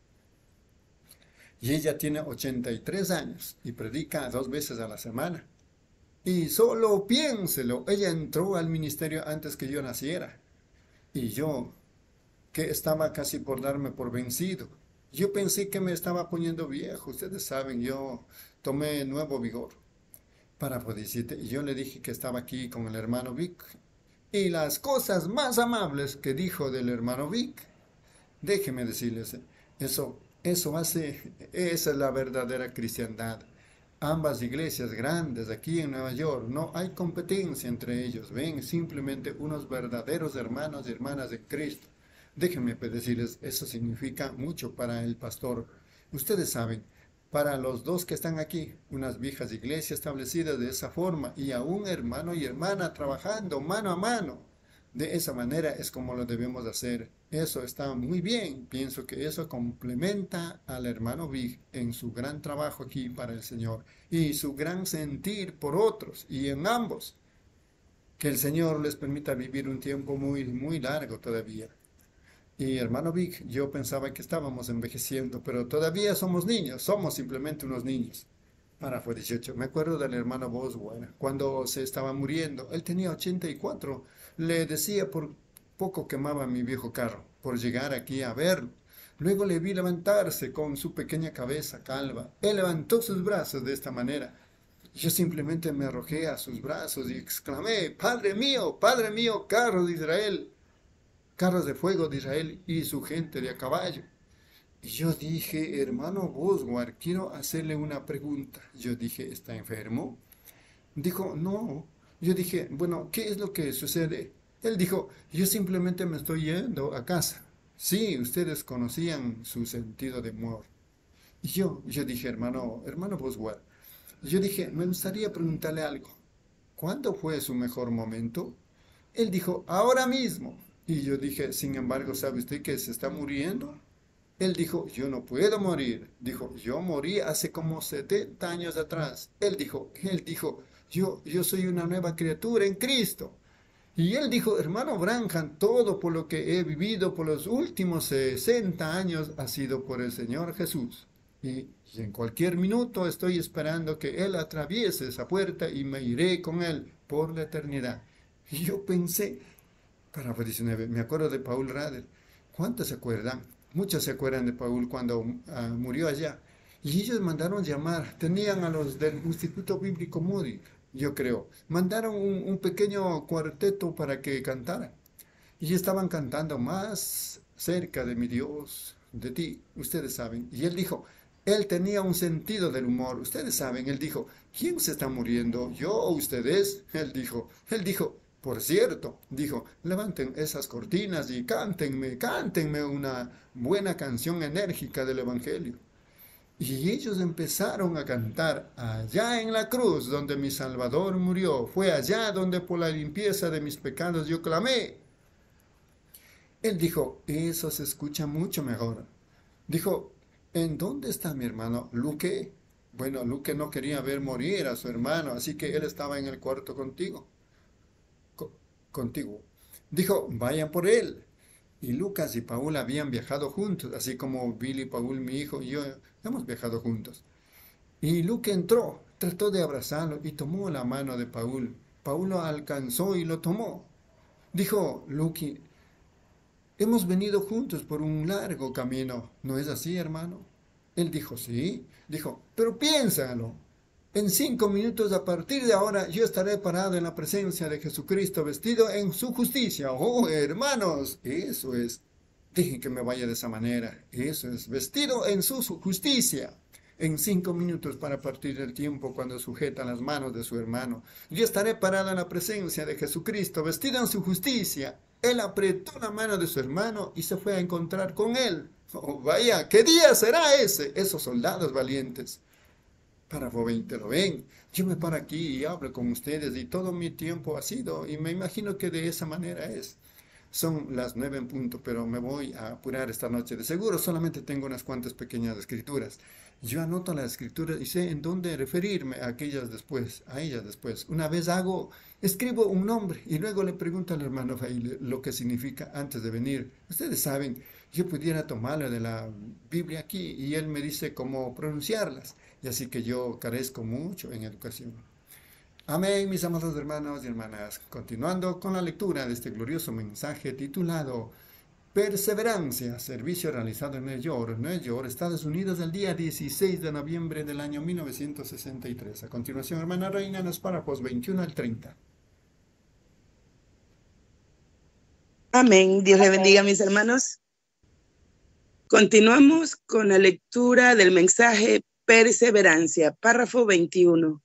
Y ella tiene ochenta y tres años y predica dos veces a la semana. Y solo piénselo, ella entró al ministerio antes que yo naciera. Y yo, que estaba casi por darme por vencido, yo pensé que me estaba poniendo viejo. Ustedes saben, yo tomé nuevo vigor para poder decirte. Y yo le dije que estaba aquí con el hermano Vic. Y las cosas más amables que dijo del hermano Vic, déjeme decirles, eso, eso hace, esa es la verdadera cristiandad. Ambas iglesias grandes aquí en Nueva York, no hay competencia entre ellos, ven, simplemente unos verdaderos hermanos y hermanas de Cristo. Déjenme decirles, eso significa mucho para el pastor. Ustedes saben, para los dos que están aquí, unas viejas iglesias establecidas de esa forma, y a un hermano y hermana trabajando mano a mano. De esa manera es como lo debemos hacer. Eso está muy bien. Pienso que eso complementa al hermano Big en su gran trabajo aquí para el Señor y su gran sentir por otros y en ambos. Que el Señor les permita vivir un tiempo muy, muy largo todavía. Y hermano Big, yo pensaba que estábamos envejeciendo, pero todavía somos niños, somos simplemente unos niños. Para fue dieciocho. Me acuerdo del hermano Boswell, cuando se estaba muriendo, él tenía ochenta y cuatro. Le decía por poco quemaba mi viejo carro, por llegar aquí a verlo. Luego le vi levantarse con su pequeña cabeza calva. Él levantó sus brazos de esta manera. Yo simplemente me arrojé a sus brazos y exclamé, Padre mío, Padre mío, carros de Israel, carros de fuego de Israel y su gente de a caballo. Y yo dije, hermano Boswell, quiero hacerle una pregunta. Yo dije, ¿está enfermo? Dijo, no. Yo dije, bueno, ¿qué es lo que sucede? Él dijo, yo simplemente me estoy yendo a casa. Sí, ustedes conocían su sentido de humor. Y yo, yo dije, hermano, hermano Boswell, yo dije, me gustaría preguntarle algo. ¿Cuándo fue su mejor momento? Él dijo, ahora mismo. Y yo dije, sin embargo, ¿sabe usted que se está muriendo? Él dijo, yo no puedo morir. Dijo, yo morí hace como setenta años atrás. Él dijo, él dijo, yo, yo soy una nueva criatura en Cristo. Y él dijo, hermano Branham, todo por lo que he vivido por los últimos sesenta años ha sido por el Señor Jesús. Y, y en cualquier minuto estoy esperando que Él atraviese esa puerta y me iré con Él por la eternidad. Y yo pensé, párrafo diecinueve, me acuerdo de Paul Rader. ¿Cuántos se acuerdan? Muchos se acuerdan de Paul cuando uh, murió allá. Y ellos mandaron llamar, tenían a los del Instituto Bíblico Moody, yo creo. Mandaron un, un pequeño cuarteto para que cantara. Y estaban cantando más cerca de mi Dios, de ti, ustedes saben. Y él dijo, él tenía un sentido del humor, ustedes saben. Él dijo, ¿quién se está muriendo? ¿Yo o ustedes? Él dijo, él dijo, por cierto, dijo, levanten esas cortinas y cántenme, cántenme una buena canción enérgica del Evangelio. Y ellos empezaron a cantar, allá en la cruz donde mi Salvador murió, fue allá donde por la limpieza de mis pecados yo clamé. Él dijo, eso se escucha mucho mejor. Dijo, ¿en dónde está mi hermano Luque? Bueno, Luque no quería ver morir a su hermano, así que él estaba en el cuarto contigo. contigo. Dijo, vayan por él. Y Lucas y Paul habían viajado juntos, así como Billy, Paul, mi hijo y yo hemos viajado juntos. Y Luke entró, trató de abrazarlo y tomó la mano de Paul. Paul lo alcanzó y lo tomó. Dijo, Luke, hemos venido juntos por un largo camino, ¿no es así, hermano? Él dijo, sí. Dijo, pero piénsalo. En cinco minutos a partir de ahora yo estaré parado en la presencia de Jesucristo vestido en su justicia. Oh, hermanos, eso es. Dejen que me vaya de esa manera. Eso es, vestido en su, su justicia. En cinco minutos para partir del tiempo cuando sujeta las manos de su hermano. Yo estaré parado en la presencia de Jesucristo vestido en su justicia. Él apretó la mano de su hermano y se fue a encontrar con él. Oh, vaya, ¿qué día será ese? Esos soldados valientes. Párrafo veinte, ¿lo ven? Yo me paro aquí y hablo con ustedes y todo mi tiempo ha sido, y me imagino que de esa manera es. Son las nueve en punto, pero me voy a apurar esta noche. De seguro solamente tengo unas cuantas pequeñas escrituras. Yo anoto las escrituras y sé en dónde referirme a aquellas después, a ellas después. Una vez hago, escribo un nombre y luego le pregunto al hermano Faile lo que significa antes de venir. Ustedes saben, yo pudiera tomarle de la Biblia aquí y él me dice cómo pronunciarlas. Y así que yo carezco mucho en educación. Amén, mis amados hermanos y hermanas. Continuando con la lectura de este glorioso mensaje titulado Perseverancia, servicio realizado en Nueva York, Nueva York, Estados Unidos, el día dieciséis de noviembre del año mil novecientos sesenta y tres. A continuación, hermana Reina, en los párrafos veintiuno al treinta. Amén. Dios le bendiga, mis hermanos. Continuamos con la lectura del mensaje Perseverancia, párrafo veintiuno.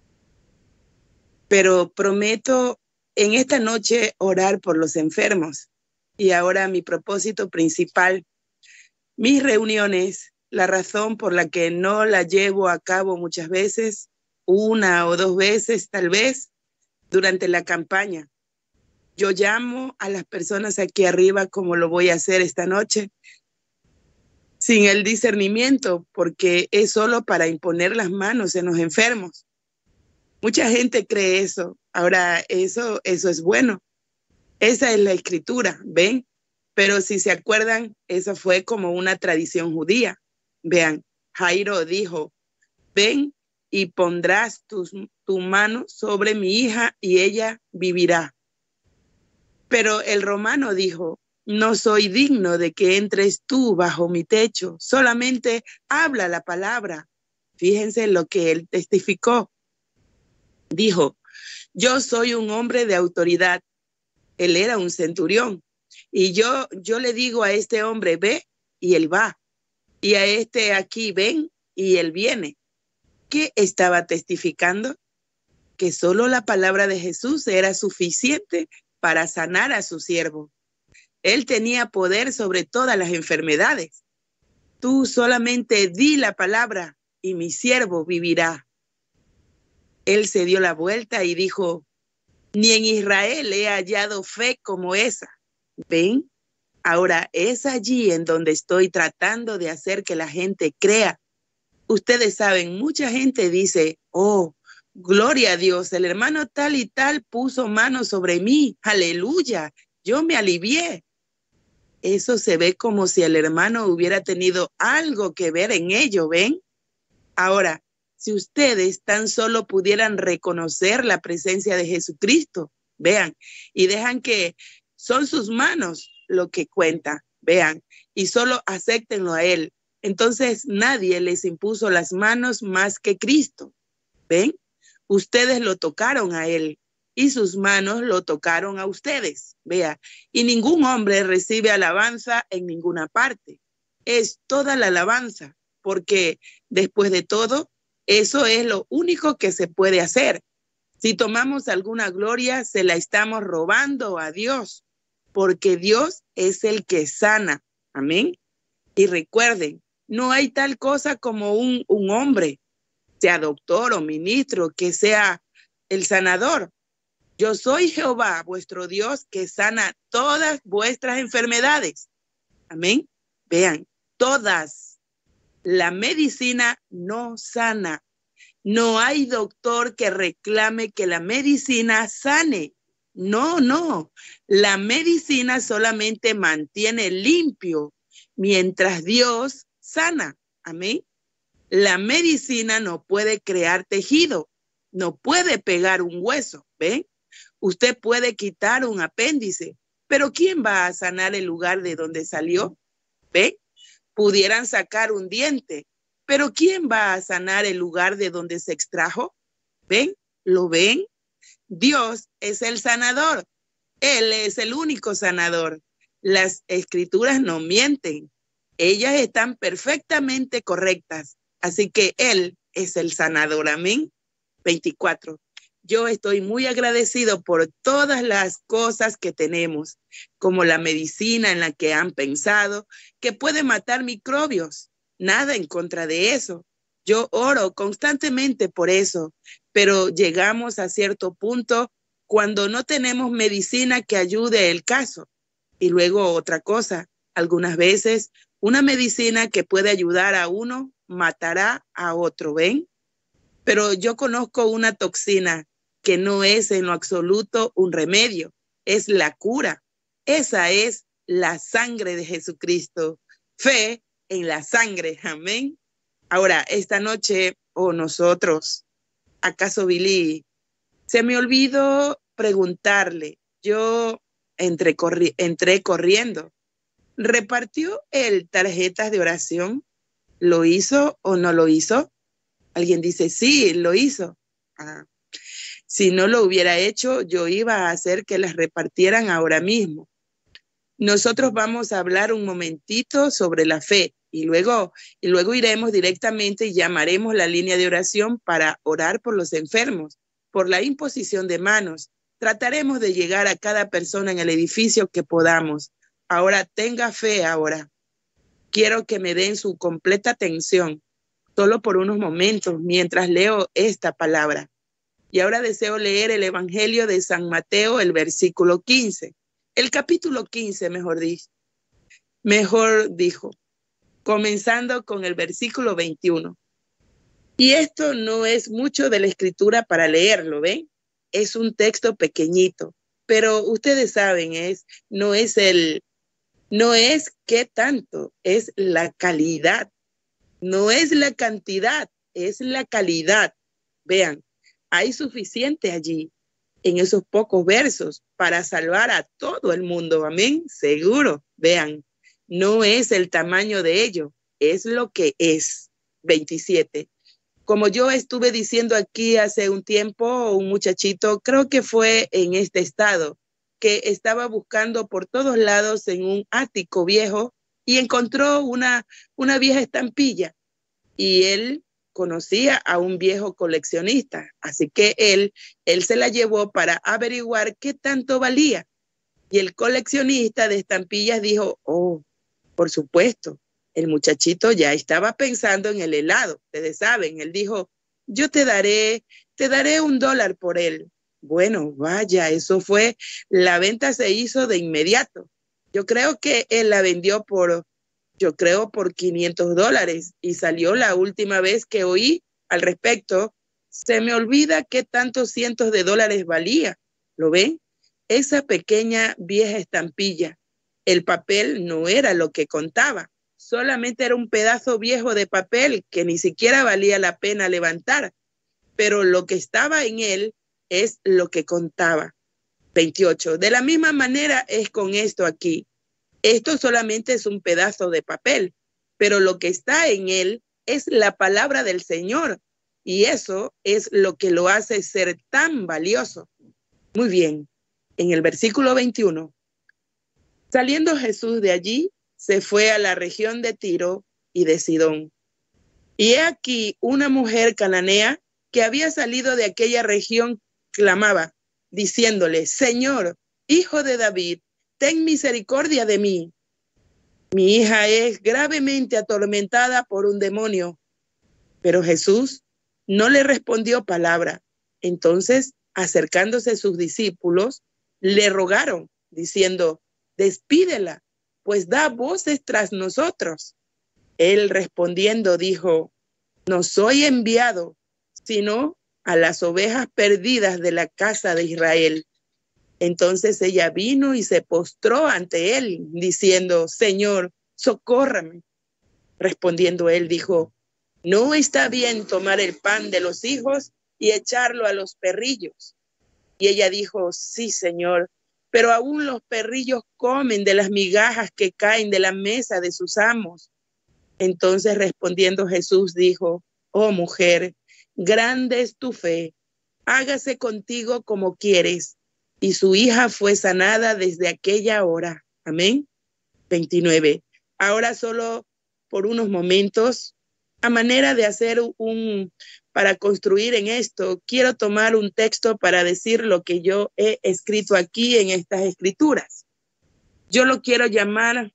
Pero prometo en esta noche orar por los enfermos. Y ahora mi propósito principal, mis reuniones, la razón por la que no la llevo a cabo muchas veces, una o dos veces tal vez, durante la campaña. Yo llamo a las personas aquí arriba como lo voy a hacer esta noche, sin el discernimiento, porque es solo para imponer las manos en los enfermos. Mucha gente cree eso. Ahora, eso, eso es bueno. Esa es la escritura, ¿ven? Pero si se acuerdan, eso fue como una tradición judía. Vean, Jairo dijo, ven y pondrás tus, tu mano sobre mi hija y ella vivirá. Pero el romano dijo, no soy digno de que entres tú bajo mi techo, solamente habla la palabra. Fíjense lo que él testificó. Dijo, yo soy un hombre de autoridad. Él era un centurión. Y yo, yo le digo a este hombre, ve, y él va. Y a este aquí, ven, y él viene. ¿Qué estaba testificando? Que solo la palabra de Jesús era suficiente para sanar a su siervo. Él tenía poder sobre todas las enfermedades. Tú solamente di la palabra y mi siervo vivirá. Él se dio la vuelta y dijo, ni en Israel he hallado fe como esa. ¿Ven? Ahora es allí en donde estoy tratando de hacer que la gente crea. Ustedes saben, mucha gente dice, oh, gloria a Dios, el hermano tal y tal puso mano sobre mí. Aleluya, yo me alivié. Eso se ve como si el hermano hubiera tenido algo que ver en ello, ¿ven? Ahora, si ustedes tan solo pudieran reconocer la presencia de Jesucristo, vean, y dejan que son sus manos lo que cuenta, vean, y solo acéptenlo a Él. Entonces nadie les impuso las manos más que Cristo, ¿ven? Ustedes lo tocaron a Él y sus manos lo tocaron a ustedes, vea, y ningún hombre recibe alabanza en ninguna parte. Es toda la alabanza, porque después de todo, eso es lo único que se puede hacer. Si tomamos alguna gloria, se la estamos robando a Dios, porque Dios es el que sana. Amén. Y recuerden, no hay tal cosa como un, un hombre, sea doctor o ministro, que sea el sanador. Yo soy Jehová, vuestro Dios, que sana todas vuestras enfermedades. Amén. Vean, todas. La medicina no sana. No hay doctor que reclame que la medicina sane. No, no. La medicina solamente mantiene limpio mientras Dios sana. Amén. La medicina no puede crear tejido, no puede pegar un hueso. ¿Ven? Usted puede quitar un apéndice, pero ¿quién va a sanar el lugar de donde salió? ¿Ven? Pudieran sacar un diente, pero ¿quién va a sanar el lugar de donde se extrajo? ¿Ven? ¿Lo ven? Dios es el sanador. Él es el único sanador. Las escrituras no mienten. Ellas están perfectamente correctas. Así que Él es el sanador. Amén. veinticuatro. yo estoy muy agradecido por todas las cosas que tenemos, como la medicina en la que han pensado, que puede matar microbios. Nada en contra de eso. Yo oro constantemente por eso, pero llegamos a cierto punto cuando no tenemos medicina que ayude el caso. Y luego otra cosa, algunas veces una medicina que puede ayudar a uno matará a otro, ¿ven? Pero yo conozco una toxina que no es en lo absoluto un remedio, es la cura. Esa es la sangre de Jesucristo. Fe en la sangre, amén. Ahora, esta noche, o oh, nosotros, ¿acaso Billy? Se me olvidó preguntarle, yo entré, corri entré corriendo. ¿Repartió él tarjetas de oración? ¿Lo hizo o no lo hizo? Alguien dice, sí, lo hizo. Ah. Si no lo hubiera hecho, yo iba a hacer que las repartieran ahora mismo. Nosotros vamos a hablar un momentito sobre la fe y luego, y luego iremos directamente y llamaremos la línea de oración para orar por los enfermos, por la imposición de manos. Trataremos de llegar a cada persona en el edificio que podamos. Ahora tenga fe ahora. Quiero que me den su completa atención, solo por unos momentos, mientras leo esta palabra. Y ahora deseo leer el Evangelio de San Mateo, el versículo quince. El capítulo quince, mejor dicho. Mejor dijo, comenzando con el versículo veintiuno. Y esto no es mucho de la escritura para leerlo, ¿ven? Es un texto pequeñito, pero ustedes saben, es, no es el, no es qué tanto, es la calidad. No es la cantidad, es la calidad. Vean, hay suficiente allí, en esos pocos versos, para salvar a todo el mundo. Amén, seguro. Vean, no es el tamaño de ello, es lo que es. veintisiete. Como yo estuve diciendo aquí hace un tiempo, un muchachito, creo que fue en este estado, que estaba buscando por todos lados en un ático viejo y encontró una, una vieja estampilla. Y él conocía a un viejo coleccionista, así que él, él se la llevó para averiguar qué tanto valía. Y el coleccionista de estampillas dijo, oh, por supuesto, el muchachito ya estaba pensando en el helado, ustedes saben, él dijo, yo te daré, te daré un dólar por él. Bueno, vaya, eso fue, la venta se hizo de inmediato. Yo creo que él la vendió por, yo creo por quinientos dólares y salió la última vez que oí al respecto. Se me olvida qué tantos cientos de dólares valía. ¿Lo ven? Esa pequeña vieja estampilla. El papel no era lo que contaba. Solamente era un pedazo viejo de papel que ni siquiera valía la pena levantar. Pero lo que estaba en él es lo que contaba. veintiocho. De la misma manera es con esto aquí. Esto solamente es un pedazo de papel, pero lo que está en él es la palabra del Señor. Y eso es lo que lo hace ser tan valioso. Muy bien. En el versículo veintiuno. Saliendo Jesús de allí, se fue a la región de Tiro y de Sidón. Y he aquí una mujer cananea que había salido de aquella región clamaba, diciéndole, Señor, hijo de David, ten misericordia de mí. Mi hija es gravemente atormentada por un demonio. Pero Jesús no le respondió palabra. Entonces, acercándose sus discípulos, le rogaron, diciendo, despídela, pues da voces tras nosotros. Él respondiendo dijo, no soy enviado, sino a las ovejas perdidas de la casa de Israel. Entonces ella vino y se postró ante él, diciendo, Señor, socórrame. Respondiendo él dijo, no está bien tomar el pan de los hijos y echarlo a los perrillos. Y ella dijo, sí, Señor, pero aún los perrillos comen de las migajas que caen de la mesa de sus amos. Entonces respondiendo Jesús dijo, oh mujer, grande es tu fe, hágase contigo como quieres. Y su hija fue sanada desde aquella hora. Amén. veintinueve. Ahora solo por unos momentos a manera de hacer un, para construir en esto, quiero tomar un texto para decir lo que yo he escrito aquí en estas escrituras. Yo lo quiero llamar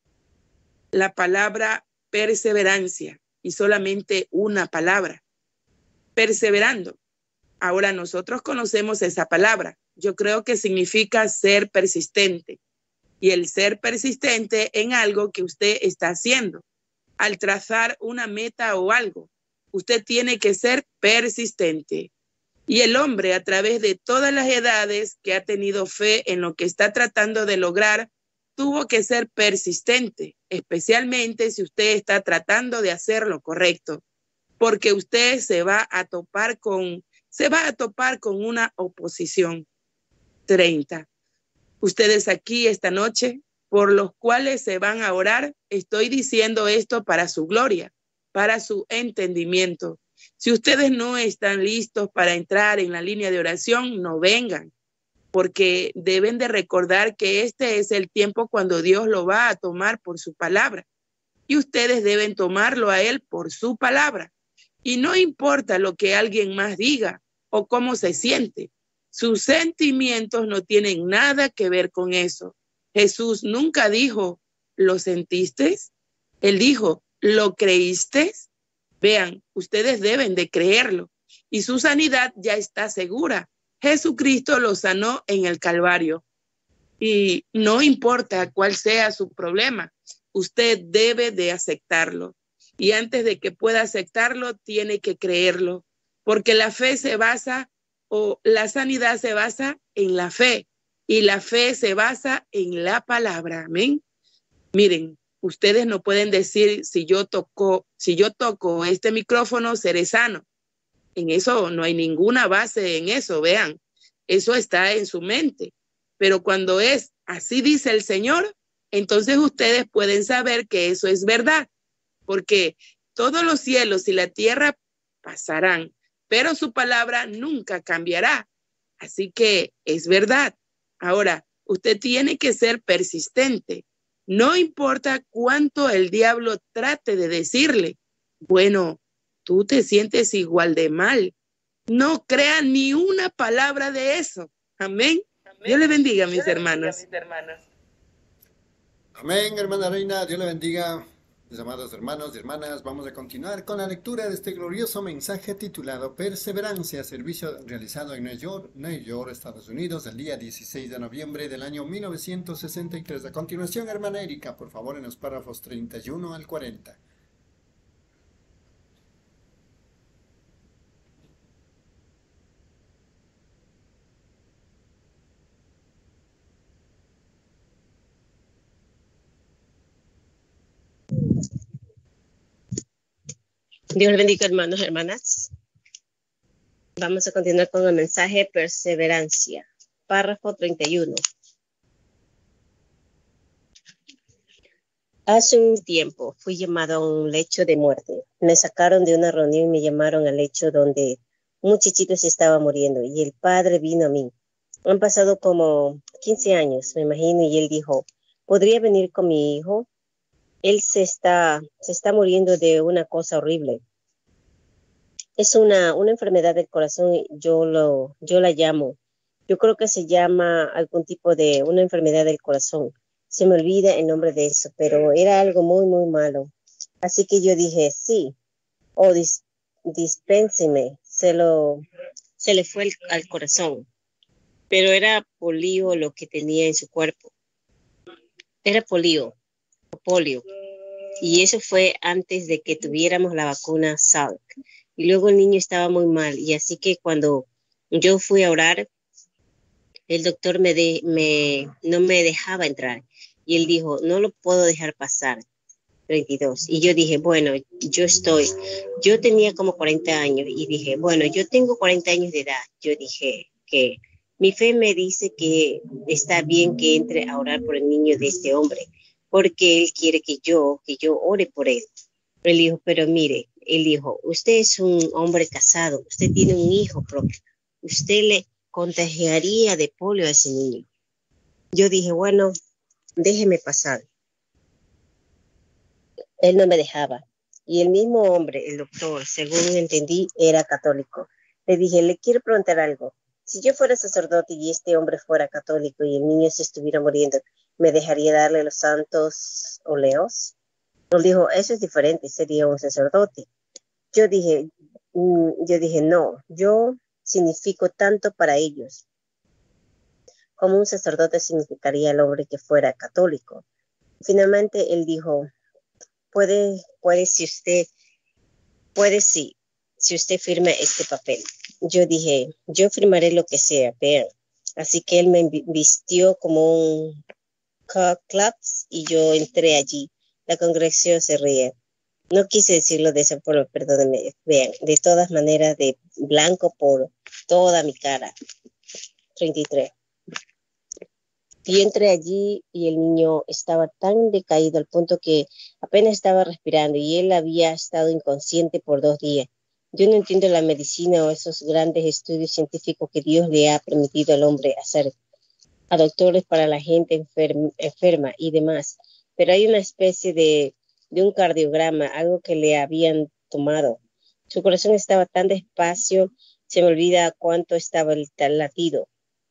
la palabra perseverancia y solamente una palabra, perseverando. Ahora nosotros conocemos esa palabra. Yo creo que significa ser persistente y el ser persistente en algo que usted está haciendo. Al trazar una meta o algo, usted tiene que ser persistente. Y el hombre, a través de todas las edades que ha tenido fe en lo que está tratando de lograr, tuvo que ser persistente, especialmente si usted está tratando de hacer lo correcto, porque usted se va a topar con, se va a topar con una oposición. treinta. Ustedes aquí esta noche, por los cuales se van a orar, estoy diciendo esto para su gloria, para su entendimiento. Si ustedes no están listos para entrar en la línea de oración, no vengan, porque deben de recordar que este es el tiempo cuando Dios lo va a tomar por su palabra, y ustedes deben tomarlo a Él por su palabra. Y no importa lo que alguien más diga o cómo se siente, sus sentimientos no tienen nada que ver con eso. Jesús nunca dijo, ¿lo sentiste? Él dijo, ¿lo creíste? Vean, ustedes deben de creerlo y su sanidad ya está segura. Jesucristo lo sanó en el Calvario y no importa cuál sea su problema, usted debe de aceptarlo. Y antes de que pueda aceptarlo, tiene que creerlo, porque la fe se basa o la sanidad se basa en la fe. Y la fe se basa en la palabra. Amén. Miren, ustedes no pueden decir si yo toco, si yo toco este micrófono, seré sano. En eso no hay ninguna base en eso, vean. Eso está en su mente. Pero cuando es así dice el Señor, entonces ustedes pueden saber que eso es verdad. Porque todos los cielos y la tierra pasarán, pero su palabra nunca cambiará. Así que es verdad. Ahora, usted tiene que ser persistente. No importa cuánto el diablo trate de decirle, bueno, tú te sientes igual de mal. No crea ni una palabra de eso. Amén. Amén. Dios le bendiga, mis hermanos. mis hermanos. Amén, hermana Reina. Dios le bendiga. Mis amados hermanos y hermanas, vamos a continuar con la lectura de este glorioso mensaje titulado Perseverancia, servicio realizado en Nueva York, Nueva York, Estados Unidos, el día dieciséis de noviembre del año mil novecientos sesenta y tres. A continuación, hermana Erika, por favor, en los párrafos treinta y uno al cuarenta. Dios les bendiga, hermanos y hermanas. Vamos a continuar con el mensaje perseverancia. Párrafo treinta y uno. Hace un tiempo fui llamado a un lecho de muerte. Me sacaron de una reunión y me llamaron al lecho donde un muchachito se estaba muriendo y el padre vino a mí. Han pasado como quince años, me imagino, y él dijo, ¿podría venir con mi hijo? Él se está, se está muriendo de una cosa horrible. Es una, una enfermedad del corazón, yo, lo, yo la llamo. Yo creo que se llama algún tipo de una enfermedad del corazón. Se me olvida el nombre de eso, pero era algo muy, muy malo. Así que yo dije, sí, o oh, dis, dispénseme, se, lo, se le fue el, al corazón. Pero era polio lo que tenía en su cuerpo. Era polio. polio y eso fue antes de que tuviéramos la vacuna Salk y luego el niño estaba muy mal y así que cuando yo fui a orar el doctor me, de, me no me dejaba entrar y él dijo no lo puedo dejar pasar. treinta y dos y yo dije bueno yo estoy yo tenía como cuarenta años y dije bueno yo tengo cuarenta años de edad. Yo dije que mi fe me dice que está bien que entre a orar por el niño de este hombre porque él quiere que yo, que yo ore por él. Él dijo, pero mire, él dijo, usted es un hombre casado, usted tiene un hijo propio, usted le contagiaría de polio a ese niño. Yo dije, bueno, déjeme pasar. Él no me dejaba. Y el mismo hombre, el doctor, según entendí, era católico. Le dije, le quiero preguntar algo. Si yo fuera sacerdote y este hombre fuera católico y el niño se estuviera muriendo, ¿me dejaría darle los santos óleos? Él dijo, eso es diferente, sería un sacerdote. Yo dije, mm, yo dije, no, yo significo tanto para ellos como un sacerdote significaría el hombre que fuera católico. Finalmente él dijo, puede, puede si usted, puede si, si usted firma este papel. Yo dije, yo firmaré lo que sea, vean. Así que él me vistió como un claps y yo entré allí. La congregación se ríe. No quise decirlo de esa forma, perdónenme. Vean, de todas maneras, de blanco por toda mi cara. treinta y tres. Yo entré allí y el niño estaba tan decaído al punto que apenas estaba respirando y él había estado inconsciente por dos días. Yo no entiendo la medicina o esos grandes estudios científicos que Dios le ha permitido al hombre hacer, a doctores para la gente enferma, enferma y demás, pero hay una especie de, de un cardiograma, algo que le habían tomado. Su corazón estaba tan despacio, se me olvida cuánto estaba el latido.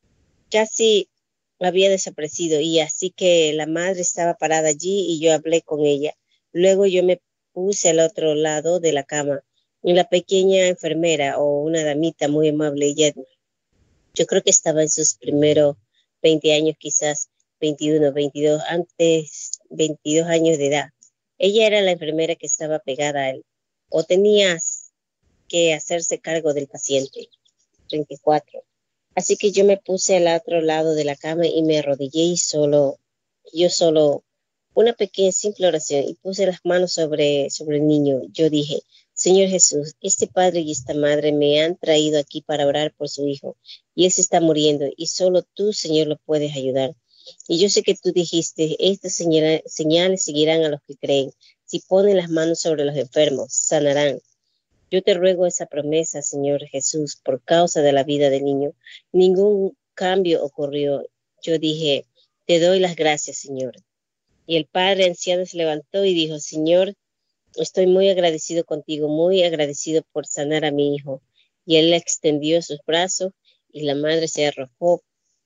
Casi había desaparecido y así que la madre estaba parada allí y yo hablé con ella. Luego yo me puse al otro lado de la cama y la pequeña enfermera o una damita muy amable, ella, yo creo que estaba en sus primeros veinte años, quizás veintiuno, veintidós, antes veintidós años de edad. Ella era la enfermera que estaba pegada a él o tenía que hacerse cargo del paciente. treinta y cuatro. Así que yo me puse al otro lado de la cama y me arrodillé y solo, yo solo, una pequeña simple oración y puse las manos sobre, sobre el niño. Yo dije, Señor Jesús, este padre y esta madre me han traído aquí para orar por su hijo y él se está muriendo y solo tú, Señor, lo puedes ayudar. Y yo sé que tú dijiste, estas señales, señales seguirán a los que creen. Si ponen las manos sobre los enfermos, sanarán. Yo te ruego esa promesa, Señor Jesús, por causa de la vida del niño. Ningún cambio ocurrió. Yo dije, te doy las gracias, Señor. Y el padre anciano se levantó y dijo, Señor, estoy muy agradecido contigo, muy agradecido por sanar a mi hijo. Y él extendió sus brazos y la madre se arrojó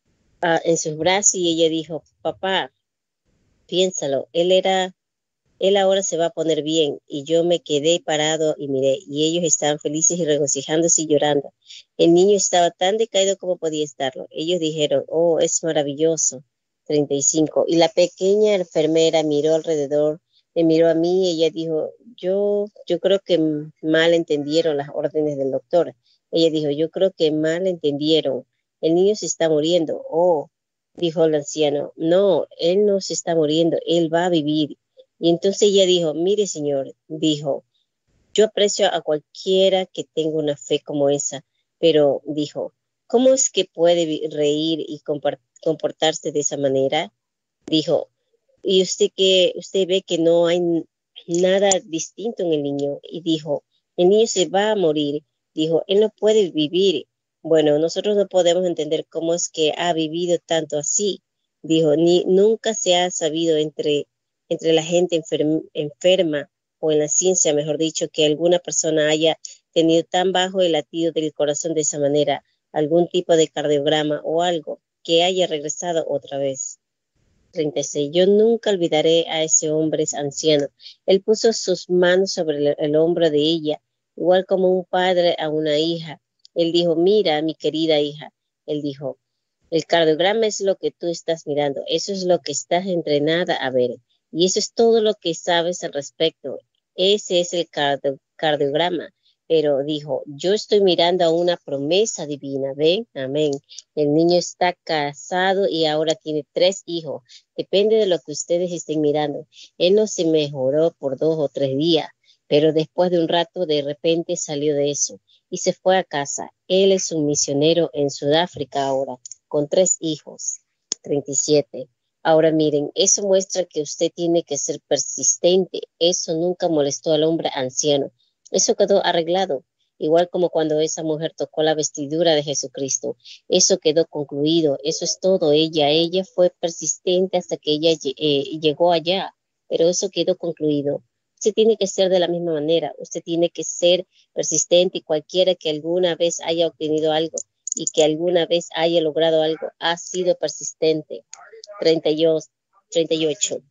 uh, en sus brazos y ella dijo, papá, piénsalo, él era... Él ahora se va a poner bien. Y yo me quedé parado y miré. Y ellos estaban felices y regocijándose y llorando. El niño estaba tan decaído como podía estarlo. Ellos dijeron, oh, es maravilloso. treinta y cinco. Y la pequeña enfermera miró alrededor, me miró a mí y ella dijo, yo, yo creo que mal entendieron las órdenes del doctor. Ella dijo, yo creo que mal entendieron. El niño se está muriendo. Oh, dijo el anciano, no, él no se está muriendo. Él va a vivir. Y entonces ella dijo, mire señor, dijo, yo aprecio a cualquiera que tenga una fe como esa, pero dijo, ¿cómo es que puede reír y comportarse de esa manera? Dijo, y usted que usted ve que no hay nada distinto en el niño. Y dijo, el niño se va a morir. Dijo, él no puede vivir. Bueno, nosotros no podemos entender cómo es que ha vivido tanto así. Dijo, ni nunca se ha sabido entre entre la gente enferma, enferma o en la ciencia, mejor dicho, que alguna persona haya tenido tan bajo el latido del corazón de esa manera, algún tipo de cardiograma o algo, que haya regresado otra vez. treinta y seis. Yo nunca olvidaré a ese hombre anciano. Él puso sus manos sobre el, el hombro de ella, igual como un padre a una hija. Él dijo, mira, mi querida hija. Él dijo, el cardiograma es lo que tú estás mirando. Eso es lo que estás entrenada a ver. Y eso es todo lo que sabes al respecto. Ese es el cardio, cardiograma. Pero dijo, yo estoy mirando a una promesa divina. ¿Ven? Amén. El niño está casado y ahora tiene tres hijos. Depende de lo que ustedes estén mirando. Él no se mejoró por dos o tres días, pero después de un rato de repente salió de eso y se fue a casa. Él es un misionero en Sudáfrica ahora, con tres hijos. treinta y siete. Ahora miren, eso muestra que usted tiene que ser persistente. Eso nunca molestó al hombre anciano. Eso quedó arreglado, igual como cuando esa mujer tocó la vestidura de Jesucristo. Eso quedó concluido. Eso es todo. Ella, ella fue persistente hasta que ella eh, llegó allá, pero eso quedó concluido. Usted tiene que ser de la misma manera. Usted tiene que ser persistente y cualquiera que alguna vez haya obtenido algo y que alguna vez haya logrado algo, ha sido persistente. treinta y ocho.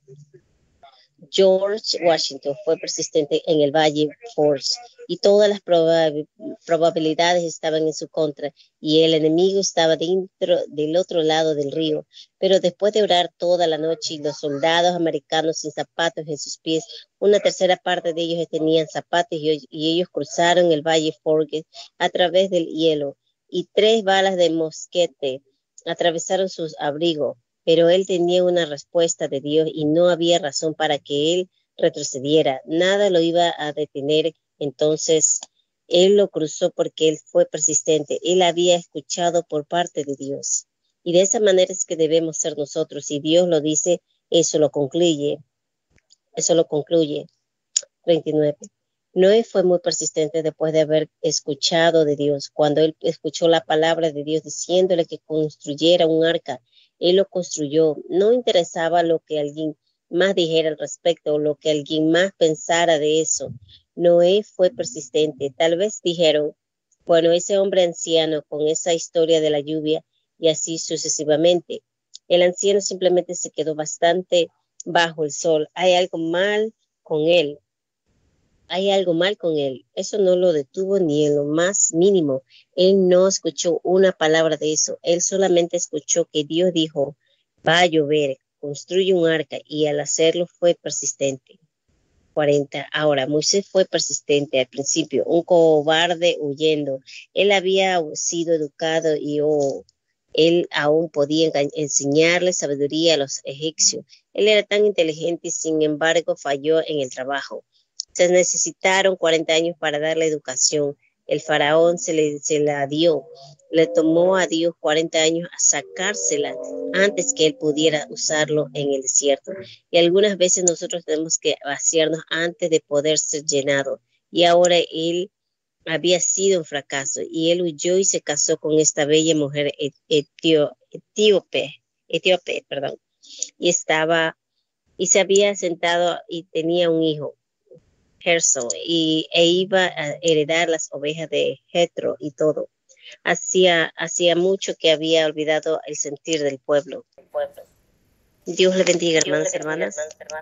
George Washington fue persistente en el Valle Forge y todas las probab probabilidades estaban en su contra y el enemigo estaba dentro del otro lado del río. Pero después de orar toda la noche y los soldados americanos sin zapatos en sus pies, una tercera parte de ellos tenían zapatos y, y ellos cruzaron el Valle Forge a través del hielo y tres balas de mosquete atravesaron sus abrigos. Pero él tenía una respuesta de Dios y no había razón para que él retrocediera. Nada lo iba a detener. Entonces, él lo cruzó porque él fue persistente. Él había escuchado por parte de Dios. Y de esa manera es que debemos ser nosotros. Si Dios lo dice, eso lo concluye. Eso lo concluye. treinta y nueve. Noé fue muy persistente después de haber escuchado de Dios. Cuando él escuchó la palabra de Dios diciéndole que construyera un arca, él lo construyó. No interesaba lo que alguien más dijera al respecto o lo que alguien más pensara de eso. Noé fue persistente. Tal vez dijeron, bueno, ese hombre anciano con esa historia de la lluvia y así sucesivamente. El anciano simplemente se quedó bastante bajo el sol. Hay algo mal con él. Hay algo mal con él. Eso no lo detuvo ni en lo más mínimo. Él no escuchó una palabra de eso. Él solamente escuchó que Dios dijo, va a llover, construye un arca, y al hacerlo fue persistente. cuarenta. Ahora, Moisés fue persistente al principio, un cobarde huyendo. Él había sido educado y oh, él aún podía enseñarle sabiduría a los egipcios. Él era tan inteligente y sin embargo falló en el trabajo. Se necesitaron cuarenta años para darle educación. El faraón se, le, se la dio. Le tomó a Dios cuarenta años a sacársela antes que él pudiera usarlo en el desierto. Y algunas veces nosotros tenemos que vaciarnos antes de poder ser llenado. Y ahora él había sido un fracaso y él huyó y se casó con esta bella mujer etio, etíope, etíope, perdón. Y estaba, y se había sentado y tenía un hijo. Gerson, y e iba a heredar las ovejas de Jetro y todo. Hacía, hacía mucho que había olvidado el sentir del pueblo. Dios le bendiga, hermanos y hermanas.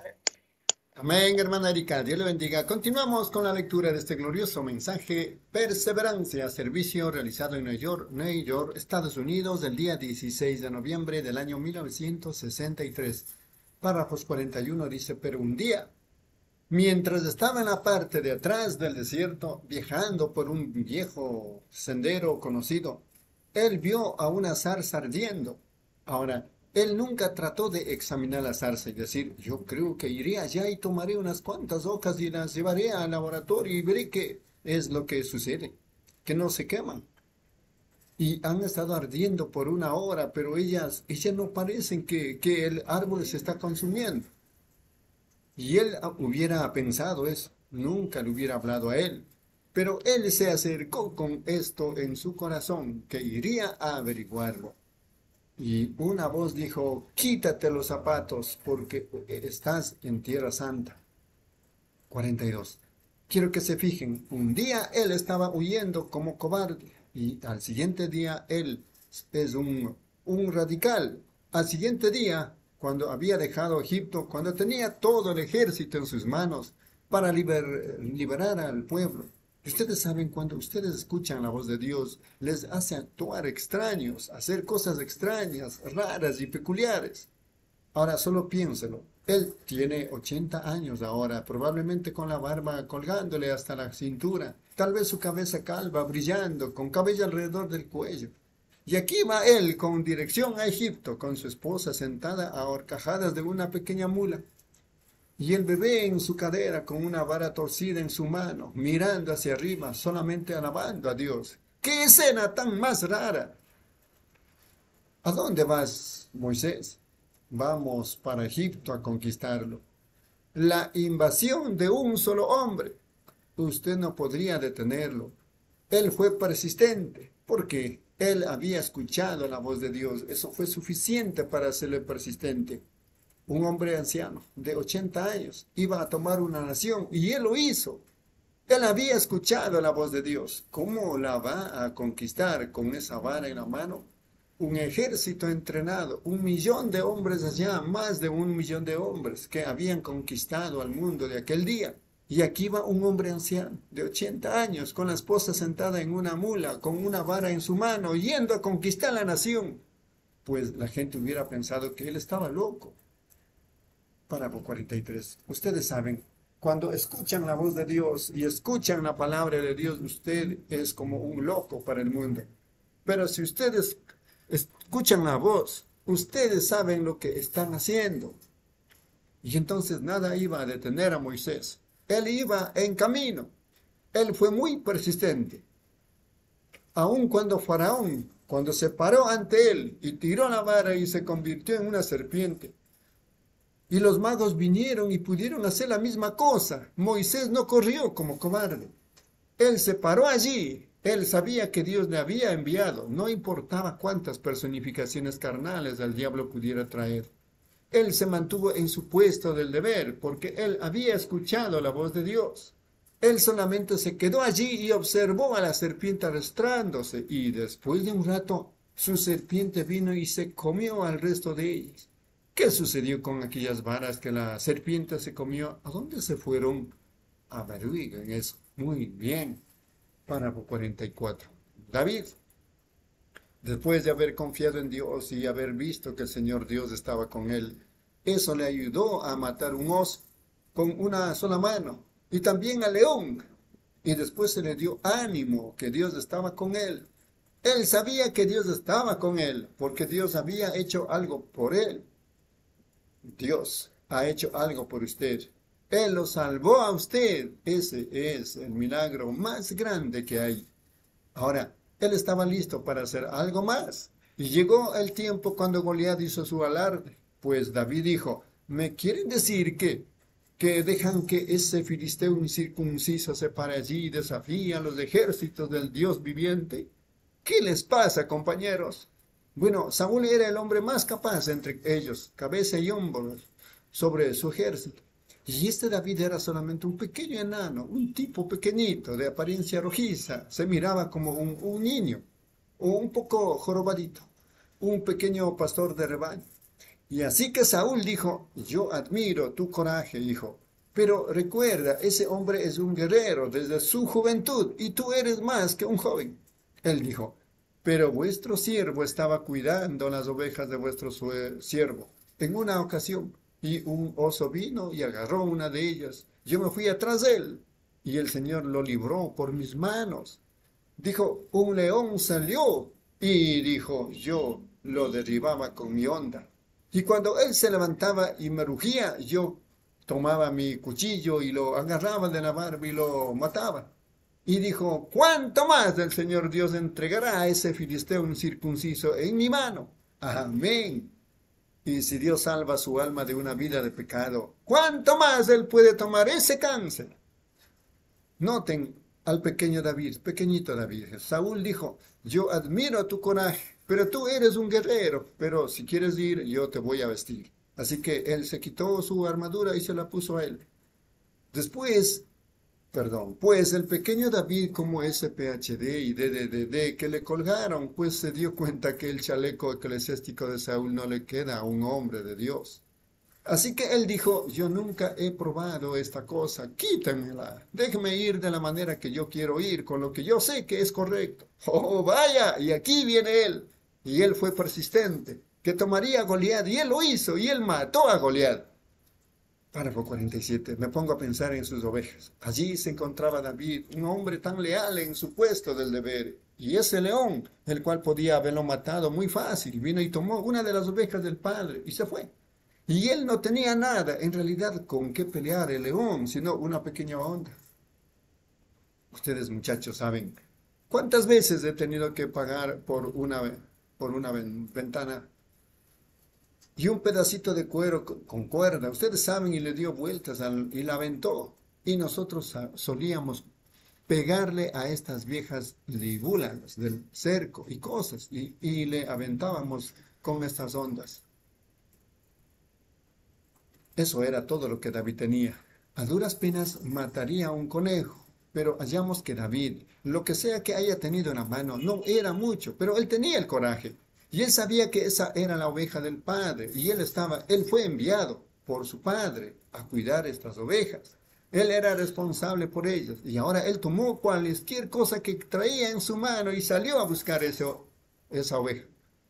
Amén, hermana Erika. Dios le bendiga. Continuamos con la lectura de este glorioso mensaje, Perseverancia, servicio realizado en Nueva York, Nueva York, Estados Unidos, el día dieciséis de noviembre del año mil novecientos sesenta y tres. Párrafos cuarenta y uno dice, pero un día, mientras estaba en la parte de atrás del desierto, viajando por un viejo sendero conocido, él vio a una zarza ardiendo. Ahora, él nunca trató de examinar la zarza y decir, yo creo que iré allá y tomaré unas cuantas hojas y las llevaré al laboratorio y veré qué es lo que sucede, que no se queman. Y han estado ardiendo por una hora, pero ellas, ellas no parecen que, que el árbol se está consumiendo. Y él hubiera pensado eso, nunca le hubiera hablado a él. Pero él se acercó con esto en su corazón, que iría a averiguarlo. Y una voz dijo, quítate los zapatos, porque estás en tierra santa. cuarenta y dos. Quiero que se fijen, un día él estaba huyendo como cobarde, y al siguiente día él es un, un radical. Al siguiente día, cuando había dejado Egipto, cuando tenía todo el ejército en sus manos para liber, liberar al pueblo. Ustedes saben, cuando ustedes escuchan la voz de Dios, les hace actuar extraños, hacer cosas extrañas, raras y peculiares. Ahora solo piénselo, él tiene ochenta años ahora, probablemente con la barba colgándole hasta la cintura, tal vez su cabeza calva brillando, con cabello alrededor del cuello. Y aquí va él con dirección a Egipto, con su esposa sentada a horcajadas de una pequeña mula. Y el bebé en su cadera con una vara torcida en su mano, mirando hacia arriba, solamente alabando a Dios. ¡Qué escena tan más rara! ¿A dónde vas, Moisés? Vamos para Egipto a conquistarlo. La invasión de un solo hombre. Usted no podría detenerlo. Él fue persistente, porque él había escuchado la voz de Dios. Eso fue suficiente para hacerle persistente. un hombre anciano de ochenta años, iba a tomar una nación y él lo hizo. Él había escuchado la voz de Dios. ¿Cómo la va a conquistar con esa vara en la mano? Un ejército entrenado, un millón de hombres allá, más de un millón de hombres que habían conquistado al mundo de aquel día. Y aquí va un hombre anciano de ochenta años, con la esposa sentada en una mula, con una vara en su mano, yendo a conquistar la nación. Pues la gente hubiera pensado que él estaba loco. Párrafo cuarenta y tres. Ustedes saben, cuando escuchan la voz de Dios y escuchan la palabra de Dios, usted es como un loco para el mundo. Pero si ustedes escuchan la voz, ustedes saben lo que están haciendo. Y entonces nada iba a detener a Moisés. Él iba en camino. Él fue muy persistente. Aun cuando Faraón, cuando se paró ante él y tiró la vara y se convirtió en una serpiente, y los magos vinieron y pudieron hacer la misma cosa, Moisés no corrió como cobarde. Él se paró allí. Él sabía que Dios le había enviado. No importaba cuántas personificaciones carnales el diablo pudiera traer. Él se mantuvo en su puesto del deber porque él había escuchado la voz de Dios. Él solamente se quedó allí y observó a la serpiente arrastrándose, y después de un rato su serpiente vino y se comió al resto de ellas. ¿Qué sucedió con aquellas varas que la serpiente se comió? ¿A dónde se fueron? Averigüen eso. Muy bien. Párrafo cuarenta y cuatro. David, después de haber confiado en Dios y haber visto que el Señor Dios estaba con él, eso le ayudó a matar un oso con una sola mano, y también al león. Y después se le dio ánimo que Dios estaba con él. Él sabía que Dios estaba con él, porque Dios había hecho algo por él. Dios ha hecho algo por usted. Él lo salvó a usted. Ese es el milagro más grande que hay. Ahora, él estaba listo para hacer algo más. Y llegó el tiempo cuando Goliat hizo su alarde. Pues David dijo, ¿me quieren decir que, que dejan que ese filisteo incircunciso se pare allí y desafíe a los ejércitos del Dios viviente? ¿Qué les pasa, compañeros? Bueno, Saúl era el hombre más capaz entre ellos, cabeza y hombros sobre su ejército. Y este David era solamente un pequeño enano, un tipo pequeñito, de apariencia rojiza. Se miraba como un, un niño, o un poco jorobadito, un pequeño pastor de rebaño. Y así que Saúl dijo, yo admiro tu coraje, hijo. Pero recuerda, ese hombre es un guerrero desde su juventud, y tú eres más que un joven. Él dijo, pero vuestro siervo estaba cuidando las ovejas de vuestro siervo en una ocasión, y un oso vino y agarró una de ellas. Yo me fui atrás de él, y el Señor lo libró por mis manos. Dijo, un león salió, y dijo, yo lo derribaba con mi onda. Y cuando él se levantaba y me rugía, yo tomaba mi cuchillo y lo agarraba de la barba y lo mataba. Y dijo, ¿cuánto más el Señor Dios entregará a ese filisteo incircunciso en mi mano? Amén. Y si Dios salva su alma de una vida de pecado, ¿cuánto más él puede tomar ese cáncer? Noten al pequeño David, pequeñito David. Saúl dijo, yo admiro tu coraje, pero tú eres un guerrero, pero si quieres ir, yo te voy a vestir. Así que él se quitó su armadura y se la puso a él. Después, perdón, pues el pequeño David, como ese P H D y D D D D que le colgaron, pues se dio cuenta que el chaleco eclesiástico de Saúl no le queda a un hombre de Dios. Así que él dijo, yo nunca he probado esta cosa, quítenmela, déjeme ir de la manera que yo quiero ir, con lo que yo sé que es correcto. Oh, vaya, y aquí viene él. Y él fue persistente, que tomaría a Goliat, y él lo hizo, y él mató a Goliat. Párrafo cuarenta y siete. Me pongo a pensar en sus ovejas. Allí se encontraba David, un hombre tan leal en su puesto del deber. Y ese león, el cual podía haberlo matado muy fácil, vino y tomó una de las ovejas del padre y se fue. Y él no tenía nada, en realidad, con qué pelear el león, sino una pequeña onda. Ustedes, muchachos, saben cuántas veces he tenido que pagar por una, por una ventana y un pedacito de cuero con cuerda. Ustedes saben, y le dio vueltas al, y la aventó. Y nosotros solíamos pegarle a estas viejas libúlagas del cerco y cosas, y, y le aventábamos con estas ondas. Eso era todo lo que David tenía. A duras penas mataría a un conejo, pero hallamos que David, lo que sea que haya tenido en la mano, no era mucho, pero él tenía el coraje. Y él sabía que esa era la oveja del padre, y él estaba, él fue enviado por su padre a cuidar estas ovejas. Él era responsable por ellas, y ahora él tomó cualquier cosa que traía en su mano y salió a buscar ese, esa oveja,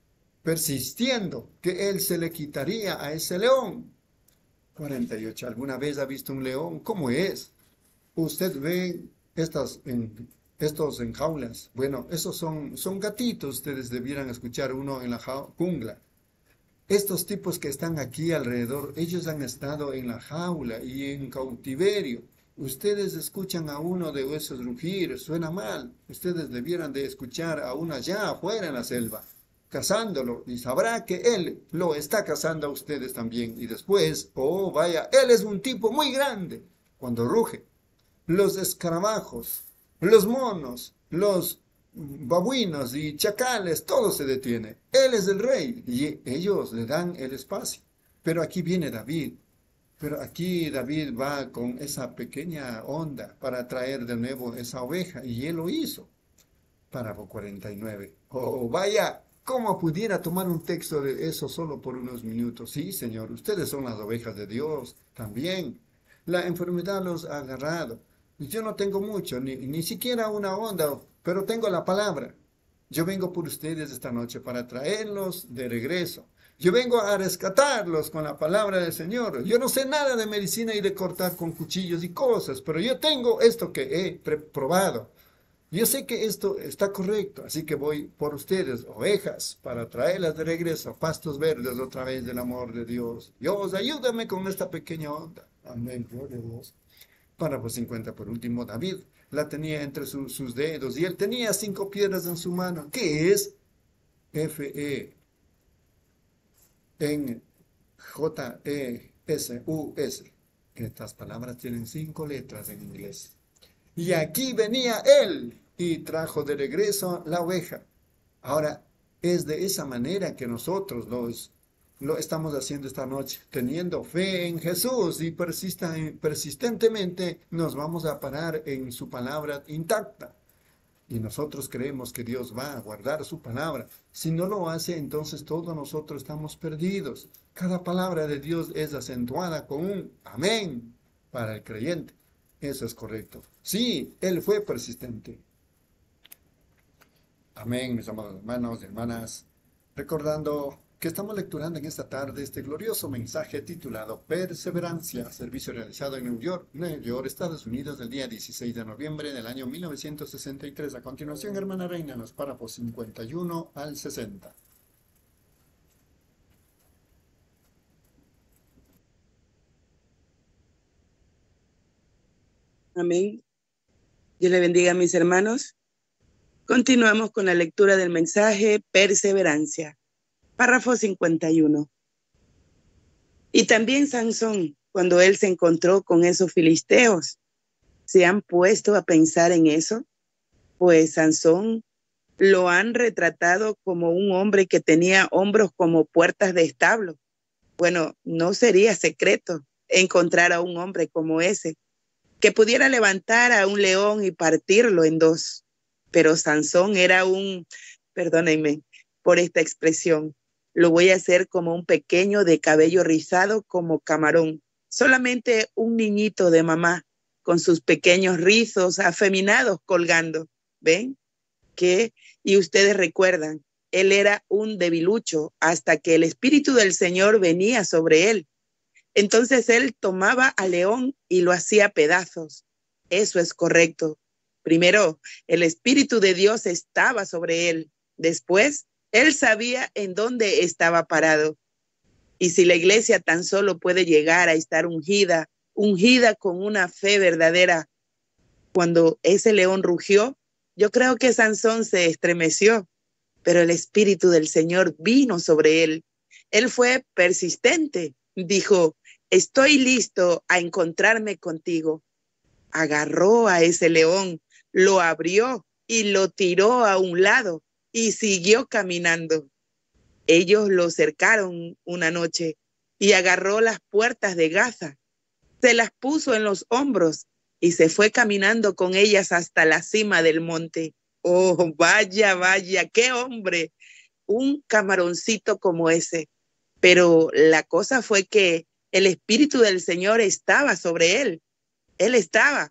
persistiendo que él se le quitaría a ese león. cuarenta y ocho. ¿Alguna vez ha visto un león? ¿Cómo es? Usted ve estas en, estos en jaulas. Bueno, esos son, son gatitos. Ustedes debieran escuchar uno en la jungla. Estos tipos que están aquí alrededor, ellos han estado en la jaula y en cautiverio. Ustedes escuchan a uno de esos rugir, suena mal. Ustedes debieran de escuchar a uno allá afuera en la selva, cazándolo, y sabrá que él lo está cazando a ustedes también. Y después, oh vaya, él es un tipo muy grande. Cuando ruge, los escarabajos, los monos, los babuinos y chacales, todo se detiene. Él es el rey y ellos le dan el espacio. Pero aquí viene David. Pero aquí David va con esa pequeña onda para traer de nuevo esa oveja, y él lo hizo. Párrafo cuarenta y nueve. Oh, vaya, ¿cómo pudiera tomar un texto de eso solo por unos minutos? Sí, Señor, ustedes son las ovejas de Dios también. La enfermedad los ha agarrado. Yo no tengo mucho, ni, ni siquiera una onda, pero tengo la palabra. Yo vengo por ustedes esta noche para traerlos de regreso. Yo vengo a rescatarlos con la palabra del Señor. Yo no sé nada de medicina y de cortar con cuchillos y cosas, pero yo tengo esto que he probado. Yo sé que esto está correcto, así que voy por ustedes, ovejas, para traerlas de regreso a pastos verdes otra vez del amor de Dios. Dios, ayúdame con esta pequeña onda. Amén, gloria a Dios. Párrafo cincuenta, por último, David la tenía entre su, sus dedos y él tenía cinco piedras en su mano. ¿Qué es? F E N J E S U S. Estas palabras tienen cinco letras en inglés. Y aquí venía él y trajo de regreso la oveja. Ahora, es de esa manera que nosotros los, lo estamos haciendo esta noche, teniendo fe en Jesús y persista, persistentemente nos vamos a parar en su palabra intacta. Y nosotros creemos que Dios va a guardar su palabra. Si no lo hace, entonces todos nosotros estamos perdidos. Cada palabra de Dios es acentuada con un amén para el creyente. Eso es correcto. Sí, él fue persistente. Amén, mis amados hermanos y hermanas. Recordando que estamos lecturando en esta tarde este glorioso mensaje titulado Perseverancia, servicio realizado en New York, New York, Estados Unidos, el día dieciséis de noviembre del año mil novecientos sesenta y tres. A continuación, hermana Reina, los párrafos cincuenta y uno al sesenta. Amén. Dios le bendiga a mis hermanos. Continuamos con la lectura del mensaje Perseverancia. Párrafo cincuenta y uno. Y también Sansón, cuando él se encontró con esos filisteos, ¿se han puesto a pensar en eso? Pues Sansón lo han retratado como un hombre que tenía hombros como puertas de establo. Bueno, no sería secreto encontrar a un hombre como ese, que pudiera levantar a un león y partirlo en dos. Pero Sansón era un, perdónenme por esta expresión, lo voy a hacer como un pequeño de cabello rizado como camarón, solamente un niñito de mamá con sus pequeños rizos afeminados colgando. ¿Ven? Que, y ustedes recuerdan, él era un debilucho hasta que el Espíritu del Señor venía sobre él. Entonces él tomaba al león y lo hacía pedazos. Eso es correcto. Primero, el Espíritu de Dios estaba sobre él. Después, él sabía en dónde estaba parado. Y si la iglesia tan solo puede llegar a estar ungida, ungida con una fe verdadera, cuando ese león rugió, yo creo que Sansón se estremeció, pero el Espíritu del Señor vino sobre él. Él fue persistente. Dijo, estoy listo a encontrarme contigo. Agarró a ese león, lo abrió y lo tiró a un lado y siguió caminando. Ellos lo cercaron una noche y agarró las puertas de Gaza, se las puso en los hombros y se fue caminando con ellas hasta la cima del monte. Oh, vaya, vaya, qué hombre, un camaroncito como ese. Pero la cosa fue que el Espíritu del Señor estaba sobre él. Él estaba.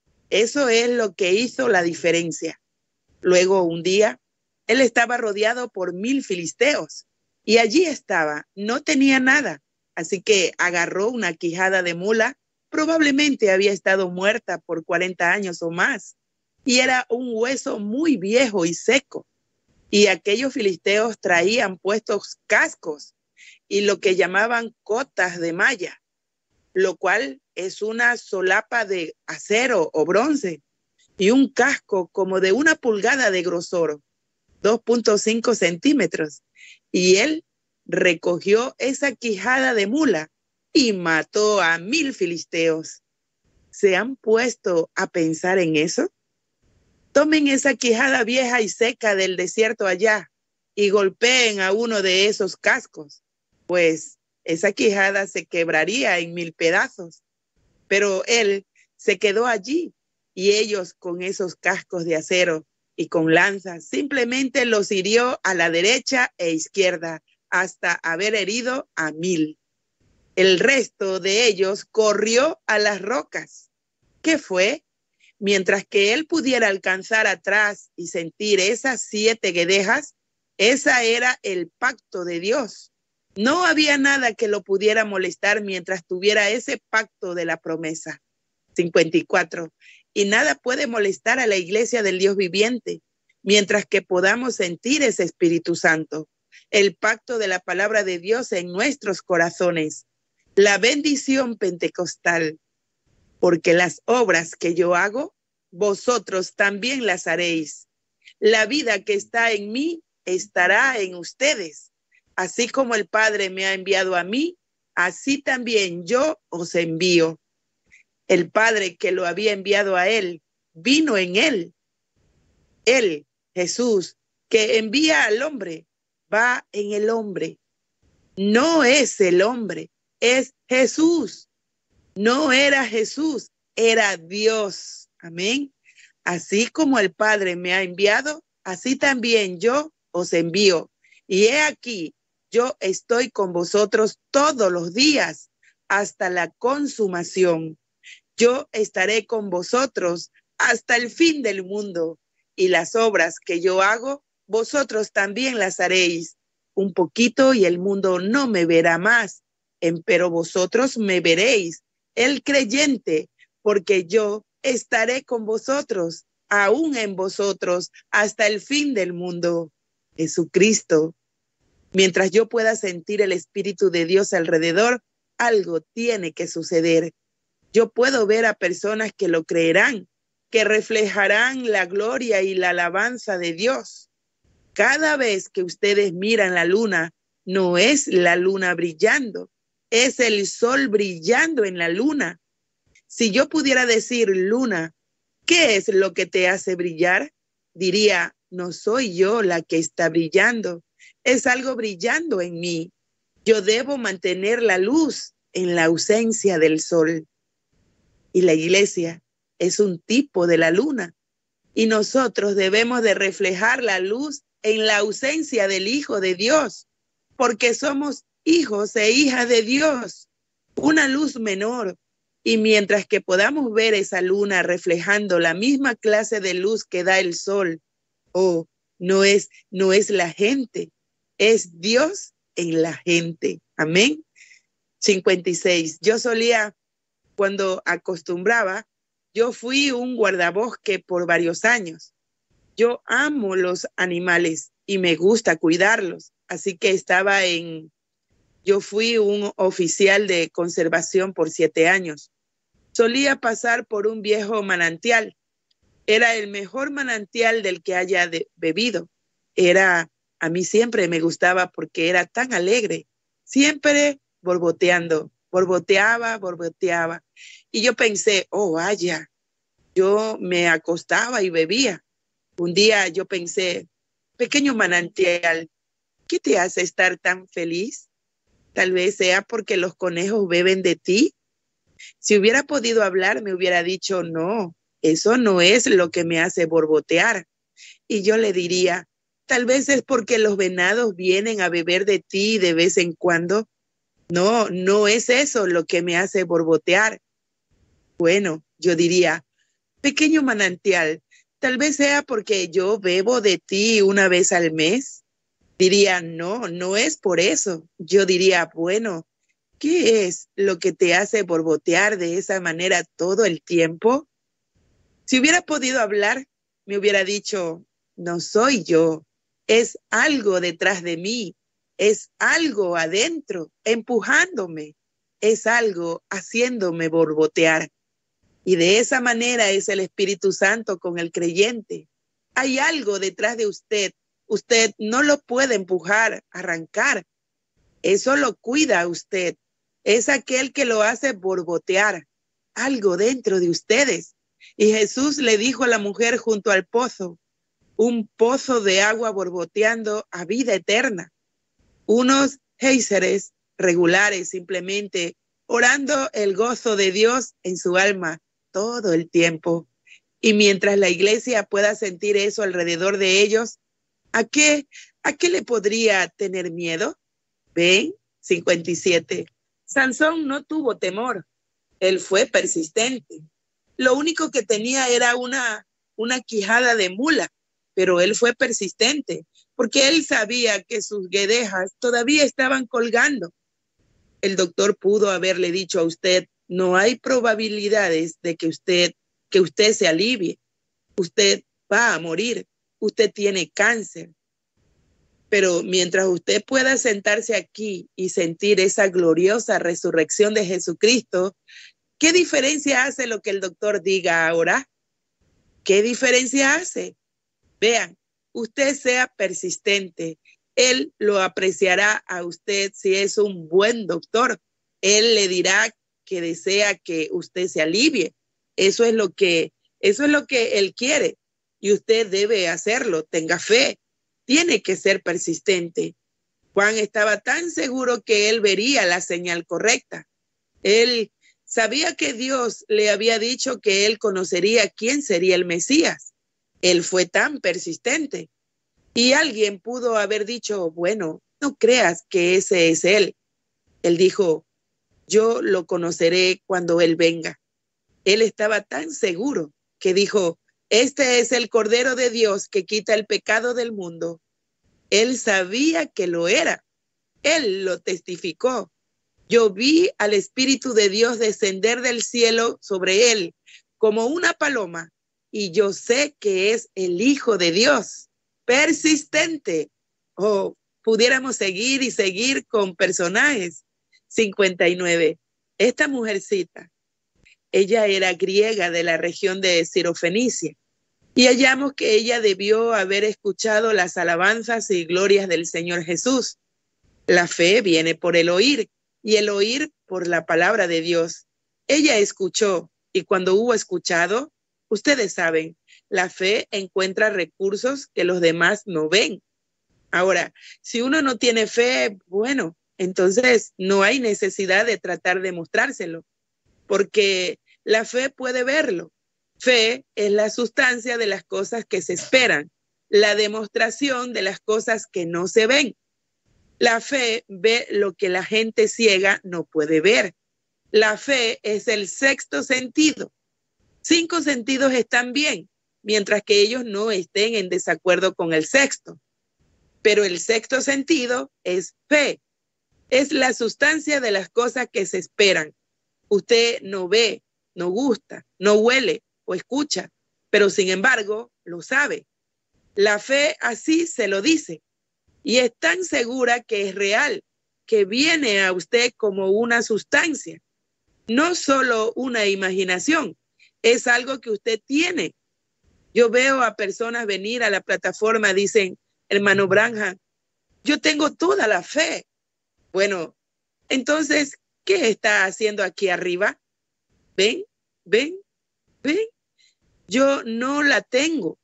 Eso es lo que hizo la diferencia. Luego, un día, él estaba rodeado por mil filisteos y allí estaba, no tenía nada. Así que agarró una quijada de mula, probablemente había estado muerta por cuarenta años o más, y era un hueso muy viejo y seco. Y aquellos filisteos traían puestos cascos y lo que llamaban cotas de malla, lo cual es una solapa de acero o bronce, y un casco como de una pulgada de grosor, dos punto cinco centímetros. Y él recogió esa quijada de mula y mató a mil filisteos. ¿Se han puesto a pensar en eso? Tomen esa quijada vieja y seca del desierto allá y golpeen a uno de esos cascos, pues esa quijada se quebraría en mil pedazos. Pero él se quedó allí y ellos con esos cascos de acero y con lanzas simplemente los hirió a la derecha e izquierda hasta haber herido a mil. El resto de ellos corrió a las rocas. ¿Qué fue? Mientras que él pudiera alcanzar atrás y sentir esas siete guedejas, esa era el pacto de Dios. No había nada que lo pudiera molestar mientras tuviera ese pacto de la promesa. cincuenta y cuatro. Y nada puede molestar a la iglesia del Dios viviente, mientras que podamos sentir ese Espíritu Santo, el pacto de la palabra de Dios en nuestros corazones, la bendición pentecostal. Porque las obras que yo hago, vosotros también las haréis. La vida que está en mí estará en ustedes. Así como el Padre me ha enviado a mí, así también yo os envío. El Padre que lo había enviado a él, vino en él. Él, Jesús, que envía al hombre, va en el hombre. No es el hombre, es Jesús. No era Jesús, era Dios. Amén. Así como el Padre me ha enviado, así también yo os envío. Y he aquí, yo estoy con vosotros todos los días hasta la consumación. Yo estaré con vosotros hasta el fin del mundo. Y las obras que yo hago, vosotros también las haréis. Un poquito y el mundo no me verá más, pero vosotros me veréis, el creyente, porque yo estaré con vosotros, aún en vosotros, hasta el fin del mundo. Jesucristo. Mientras yo pueda sentir el Espíritu de Dios alrededor, algo tiene que suceder. Yo puedo ver a personas que lo creerán, que reflejarán la gloria y la alabanza de Dios. Cada vez que ustedes miran la luna, no es la luna brillando, es el sol brillando en la luna. Si yo pudiera decir, luna, ¿qué es lo que te hace brillar? Diría, no soy yo la que está brillando, es algo brillando en mí. Yo debo mantener la luz en la ausencia del sol. Y la iglesia es un tipo de la luna. Y nosotros debemos de reflejar la luz en la ausencia del Hijo de Dios, porque somos hijos e hijas de Dios, una luz menor. Y mientras que podamos ver esa luna reflejando la misma clase de luz que da el sol, oh, no es, no es la gente, es Dios en la gente. Amén. cincuenta y seis. Yo solía, cuando acostumbraba, yo fui un guardabosque por varios años. Yo amo los animales y me gusta cuidarlos. Así que estaba en, yo fui un oficial de conservación por siete años. Solía pasar por un viejo manantial. Era el mejor manantial del que haya de, bebido. Era, a mí siempre me gustaba porque era tan alegre. Siempre borboteando, borboteaba, borboteaba. Y yo pensé, oh, vaya, yo me acostaba y bebía. Un día yo pensé, pequeño manantial, ¿qué te hace estar tan feliz? Tal vez sea porque los conejos beben de ti. Si hubiera podido hablar, me hubiera dicho, no, eso no es lo que me hace borbotear. Y yo le diría, tal vez es porque los venados vienen a beber de ti de vez en cuando. No, no es eso lo que me hace borbotear. Bueno, yo diría, pequeño manantial, tal vez sea porque yo bebo de ti una vez al mes. Diría, no, no es por eso. Yo diría, bueno, ¿qué es lo que te hace borbotear de esa manera todo el tiempo? Si hubiera podido hablar, me hubiera dicho, no soy yo, es algo detrás de mí, es algo adentro, empujándome, es algo haciéndome borbotear. Y de esa manera es el Espíritu Santo con el creyente. Hay algo detrás de usted. Usted no lo puede empujar, arrancar. Eso lo cuida a usted. Es aquel que lo hace borbotear. Algo dentro de ustedes. Y Jesús le dijo a la mujer junto al pozo, un pozo de agua borboteando a vida eterna. Unos géiseres regulares simplemente orando el gozo de Dios en su alma todo el tiempo. Y mientras la iglesia pueda sentir eso alrededor de ellos, ¿a qué, a qué le podría tener miedo? ¿Ven? cincuenta y siete. Sansón no tuvo temor. Él fue persistente. Lo único que tenía era una, una quijada de mula, pero él fue persistente porque él sabía que sus guedejas todavía estaban colgando. El doctor pudo haberle dicho a usted, no hay probabilidades de que usted, que usted se alivie. Usted va a morir. Usted tiene cáncer. Pero mientras usted pueda sentarse aquí y sentir esa gloriosa resurrección de Jesucristo, ¿qué diferencia hace lo que el doctor diga ahora? ¿Qué diferencia hace? Vean, usted sea persistente. Él lo apreciará a usted si es un buen doctor. Él le dirá que desea que usted se alivie. Eso es lo que, eso es lo que él quiere. Y usted debe hacerlo. Tenga fe. Tiene que ser persistente. Juan estaba tan seguro que él vería la señal correcta. Él sabía que Dios le había dicho que él conocería quién sería el Mesías. Él fue tan persistente. Y alguien pudo haber dicho, bueno, no creas que ese es él. Él dijo, yo lo conoceré cuando él venga. Él estaba tan seguro que dijo, este es el Cordero de Dios que quita el pecado del mundo. Él sabía que lo era. Él lo testificó. Yo vi al Espíritu de Dios descender del cielo sobre él como una paloma y yo sé que es el Hijo de Dios, persistente. Oh, pudiéramos seguir y seguir con personajes. cincuenta y nueve. Esta mujercita, ella era griega de la región de Sirofenicia y hallamos que ella debió haber escuchado las alabanzas y glorias del Señor Jesús. La fe viene por el oír y el oír por la palabra de Dios. Ella escuchó y cuando hubo escuchado, ustedes saben, la fe encuentra recursos que los demás no ven. Ahora, si uno no tiene fe, bueno, entonces no hay necesidad de tratar de mostrárselo, porque la fe puede verlo. Fe es la sustancia de las cosas que se esperan, la demostración de las cosas que no se ven. La fe ve lo que la gente ciega no puede ver. La fe es el sexto sentido. Cinco sentidos están bien, mientras que ellos no estén en desacuerdo con el sexto. Pero el sexto sentido es fe. Es la sustancia de las cosas que se esperan. Usted no ve, no gusta, no huele o escucha, pero sin embargo lo sabe. La fe así se lo dice y es tan segura que es real, que viene a usted como una sustancia, no solo una imaginación, es algo que usted tiene. Yo veo a personas venir a la plataforma, dicen, hermano Branham, yo tengo toda la fe. Bueno, entonces, ¿qué está haciendo aquí arriba? ¿Ven? ¿Ven? ¿Ven? Yo no la tengo.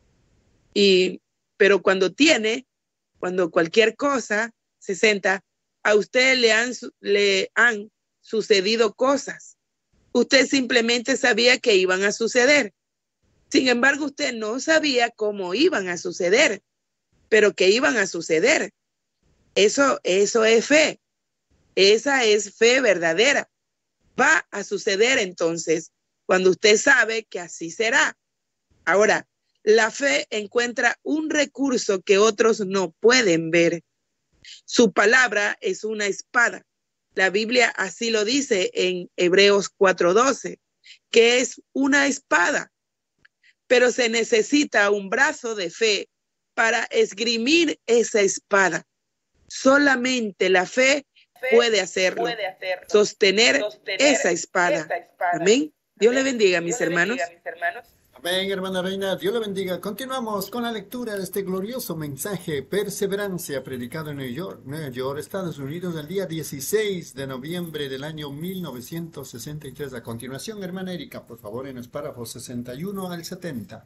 Y, pero cuando tiene, cuando cualquier cosa se sienta, a usted le han, le han sucedido cosas. Usted simplemente sabía que iban a suceder. Sin embargo, usted no sabía cómo iban a suceder, pero que iban a suceder. Eso, eso es fe. Esa es fe verdadera. Va a suceder entonces cuando usted sabe que así será. Ahora, la fe encuentra un recurso que otros no pueden ver. Su palabra es una espada. La Biblia así lo dice en Hebreos cuatro doce, que es una espada. Pero se necesita un brazo de fe para esgrimir esa espada. Solamente la fe puede hacerlo, puede hacerlo. Sostener, sostener esa, espada. esa espada. Amén. Dios Amén. le bendiga, mis Dios hermanos. Bendiga, mis hermanos. Amén, hermana Reina, Dios le bendiga. Continuamos con la lectura de este glorioso mensaje, Perseverancia, predicado en Nueva York, Nueva York, Estados Unidos, el día dieciséis de noviembre del año mil novecientos sesenta y tres. A continuación, hermana Erika, por favor, en los párrafos sesenta y uno al setenta.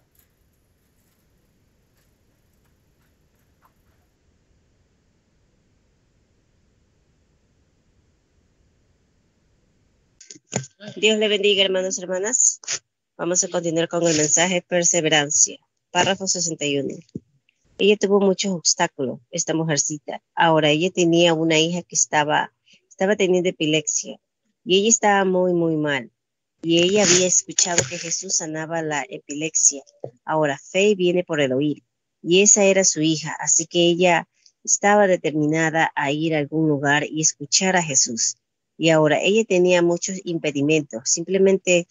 Dios le bendiga, hermanos y hermanas. Vamos a continuar con el mensaje Perseverancia. Párrafo sesenta y uno. Ella tuvo muchos obstáculos, esta mujercita. Ahora, ella tenía una hija que estaba, estaba teniendo epilepsia. Y ella estaba muy, muy mal. Y ella había escuchado que Jesús sanaba la epilepsia. Ahora, fe viene por el oír. Y esa era su hija. Así que ella estaba determinada a ir a algún lugar y escuchar a Jesús. Y ahora, ella tenía muchos impedimentos. Simplemente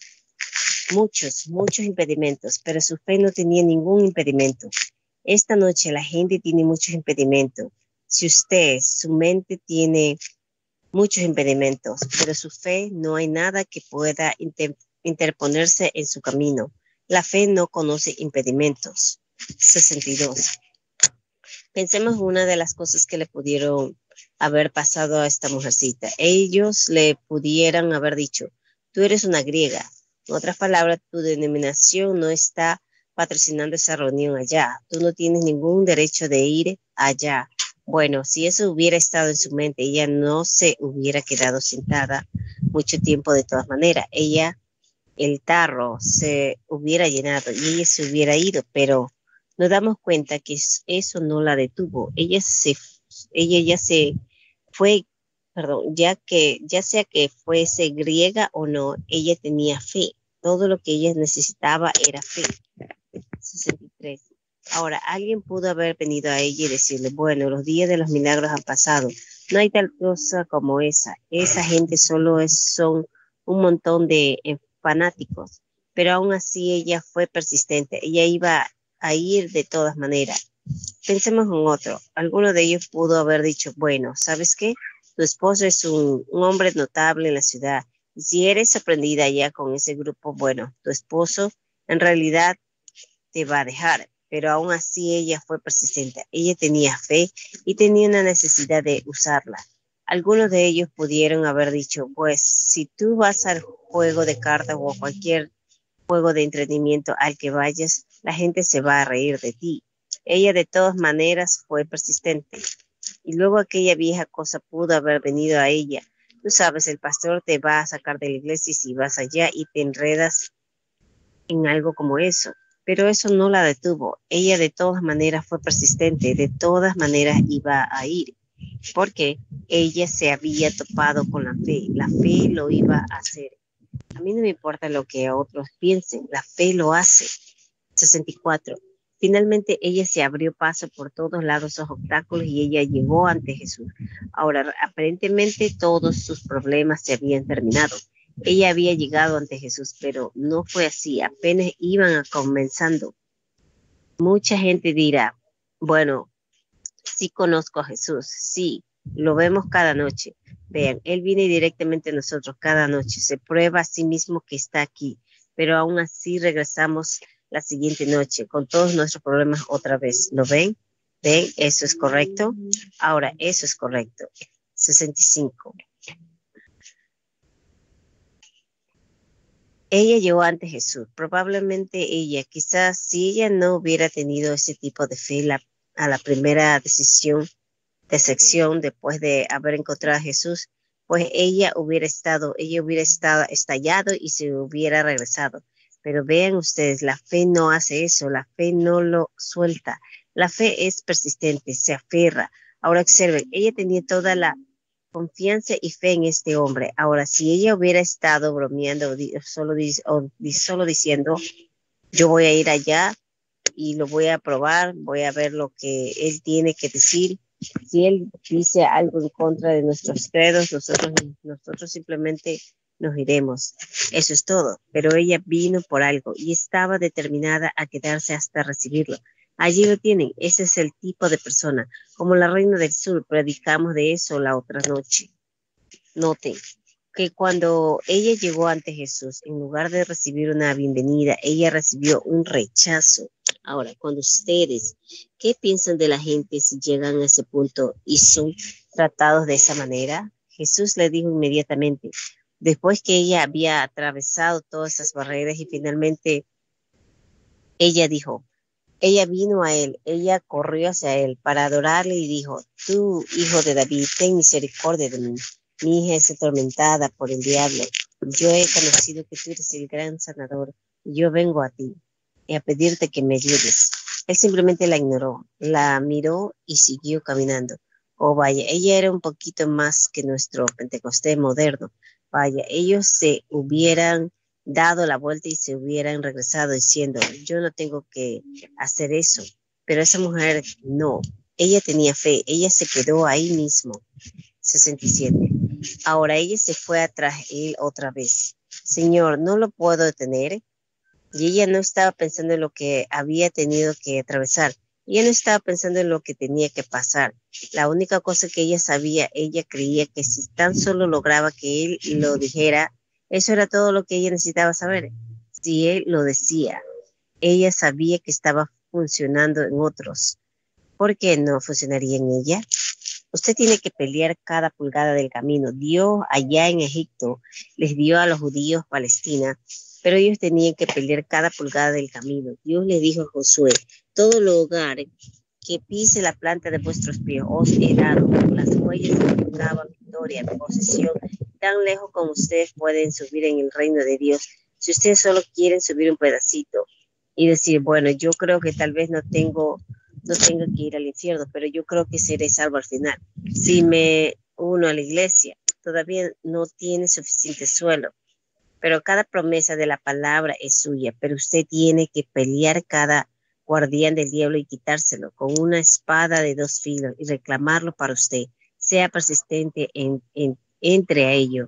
muchos, muchos impedimentos, pero su fe no tenía ningún impedimento. Esta noche la gente tiene muchos impedimentos. Si usted, su mente tiene muchos impedimentos, pero su fe no hay nada que pueda inter interponerse en su camino. La fe no conoce impedimentos. sesenta y dos. Pensemos en una de las cosas que le pudieron haber pasado a esta mujercita. Ellos le pudieran haber dicho, tú eres una griega. En otras palabras, tu denominación no está patrocinando esa reunión allá. Tú no tienes ningún derecho de ir allá. Bueno, si eso hubiera estado en su mente, ella no se hubiera quedado sentada mucho tiempo de todas maneras. Ella, el tarro se hubiera llenado y ella se hubiera ido, pero nos damos cuenta que eso no la detuvo. Ella se, ella ya se fue, perdón, ya que, ya sea que fuese griega o no, ella tenía fe. Todo lo que ella necesitaba era fe. sesenta y tres. Ahora, alguien pudo haber venido a ella y decirle, bueno, los días de los milagros han pasado. No hay tal cosa como esa. Esa gente solo es, son un montón de eh, fanáticos. Pero aún así ella fue persistente. Ella iba a ir de todas maneras. Pensemos en otro. Alguno de ellos pudo haber dicho, bueno, ¿sabes qué? Tu esposo es un, un hombre notable en la ciudad. Y si eres sorprendida ya con ese grupo, bueno, tu esposo en realidad te va a dejar. Pero aún así ella fue persistente. Ella tenía fe y tenía una necesidad de usarla. Algunos de ellos pudieron haber dicho, pues, si tú vas al juego de cartas o a cualquier juego de entretenimiento al que vayas, la gente se va a reír de ti. Ella de todas maneras fue persistente. Y luego aquella vieja cosa pudo haber venido a ella. Tú sabes, el pastor te va a sacar de la iglesia y si vas allá y te enredas en algo como eso. Pero eso no la detuvo. Ella de todas maneras fue persistente. De todas maneras iba a ir. Porque ella se había topado con la fe. La fe lo iba a hacer. A mí no me importa lo que otros piensen. La fe lo hace. sesenta y cuatro. Finalmente ella se abrió paso por todos lados esos obstáculos y ella llegó ante Jesús. Ahora, aparentemente todos sus problemas se habían terminado. Ella había llegado ante Jesús, pero no fue así. Apenas iban comenzando. Mucha gente dirá, bueno, sí conozco a Jesús, sí, lo vemos cada noche. Vean, Él viene directamente a nosotros cada noche. Se prueba a sí mismo que está aquí, pero aún así regresamos la siguiente noche con todos nuestros problemas otra vez. ¿Lo ven? ¿Ven? Eso es correcto. Ahora, eso es correcto. sesenta y cinco. Ella llegó ante Jesús. Probablemente ella, quizás si ella no hubiera tenido ese tipo de fe la, a la primera decisión decepción después de haber encontrado a Jesús, pues ella hubiera estado, ella hubiera estado estallado y se hubiera regresado. Pero vean ustedes, la fe no hace eso, la fe no lo suelta. La fe es persistente, se aferra. Ahora observen, ella tenía toda la confianza y fe en este hombre. Ahora, si ella hubiera estado bromeando o, di solo, di o di solo diciendo, yo voy a ir allá y lo voy a probar, voy a ver lo que él tiene que decir. Si él dice algo en contra de nuestros credos, nosotros, nosotros simplemente nos iremos. Eso es todo. Pero ella vino por algo y estaba determinada a quedarse hasta recibirlo. Allí lo tienen. Ese es el tipo de persona. Como la Reina del Sur, predicamos de eso la otra noche. Noten que cuando ella llegó ante Jesús, en lugar de recibir una bienvenida, ella recibió un rechazo. Ahora, cuando ustedes, ¿qué piensan de la gente si llegan a ese punto y son tratados de esa manera? Jesús le dijo inmediatamente, después que ella había atravesado todas esas barreras y finalmente ella dijo, ella vino a él, ella corrió hacia él para adorarle y dijo, tú, hijo de David, ten misericordia de mí. Mi hija es atormentada por el diablo. Yo he conocido que tú eres el gran sanador y yo vengo a ti y a pedirte que me ayudes. Él simplemente la ignoró, la miró y siguió caminando. Oh, vaya, ella era un poquito más que nuestro Pentecostés moderno. Vaya, ellos se hubieran dado la vuelta y se hubieran regresado diciendo, yo no tengo que hacer eso. Pero esa mujer no, ella tenía fe, ella se quedó ahí mismo. sesenta y siete. Ahora ella se fue atrás él otra vez. Señor, no lo puedo detener. Y ella no estaba pensando en lo que había tenido que atravesar. Ella no estaba pensando en lo que tenía que pasar. La única cosa que ella sabía, ella creía que si tan solo lograba que él lo dijera, eso era todo lo que ella necesitaba saber. Si él lo decía, ella sabía que estaba funcionando en otros. ¿Por qué no funcionaría en ella? Usted tiene que pelear cada pulgada del camino. Dios allá en Egipto les dio a los judíos Palestina, pero ellos tenían que pelear cada pulgada del camino. Dios le dijo a Josué, todo lugar que pise la planta de vuestros pies os he dado. Las huellas significaban victoria, posesión. Tan lejos como ustedes pueden subir en el reino de Dios. Si ustedes solo quieren subir un pedacito y decir, bueno, yo creo que tal vez no tengo... no tengo que ir al infierno, pero yo creo que seré salvo al final. Si me uno a la iglesia, todavía no tiene suficiente suelo, pero cada promesa de la palabra es suya, pero usted tiene que pelear cada guardián del diablo y quitárselo con una espada de dos filos y reclamarlo para usted. Sea persistente en, en, entre a ello.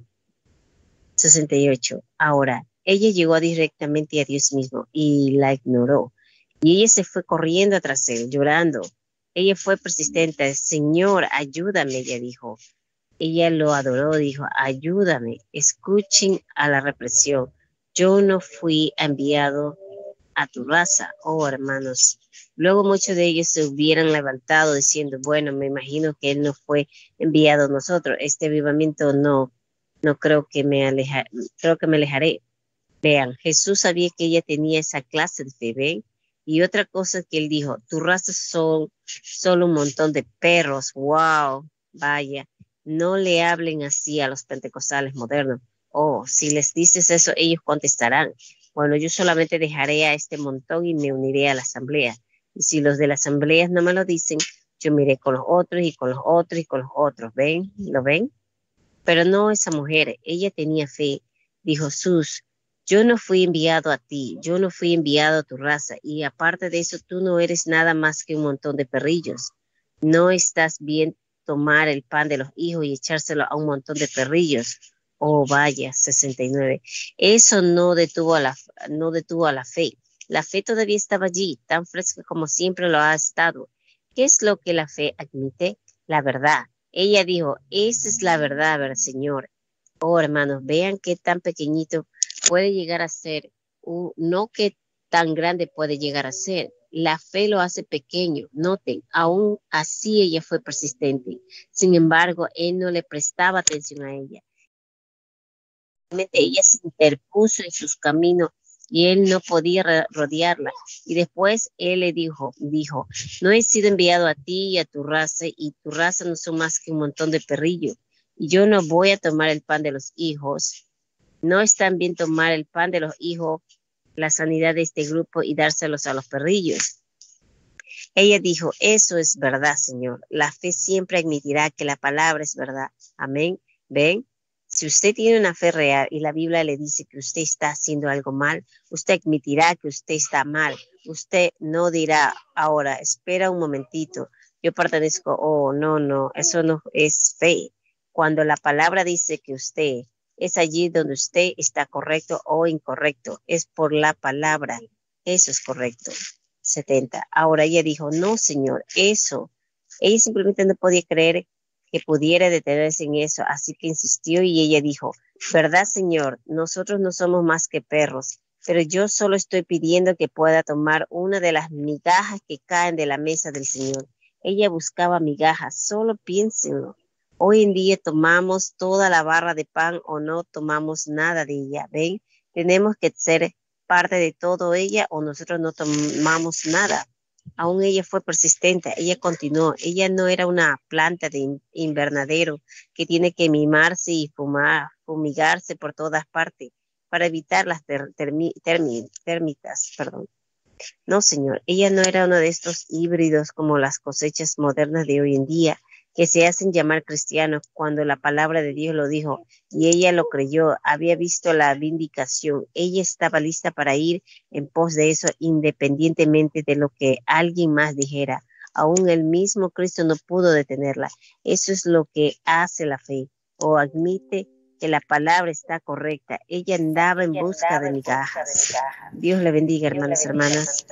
sesenta y ocho. Ahora, ella llegó directamente a Dios mismo y la ignoró. Y ella se fue corriendo tras él, llorando. Ella fue persistente. Señor, ayúdame, ella dijo. Ella lo adoró, dijo, ayúdame, escuchen a la represión. Yo no fui enviado a tu raza, oh hermanos. Luego muchos de ellos se hubieran levantado diciendo, bueno, me imagino que él no fue enviado a nosotros. Este avivamiento no, no creo que me aleja, creo que me alejaré. Vean, Jesús sabía que ella tenía esa clase de fe, ¿ven? Y otra cosa que él dijo, tu raza son solo un montón de perros. Wow, vaya, no le hablen así a los pentecostales modernos. Oh, si les dices eso, ellos contestarán, bueno, yo solamente dejaré a este montón y me uniré a la asamblea. Y si los de la asamblea no me lo dicen, yo me iré con los otros y con los otros y con los otros. ¿Ven? ¿Lo ven? Pero no esa mujer, ella tenía fe. Dijo, Jesús, yo no fui enviado a ti, yo no fui enviado a tu raza, y aparte de eso, tú no eres nada más que un montón de perrillos. No estás bien tomar el pan de los hijos y echárselo a un montón de perrillos. Oh, vaya, sesenta y nueve. Eso no detuvo a la, no detuvo a la fe. La fe todavía estaba allí, tan fresca como siempre lo ha estado. ¿Qué es lo que la fe admite? La verdad. Ella dijo, esa es la verdad, ¿verdad, Señor? Oh, hermanos, vean qué tan pequeñito puede llegar a ser, uh, no que tan grande puede llegar a ser. La fe lo hace pequeño. Noten, aún así ella fue persistente. Sin embargo, él no le prestaba atención a ella. Ella se interpuso en sus caminos y él no podía rodearla. Y después él le dijo, dijo, no he sido enviado a ti y a tu raza, y tu raza no son más que un montón de perrillos. Y yo no voy a tomar el pan de los hijos. No es tan bien tomar el pan de los hijos, la sanidad de este grupo, y dárselos a los perrillos. Ella dijo, eso es verdad, Señor. La fe siempre admitirá que la palabra es verdad. Amén. ¿Ven? Si usted tiene una fe real y la Biblia le dice que usted está haciendo algo mal, usted admitirá que usted está mal. Usted no dirá, ahora, espera un momentito, yo pertenezco, oh, no, no, eso no es fe. Cuando la palabra dice que usted es allí donde usted está correcto o incorrecto, es por la palabra. Eso es correcto. setenta. Ahora ella dijo, no, Señor, eso. Ella simplemente no podía creer que pudiera detenerse en eso, así que insistió y ella dijo, verdad, Señor, nosotros no somos más que perros, pero yo solo estoy pidiendo que pueda tomar una de las migajas que caen de la mesa del Señor. Ella buscaba migajas, solo piénsenlo. Hoy en día tomamos toda la barra de pan o no tomamos nada de ella, ¿ven? Tenemos que ser parte de todo ella o nosotros no tomamos nada. Aún ella fue persistente, ella continuó. Ella no era una planta de invernadero que tiene que mimarse y fumar, fumigarse por todas partes para evitar las ter, termi, termi, termitas. Perdón. No, Señor, ella no era uno de estos híbridos como las cosechas modernas de hoy en día que se hacen llamar cristianos cuando la palabra de Dios lo dijo y ella lo creyó, había visto la vindicación. Ella estaba lista para ir en pos de eso independientemente de lo que alguien más dijera. Aún el mismo Cristo no pudo detenerla. Eso es lo que hace la fe, o admite que la palabra está correcta. Ella andaba en busca de migajas. Dios le bendiga, hermanos y hermanas.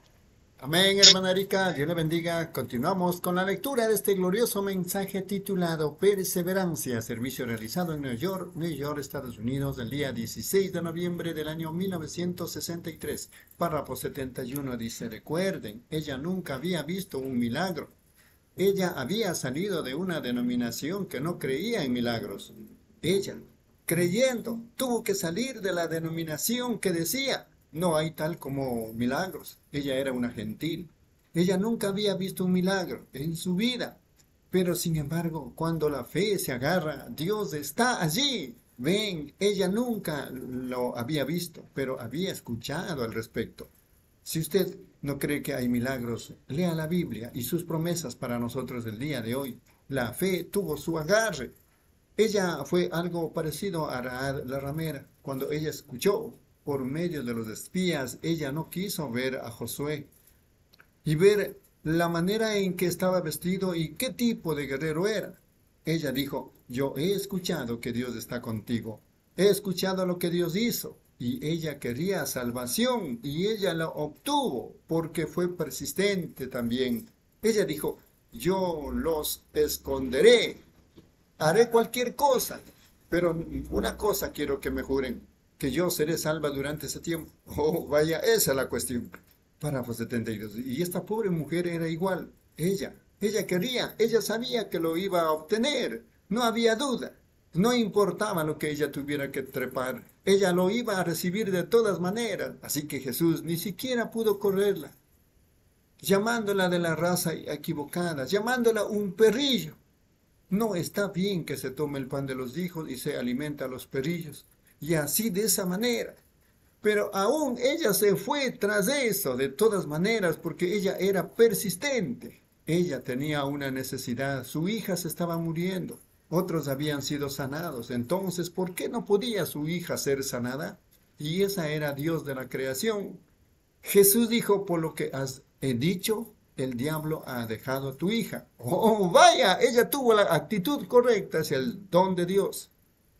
Amén, hermana Erika, Dios le bendiga. Continuamos con la lectura de este glorioso mensaje titulado Perseverancia, servicio realizado en New York, New York, Estados Unidos, el día dieciséis de noviembre del año mil novecientos sesenta y tres. Párrafo setenta y uno dice, recuerden, ella nunca había visto un milagro. Ella había salido de una denominación que no creía en milagros. Ella, creyendo, tuvo que salir de la denominación que decía, no hay tal como milagros. Ella era una gentil. Ella nunca había visto un milagro en su vida. Pero sin embargo, cuando la fe se agarra, Dios está allí. Ven, ella nunca lo había visto, pero había escuchado al respecto. Si usted no cree que hay milagros, lea la Biblia y sus promesas para nosotros del día de hoy. La fe tuvo su agarre. Ella fue algo parecido a Rahab la ramera. Cuando ella escuchó por medio de los espías, ella no quiso ver a Josué y ver la manera en que estaba vestido y qué tipo de guerrero era. Ella dijo, yo he escuchado que Dios está contigo, he escuchado lo que Dios hizo, y ella quería salvación y ella la obtuvo porque fue persistente también. Ella dijo, yo los esconderé, haré cualquier cosa, pero una cosa quiero que me juren, que yo seré salva durante ese tiempo. Oh, vaya, esa es la cuestión. Párrafo setenta y dos. Y esta pobre mujer era igual. Ella, ella quería, ella sabía que lo iba a obtener. No había duda. No importaba lo que ella tuviera que trepar. Ella lo iba a recibir de todas maneras. Así que Jesús ni siquiera pudo correrla, llamándola de la raza equivocada, llamándola un perrillo. No está bien que se tome el pan de los hijos y se alimenta a los perrillos. Y así de esa manera. Pero aún ella se fue tras eso de todas maneras porque ella era persistente. Ella tenía una necesidad. Su hija se estaba muriendo. Otros habían sido sanados. Entonces, ¿por qué no podía su hija ser sanada? Y esa era Dios de la creación. Jesús dijo, por lo que has he dicho, el diablo ha dejado a tu hija. Oh, vaya, ella tuvo la actitud correcta hacia el don de Dios.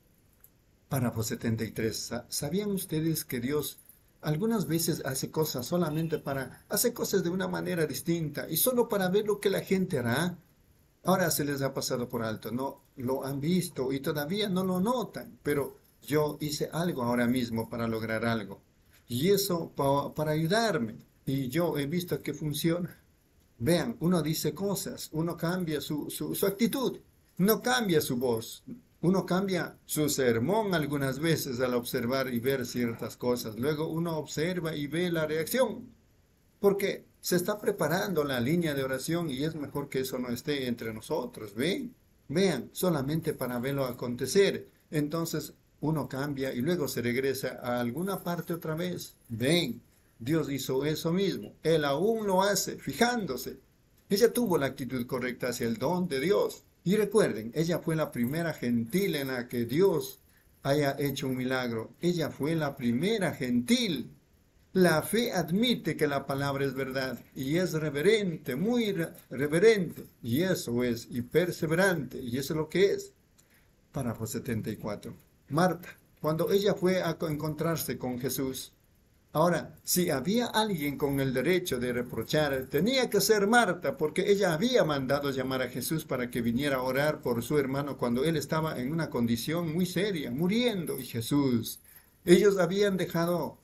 Párrafo setenta y tres. ¿Sabían ustedes que Dios algunas veces hace cosas solamente para, hace cosas de una manera distinta y solo para ver lo que la gente hará? Ahora se les ha pasado por alto, no lo han visto y todavía no lo notan, pero yo hice algo ahora mismo para lograr algo. Y eso pa, para ayudarme. Y yo he visto que funciona. Vean, uno dice cosas, uno cambia su, su, su actitud, no cambia su voz. Uno cambia su sermón algunas veces al observar y ver ciertas cosas. Luego uno observa y ve la reacción. Porque se está preparando la línea de oración y es mejor que eso no esté entre nosotros. ¿Ven? Vean, solamente para verlo acontecer. Entonces uno cambia y luego se regresa a alguna parte otra vez. Ven, Dios hizo eso mismo. Él aún lo hace, fijándose. Ella tuvo la actitud correcta hacia el don de Dios. Y recuerden, ella fue la primera gentil en la que Dios haya hecho un milagro. Ella fue la primera gentil. La fe admite que la palabra es verdad y es reverente, muy re reverente. Y eso es, y perseverante, y eso es lo que es. Párrafo setenta y cuatro. Marta, cuando ella fue a encontrarse con Jesús. Ahora, si había alguien con el derecho de reprochar, tenía que ser Marta, porque ella había mandado llamar a Jesús para que viniera a orar por su hermano cuando él estaba en una condición muy seria, muriendo. Y Jesús, ellos habían dejado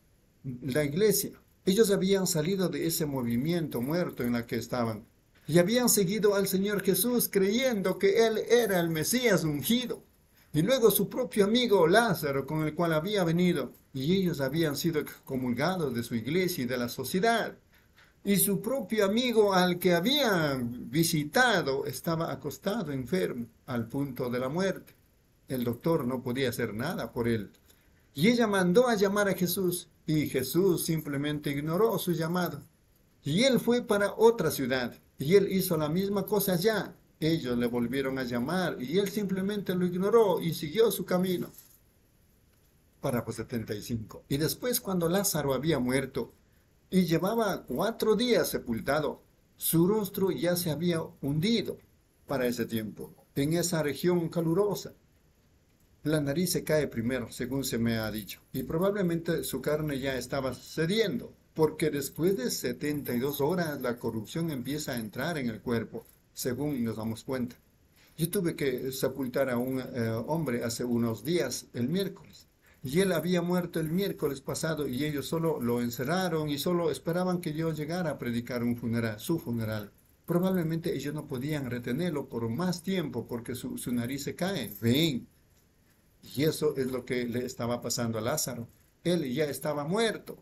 la iglesia, ellos habían salido de ese movimiento muerto en la que estaban, y habían seguido al Señor Jesús creyendo que Él era el Mesías ungido. Y luego su propio amigo Lázaro, con el cual había venido, y ellos habían sido excomulgados de su iglesia y de la sociedad. Y su propio amigo al que habían visitado estaba acostado enfermo, al punto de la muerte. El doctor no podía hacer nada por él. Y ella mandó a llamar a Jesús, y Jesús simplemente ignoró su llamado. Y él fue para otra ciudad, y él hizo la misma cosa allá. Ellos le volvieron a llamar y él simplemente lo ignoró y siguió su camino. Párrafo setenta y cinco. Y después, cuando Lázaro había muerto y llevaba cuatro días sepultado, su rostro ya se había hundido para ese tiempo, en esa región calurosa. La nariz se cae primero, según se me ha dicho, y probablemente su carne ya estaba cediendo, porque después de setenta y dos horas la corrupción empieza a entrar en el cuerpo, según nos damos cuenta. Yo tuve que sepultar a un eh, hombre hace unos días, el miércoles, y él había muerto el miércoles pasado y ellos solo lo encerraron y solo esperaban que yo llegara a predicar un funeral, su funeral. Probablemente ellos no podían retenerlo por más tiempo porque su, su nariz se cae. Ven. Y eso es lo que le estaba pasando a Lázaro. Él ya estaba muerto.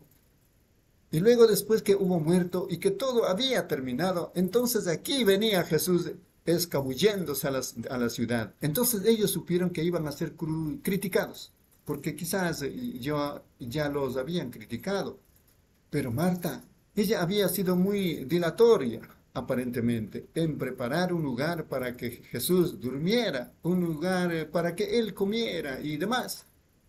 Y luego, después que hubo muerto y que todo había terminado, entonces aquí venía Jesús escabulléndose a la, a la ciudad. Entonces ellos supieron que iban a ser criticados, porque quizás yo, ya los habían criticado. Pero Marta, ella había sido muy dilatoria, aparentemente, en preparar un lugar para que Jesús durmiera, un lugar para que él comiera y demás.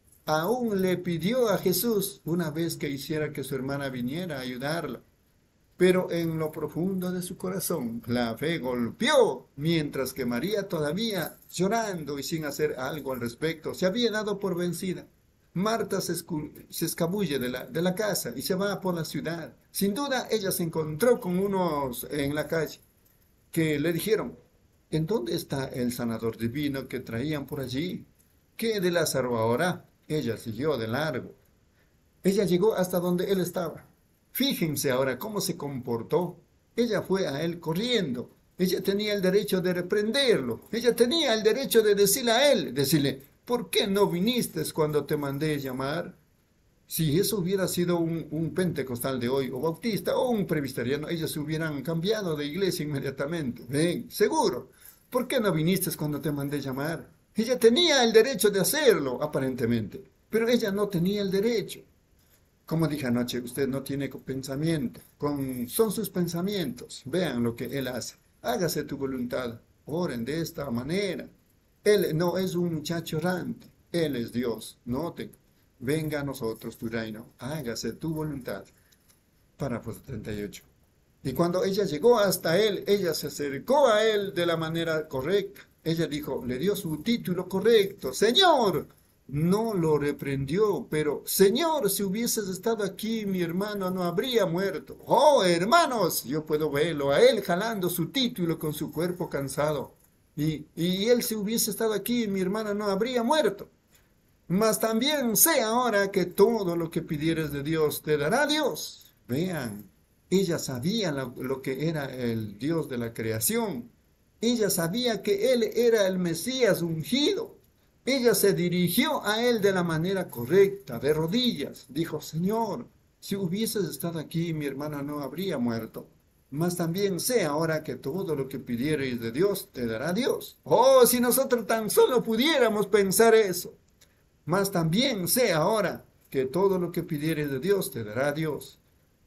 Aún le pidió a Jesús una vez que hiciera que su hermana viniera a ayudarla. Pero en lo profundo de su corazón la fe golpeó, mientras que María todavía llorando y sin hacer algo al respecto se había dado por vencida. Marta se, se escabulle de la, de la casa y se va por la ciudad. Sin duda ella se encontró con unos en la calle que le dijeron: ¿en dónde está el sanador divino que traían por allí? ¿Qué de Lázaro ahora? Ella siguió de largo. Ella llegó hasta donde él estaba. Fíjense ahora cómo se comportó. Ella fue a él corriendo. Ella tenía el derecho de reprenderlo. Ella tenía el derecho de decirle a él, decirle: ¿por qué no viniste cuando te mandé llamar? Si eso hubiera sido un, un pentecostal de hoy, o bautista, o un presbiteriano, ellos se hubieran cambiado de iglesia inmediatamente. Ven, seguro. ¿Por qué no viniste cuando te mandé llamar? Ella tenía el derecho de hacerlo, aparentemente, pero ella no tenía el derecho. Como dije anoche, usted no tiene pensamiento, con, son sus pensamientos. Vean lo que él hace. Hágase tu voluntad. Oren de esta manera. Él no es un muchacho errante. Él es Dios. Noten. Venga a nosotros tu reino. Hágase tu voluntad. Párrafo setenta y ocho. Y cuando ella llegó hasta él, ella se acercó a él de la manera correcta. Ella dijo, le dio su título correcto. Señor, no lo reprendió, pero Señor, si hubieses estado aquí, mi hermano no habría muerto. Oh, hermanos, yo puedo verlo a él jalando su título con su cuerpo cansado. Y, y él si hubiese estado aquí, mi hermano no habría muerto. Mas también sé ahora que todo lo que pidieres de Dios te dará Dios. Vean, ella sabía lo, lo que era el Dios de la creación. Ella sabía que él era el Mesías ungido. Ella se dirigió a él de la manera correcta, de rodillas. Dijo, Señor, si hubieses estado aquí, mi hermana no habría muerto. Mas también sé ahora que todo lo que pidiereis de Dios, te dará Dios. Oh, si nosotros tan solo pudiéramos pensar eso. Mas también sé ahora que todo lo que pidiereis de Dios, te dará Dios.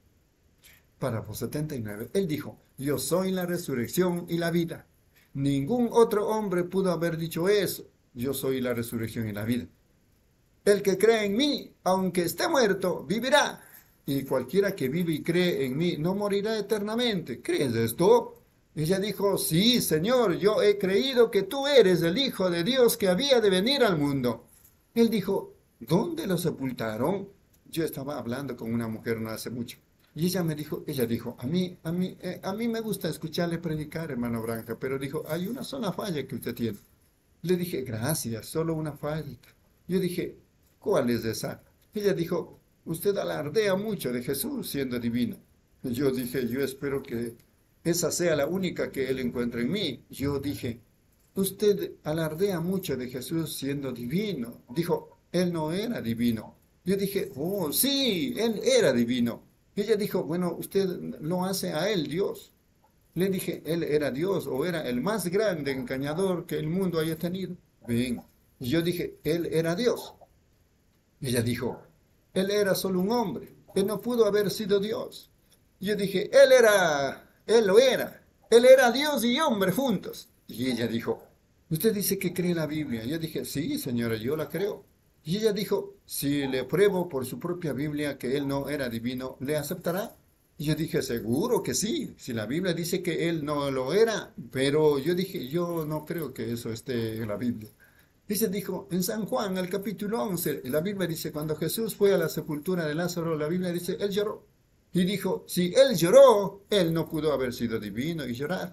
Párrafo setenta y nueve. Él dijo, yo soy la resurrección y la vida. Ningún otro hombre pudo haber dicho eso. Yo soy la resurrección y la vida. El que cree en mí, aunque esté muerto, vivirá. Y cualquiera que vive y cree en mí no morirá eternamente. ¿Crees esto? Ella dijo, sí, Señor, yo he creído que tú eres el Hijo de Dios que había de venir al mundo. Él dijo, ¿dónde lo sepultaron? Yo estaba hablando con una mujer no hace mucho. Y ella me dijo, ella dijo, a mí, a mí, eh, a mí me gusta escucharle predicar, hermano Branja, pero dijo, hay una sola falla que usted tiene. Le dije, gracias, solo una falla. Yo dije, ¿cuál es esa? Ella dijo, usted alardea mucho de Jesús siendo divino. Yo dije, yo espero que esa sea la única que él encuentre en mí. Yo dije, usted alardea mucho de Jesús siendo divino. Dijo, él no era divino. Yo dije, oh, sí, él era divino. Ella dijo, bueno, usted lo hace a él Dios. Le dije, él era Dios o era el más grande engañador que el mundo haya tenido. Bien. Y yo dije, él era Dios. Ella dijo, él era solo un hombre. Él no pudo haber sido Dios. Yo dije, él era, él lo era. Él era Dios y hombre juntos. Y ella dijo, usted dice que cree la Biblia. Yo dije, sí, señora, yo la creo. Y ella dijo, si le pruebo por su propia Biblia que él no era divino, ¿le aceptará? Y yo dije, seguro que sí, si la Biblia dice que él no lo era, pero yo dije, yo no creo que eso esté en la Biblia. Dice, dijo, en San Juan, el capítulo once, la Biblia dice, cuando Jesús fue a la sepultura de Lázaro, la Biblia dice, él lloró. Y dijo, si él lloró, él no pudo haber sido divino y llorar.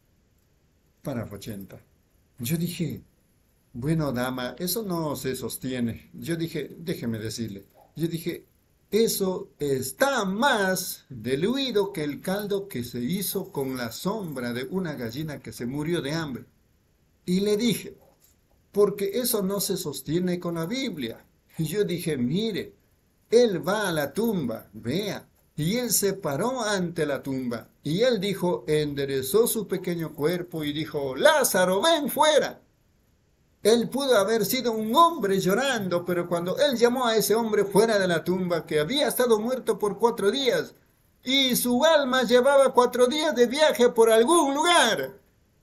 Párrafo ochenta. Yo dije, bueno, dama, eso no se sostiene. Yo dije, déjeme decirle. Yo dije, eso está más diluido que el caldo que se hizo con la sombra de una gallina que se murió de hambre. Y le dije, porque eso no se sostiene con la Biblia. Y yo dije, mire, él va a la tumba, vea. Y él se paró ante la tumba. Y él dijo, enderezó su pequeño cuerpo y dijo, Lázaro, ven fuera. Él pudo haber sido un hombre llorando, pero cuando él llamó a ese hombre fuera de la tumba, que había estado muerto por cuatro días, y su alma llevaba cuatro días de viaje por algún lugar.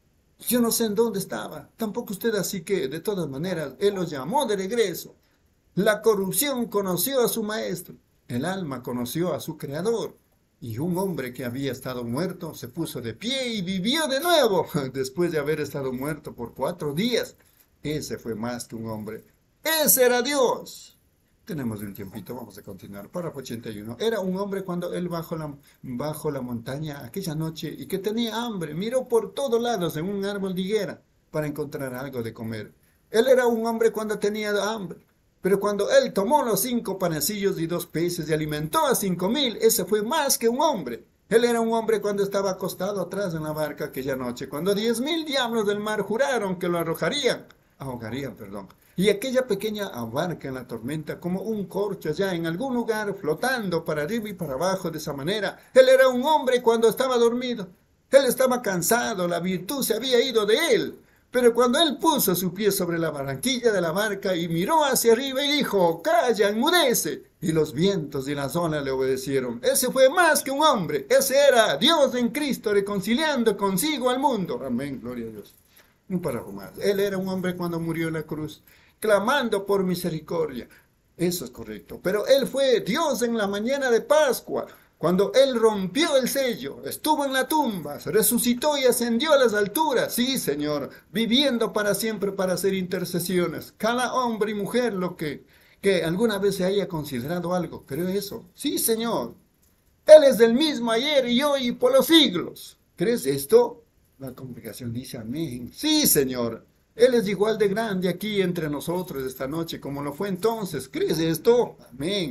Yo no sé en dónde estaba, tampoco usted, así que, de todas maneras, él lo llamó de regreso. La corrupción conoció a su maestro, el alma conoció a su creador, y un hombre que había estado muerto se puso de pie y vivió de nuevo, después de haber estado muerto por cuatro días. Ese fue más que un hombre. ¡Ese era Dios! Tenemos un tiempito, vamos a continuar. Párrafo ochenta y uno. Era un hombre cuando él bajó la, bajó la montaña aquella noche y que tenía hambre. Miró por todos lados en un árbol de higuera para encontrar algo de comer. Él era un hombre cuando tenía hambre. Pero cuando él tomó los cinco panecillos y dos peces y alimentó a cinco mil, ese fue más que un hombre. Él era un hombre cuando estaba acostado atrás en la barca aquella noche, cuando diez mil diablos del mar juraron que lo arrojarían. ahogarían, perdón. Y aquella pequeña barca en la tormenta, como un corcho allá en algún lugar, flotando para arriba y para abajo de esa manera. Él era un hombre cuando estaba dormido. Él estaba cansado, la virtud se había ido de él. Pero cuando él puso su pie sobre la barranquilla de la barca y miró hacia arriba y dijo, calla, enmudece. Y los vientos y las olas le obedecieron. Ese fue más que un hombre. Ese era Dios en Cristo reconciliando consigo al mundo. Amén, gloria a Dios. Un párrafo más. Él era un hombre cuando murió en la cruz, clamando por misericordia. Eso es correcto. Pero él fue Dios en la mañana de Pascua, cuando él rompió el sello, estuvo en la tumba, resucitó y ascendió a las alturas. Sí, Señor, viviendo para siempre para hacer intercesiones. Cada hombre y mujer lo que, que alguna vez se haya considerado algo. ¿Creo eso? Sí, Señor. Él es el mismo ayer y hoy y por los siglos. ¿Crees esto? La congregación dice amén. Sí, Señor. Él es igual de grande aquí entre nosotros esta noche como lo fue entonces. ¿Crees esto? Amén.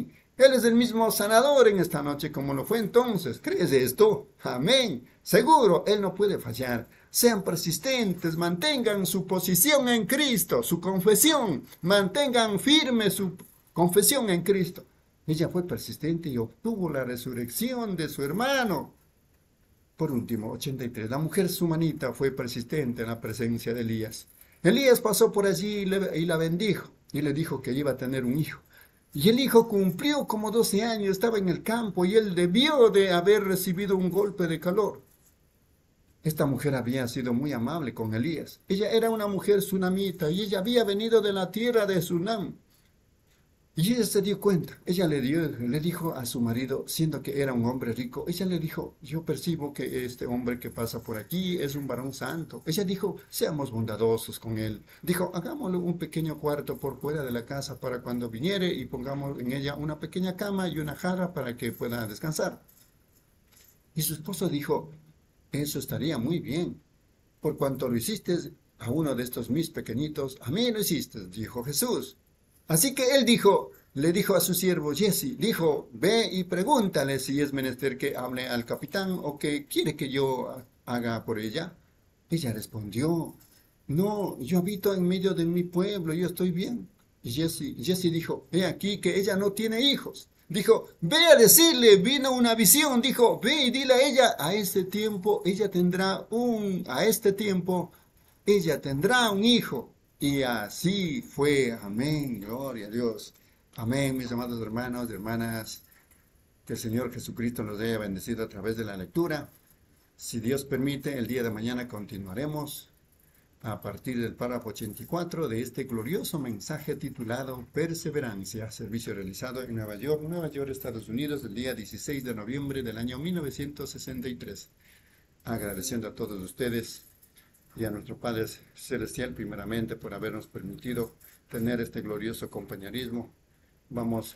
Él es el mismo sanador en esta noche como lo fue entonces. ¿Crees esto? Amén. Seguro, Él no puede fallar. Sean persistentes, mantengan su posición en Cristo, su confesión. Mantengan firme su confesión en Cristo. Ella fue persistente y obtuvo la resurrección de su hermano. Por último, ochenta y tres. La mujer sumanita fue persistente en la presencia de Elías. Elías pasó por allí y, le, y la bendijo y le dijo que iba a tener un hijo. Y el hijo cumplió como doce años, estaba en el campo y él debió de haber recibido un golpe de calor. Esta mujer había sido muy amable con Elías. Ella era una mujer sunamita y ella había venido de la tierra de Sunam. Y ella se dio cuenta, ella le, dio, le dijo a su marido, siendo que era un hombre rico, ella le dijo, yo percibo que este hombre que pasa por aquí es un varón santo. Ella dijo, seamos bondadosos con él. Dijo, hagámosle un pequeño cuarto por fuera de la casa para cuando viniere y pongamos en ella una pequeña cama y una jarra para que pueda descansar. Y su esposo dijo, eso estaría muy bien, por cuanto lo hiciste a uno de estos mis pequeñitos, a mí lo hiciste, dijo Jesús. Así que él dijo, le dijo a su siervo Jesse, dijo, ve y pregúntale si es menester que hable al capitán o que quiere que yo haga por ella. Ella respondió, no, yo habito en medio de mi pueblo, yo estoy bien. Y Jesse, Jesse dijo, he aquí que ella no tiene hijos. Dijo, ve a decirle, vino una visión, dijo, ve y dile a ella, a este tiempo ella tendrá un, a este tiempo ella tendrá un hijo. Y así fue. Amén. Gloria a Dios. Amén, mis amados hermanos y hermanas. Que el Señor Jesucristo nos haya bendecido a través de la lectura. Si Dios permite, el día de mañana continuaremos a partir del párrafo ochenta y cuatro de este glorioso mensaje titulado Perseverancia, servicio realizado en Nueva York, Nueva York, Estados Unidos, el día dieciséis de noviembre del año mil novecientos sesenta y tres. Agradeciendo a todos ustedes y a nuestro Padre Celestial primeramente por habernos permitido tener este glorioso compañerismo. Vamos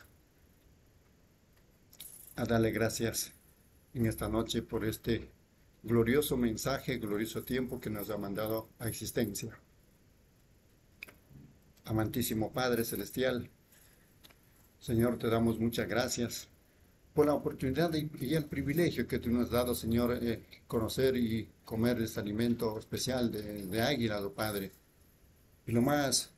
a darle gracias en esta noche por este glorioso mensaje, glorioso tiempo que nos ha mandado a existencia. Amantísimo Padre Celestial, Señor, te damos muchas gracias por la oportunidad y el privilegio que tú nos has dado, Señor, eh, conocer y comer este alimento especial de, de águila, oh Padre. Y lo más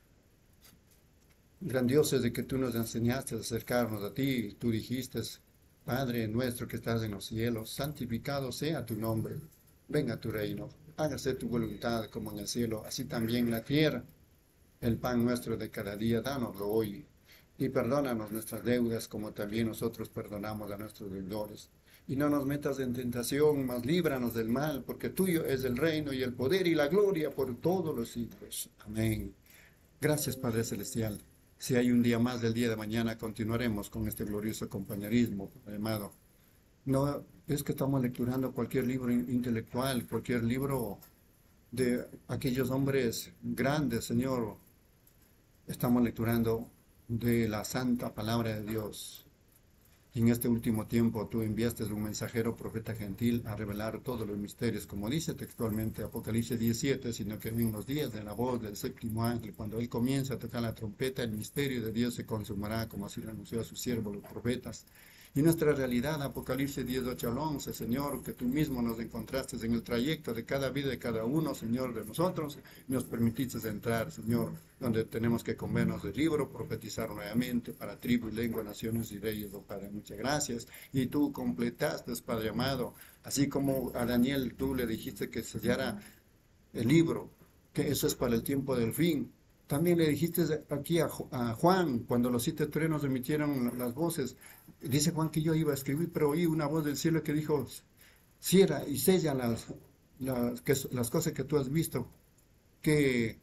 grandioso es de que tú nos enseñaste a acercarnos a ti. Tú dijiste, Padre nuestro que estás en los cielos, santificado sea tu nombre. Venga tu reino, hágase tu voluntad como en el cielo, así también en la tierra. El pan nuestro de cada día, dánoslo hoy. Y perdónanos nuestras deudas como también nosotros perdonamos a nuestros deudores. Y no nos metas en tentación, mas líbranos del mal, porque tuyo es el reino y el poder y la gloria por todos los siglos. Amén. Gracias, Padre Celestial. Si hay un día más del día de mañana, continuaremos con este glorioso compañerismo, Padre amado. No es que estamos lecturando cualquier libro intelectual, cualquier libro de aquellos hombres grandes, Señor. Estamos lecturando de la santa palabra de Dios. En este último tiempo tú enviaste un mensajero profeta gentil a revelar todos los misterios, como dice textualmente Apocalipsis diecisiete, sino que en los días de la voz del séptimo ángel, cuando él comienza a tocar la trompeta, el misterio de Dios se consumará, como así lo anunció a sus siervos los profetas. Y nuestra realidad, Apocalipsis diez, ocho al once, Señor, que tú mismo nos encontraste en el trayecto de cada vida de cada uno, Señor, de nosotros, y nos permitiste entrar, Señor, donde tenemos que comernos el libro, profetizar nuevamente para tribu, lengua, naciones y reyes, oh Padre, muchas gracias. Y tú completaste, Padre amado, así como a Daniel tú le dijiste que sellara el libro, que eso es para el tiempo del fin. También le dijiste aquí a, a Juan, cuando los siete truenos emitieron las voces, dice Juan que yo iba a escribir, pero oí una voz del cielo que dijo, cierra y sella las, las, que, las cosas que tú has visto, que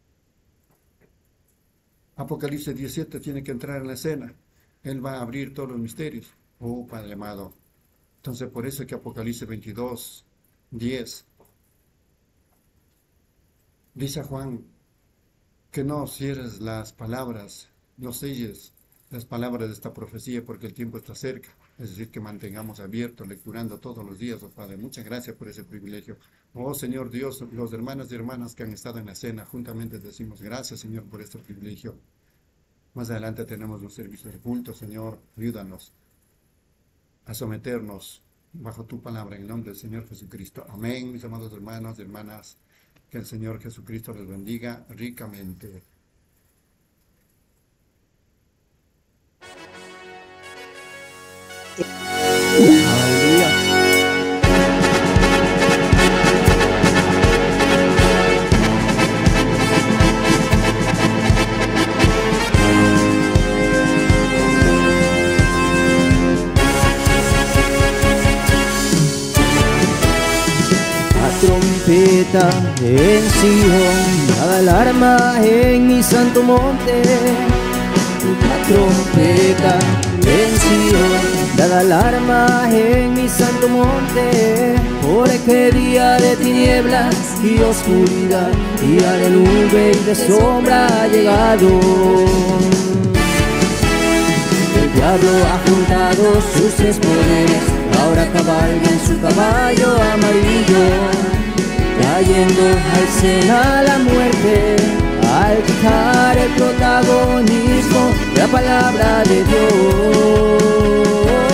Apocalipsis diecisiete tiene que entrar en la escena. Él va a abrir todos los misterios. Oh, Padre amado. Entonces, por eso es que Apocalipsis veintidós, diez, dice a Juan, que no cierres las palabras, no selles las palabras de esta profecía, porque el tiempo está cerca. Es decir, que mantengamos abierto, lecturando todos los días, oh Padre. Muchas gracias por ese privilegio. Oh Señor Dios, los hermanos y hermanas que han estado en la cena, juntamente decimos gracias, Señor, por este privilegio. Más adelante tenemos un servicio de culto, Señor, ayúdanos a someternos bajo tu palabra en el nombre del Señor Jesucristo. Amén, mis amados hermanos y hermanas, que el Señor Jesucristo les bendiga ricamente. Trompeta en Sion, la alarma en mi santo monte. La trompeta en Sion, la alarma en mi santo monte. Porque día de tinieblas y oscuridad, día de nube y de sombra ha llegado. El diablo ha juntado sus tres poderes, ahora cabalga en su caballo amarillo, trayendo a escena la muerte, al quitar el protagonismo de la palabra de Dios.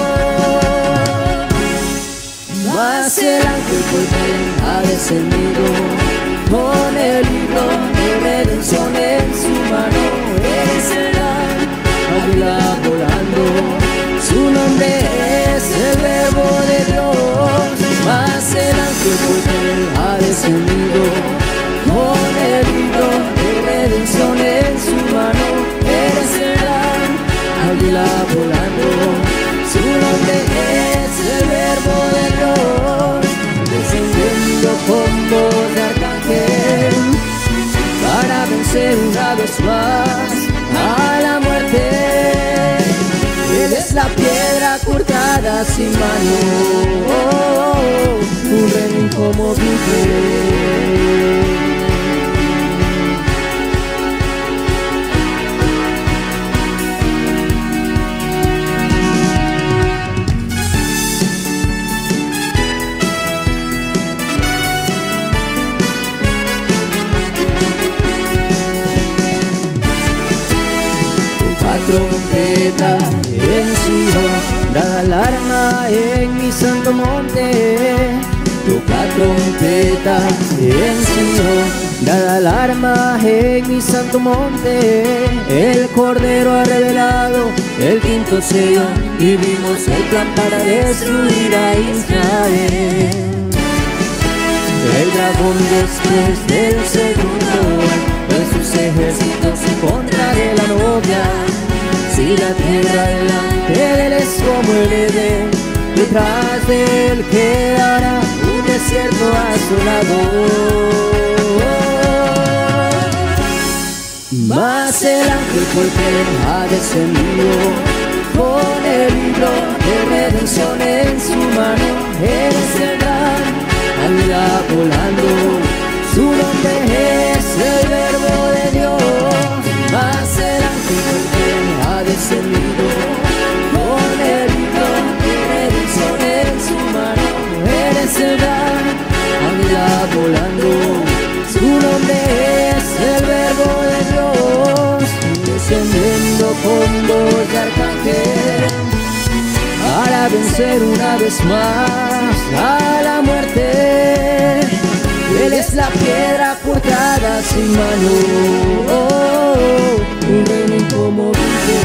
Mas el ángel fuerte ha descendido con el libro de redención en su mano. Es el águila volando, su nombre es el verbo de Dios. Mas el ángel fuerte ha descendido con el libro de redención en su mano. Eres el gran águila volando, su nombre es el verbo de Dios. Descendiendo con voz de arcángel para vencer una vez más a la muerte. Él es la piedra cortada sin mano, oh, oh, un rey inconmovible. Trompeta en Sion, da alarma en mi santo monte. Toca trompeta en Sion, da alarma en mi santo monte. El Cordero ha revelado el quinto sello y vimos el plan para destruir a Israel. El dragón después del segundo en sus ejércitos en contra de la novia. Si la tierra delante de él es como el Edén, detrás de él quedará un desierto asolado. Mas el ángel fuerte ha descendido con el libro de redención en su mano. Es el gran águila volando, su nombre es el verbo de Dios. Mas el ángel fuerte ha descendido con el libro de redención en su mano. Eres el gran águila volando, su nombre es el verbo de Dios. Descendiendo con voz de arcángel para vencer una vez más a la muerte. Él es la piedra cortada sin mano, oh, oh, un reino inconmovible.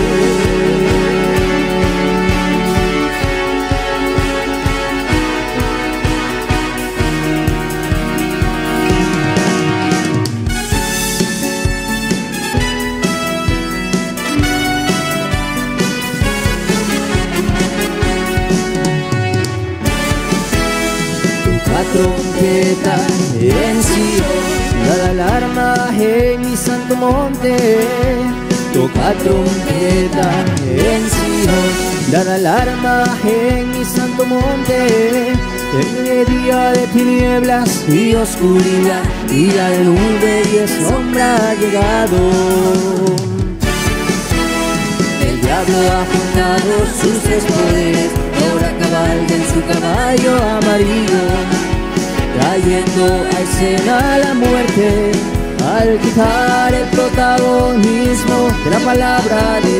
Trompeta en Sion, da alarma en mi santo monte. Toca trompeta en Sion, da alarma en mi santo monte. En día de tinieblas y oscuridad, día de nube y de sombra ha llegado. El diablo ha juntado sus tres poderes, ahora cabalga en su caballo amarillo, trayendo a escena la muerte, al quitar el protagonismo de la palabra de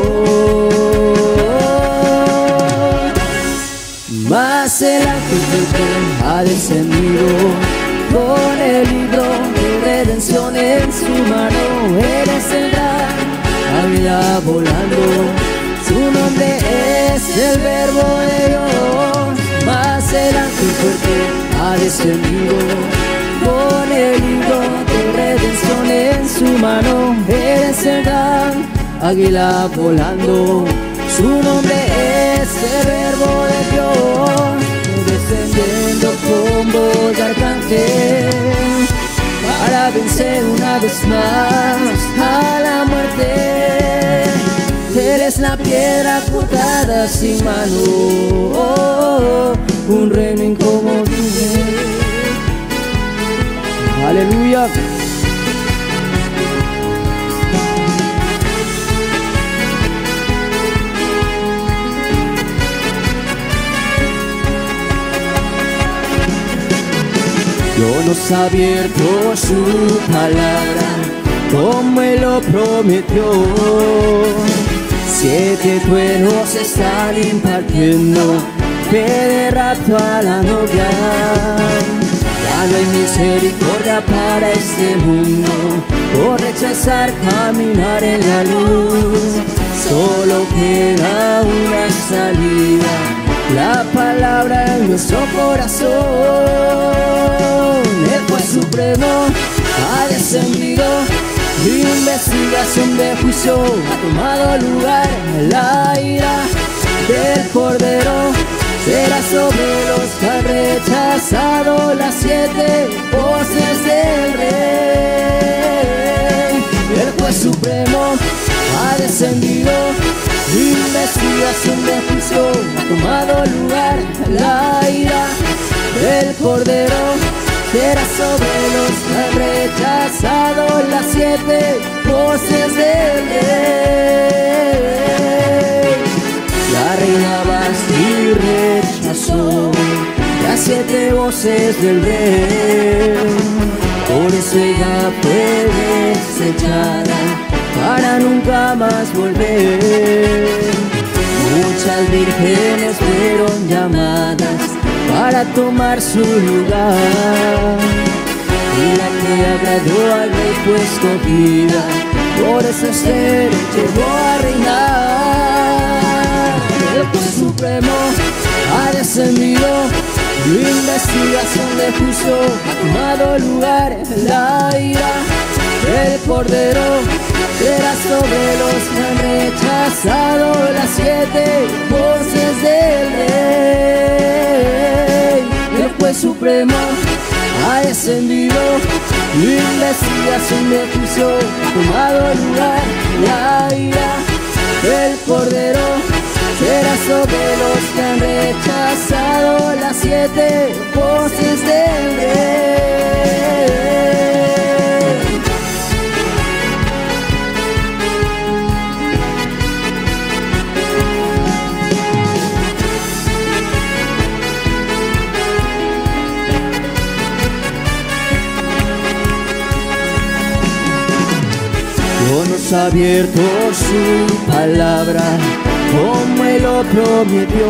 Dios. Mas el ángel del rey ha descendido con el libro de redención en su mano. Él es el gran águila volando, su nombre es el verbo de Dios. Mas el ángel fuerte ha descendido con el libro de redención en su mano. Él es el gran águila volando, su nombre es el verbo de Dios. Descendiendo con voz de arcángel para vencer una vez más a la muerte. Eres la piedra cortada sin mano, oh, un reino inconmovible. Aleluya. Dios nos ha abierto su palabra como Él lo prometió. Siete truenos están impartiendo fe de rapto a la novia. Ya no hay misericordia para este mundo por rechazar caminar en la luz. Solo queda una salida, la palabra en nuestro corazón. El juez supremo ha descendido, investigación de juicio ha tomado lugar. La ira del Cordero será sobre los que han rechazado las siete voces del Rey. El juez supremo ha descendido, investigación de juicio ha tomado lugar. La ira del Cordero será sobre los que han rechazado las siete voces del Rey. La reina Vasti rechazó las siete voces del Rey, por eso ella fue desechada para nunca más volver. Muchas vírgenes fueron llamadas para tomar su lugar, y la que agradó al rey fue escogida, por eso Esther llegó a reinar. El juez supremo ha descendido, investigación de juicio ha tomado lugar. La ira del Cordero será sobre los que han rechazado las siete voces del Rey. El juez supremo ha descendido, investigación de juicio ha tomado lugar. La ira del Cordero será sobre los que han rechazado las siete voces del Rey. Dios nos ha abierto su palabra como Él lo prometió.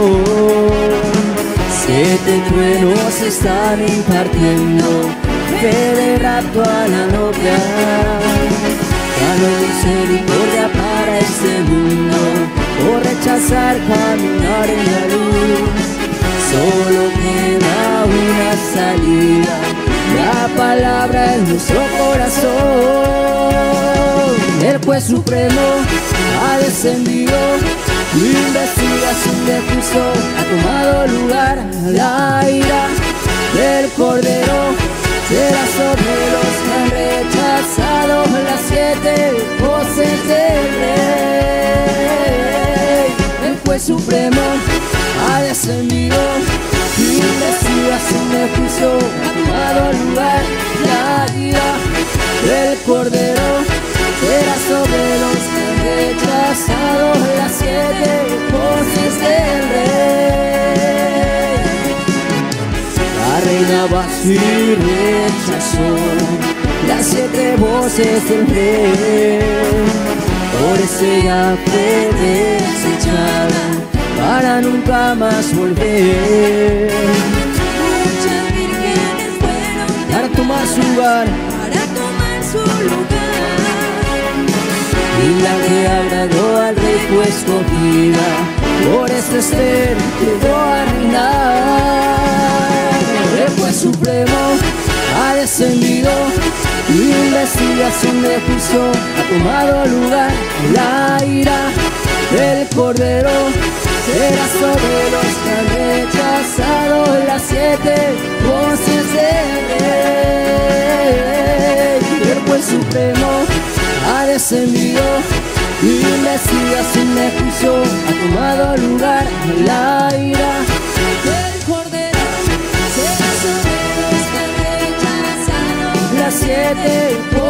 Siete truenos están impartiendo fe de rapto a la novia. Ya no hay misericordia para este mundo por rechazar caminar en la luz. Solo queda una salida, la palabra en nuestro corazón. El juez supremo ha descendido, investigación de juicio ha tomado lugar. La ira del Cordero será sobre los que han rechazado las siete voces del Rey. El juez supremo ha descendido, investigación de juicio ha tomado lugar. La ira del Cordero será sobre los que han rechazado las siete voces del Rey. La reina Vasti rechazó las siete voces del rey. Por eso ella fue desechada para nunca más volver. Muchas vírgenes fueron Para tomar su lugar, para tomar su lugar. y la que agradó al rey fue escogida. Por eso Esther quedó a reinar. El juez supremo ha descendido y investigación de juicio ha tomado lugar. La ira del Cordero será sobre los que han rechazado las siete voces del rey. El juez supremo ha descendido y investigación de juicio ha tomado lugar. La ira El Cordero será sobre los que han rechazado las siete voces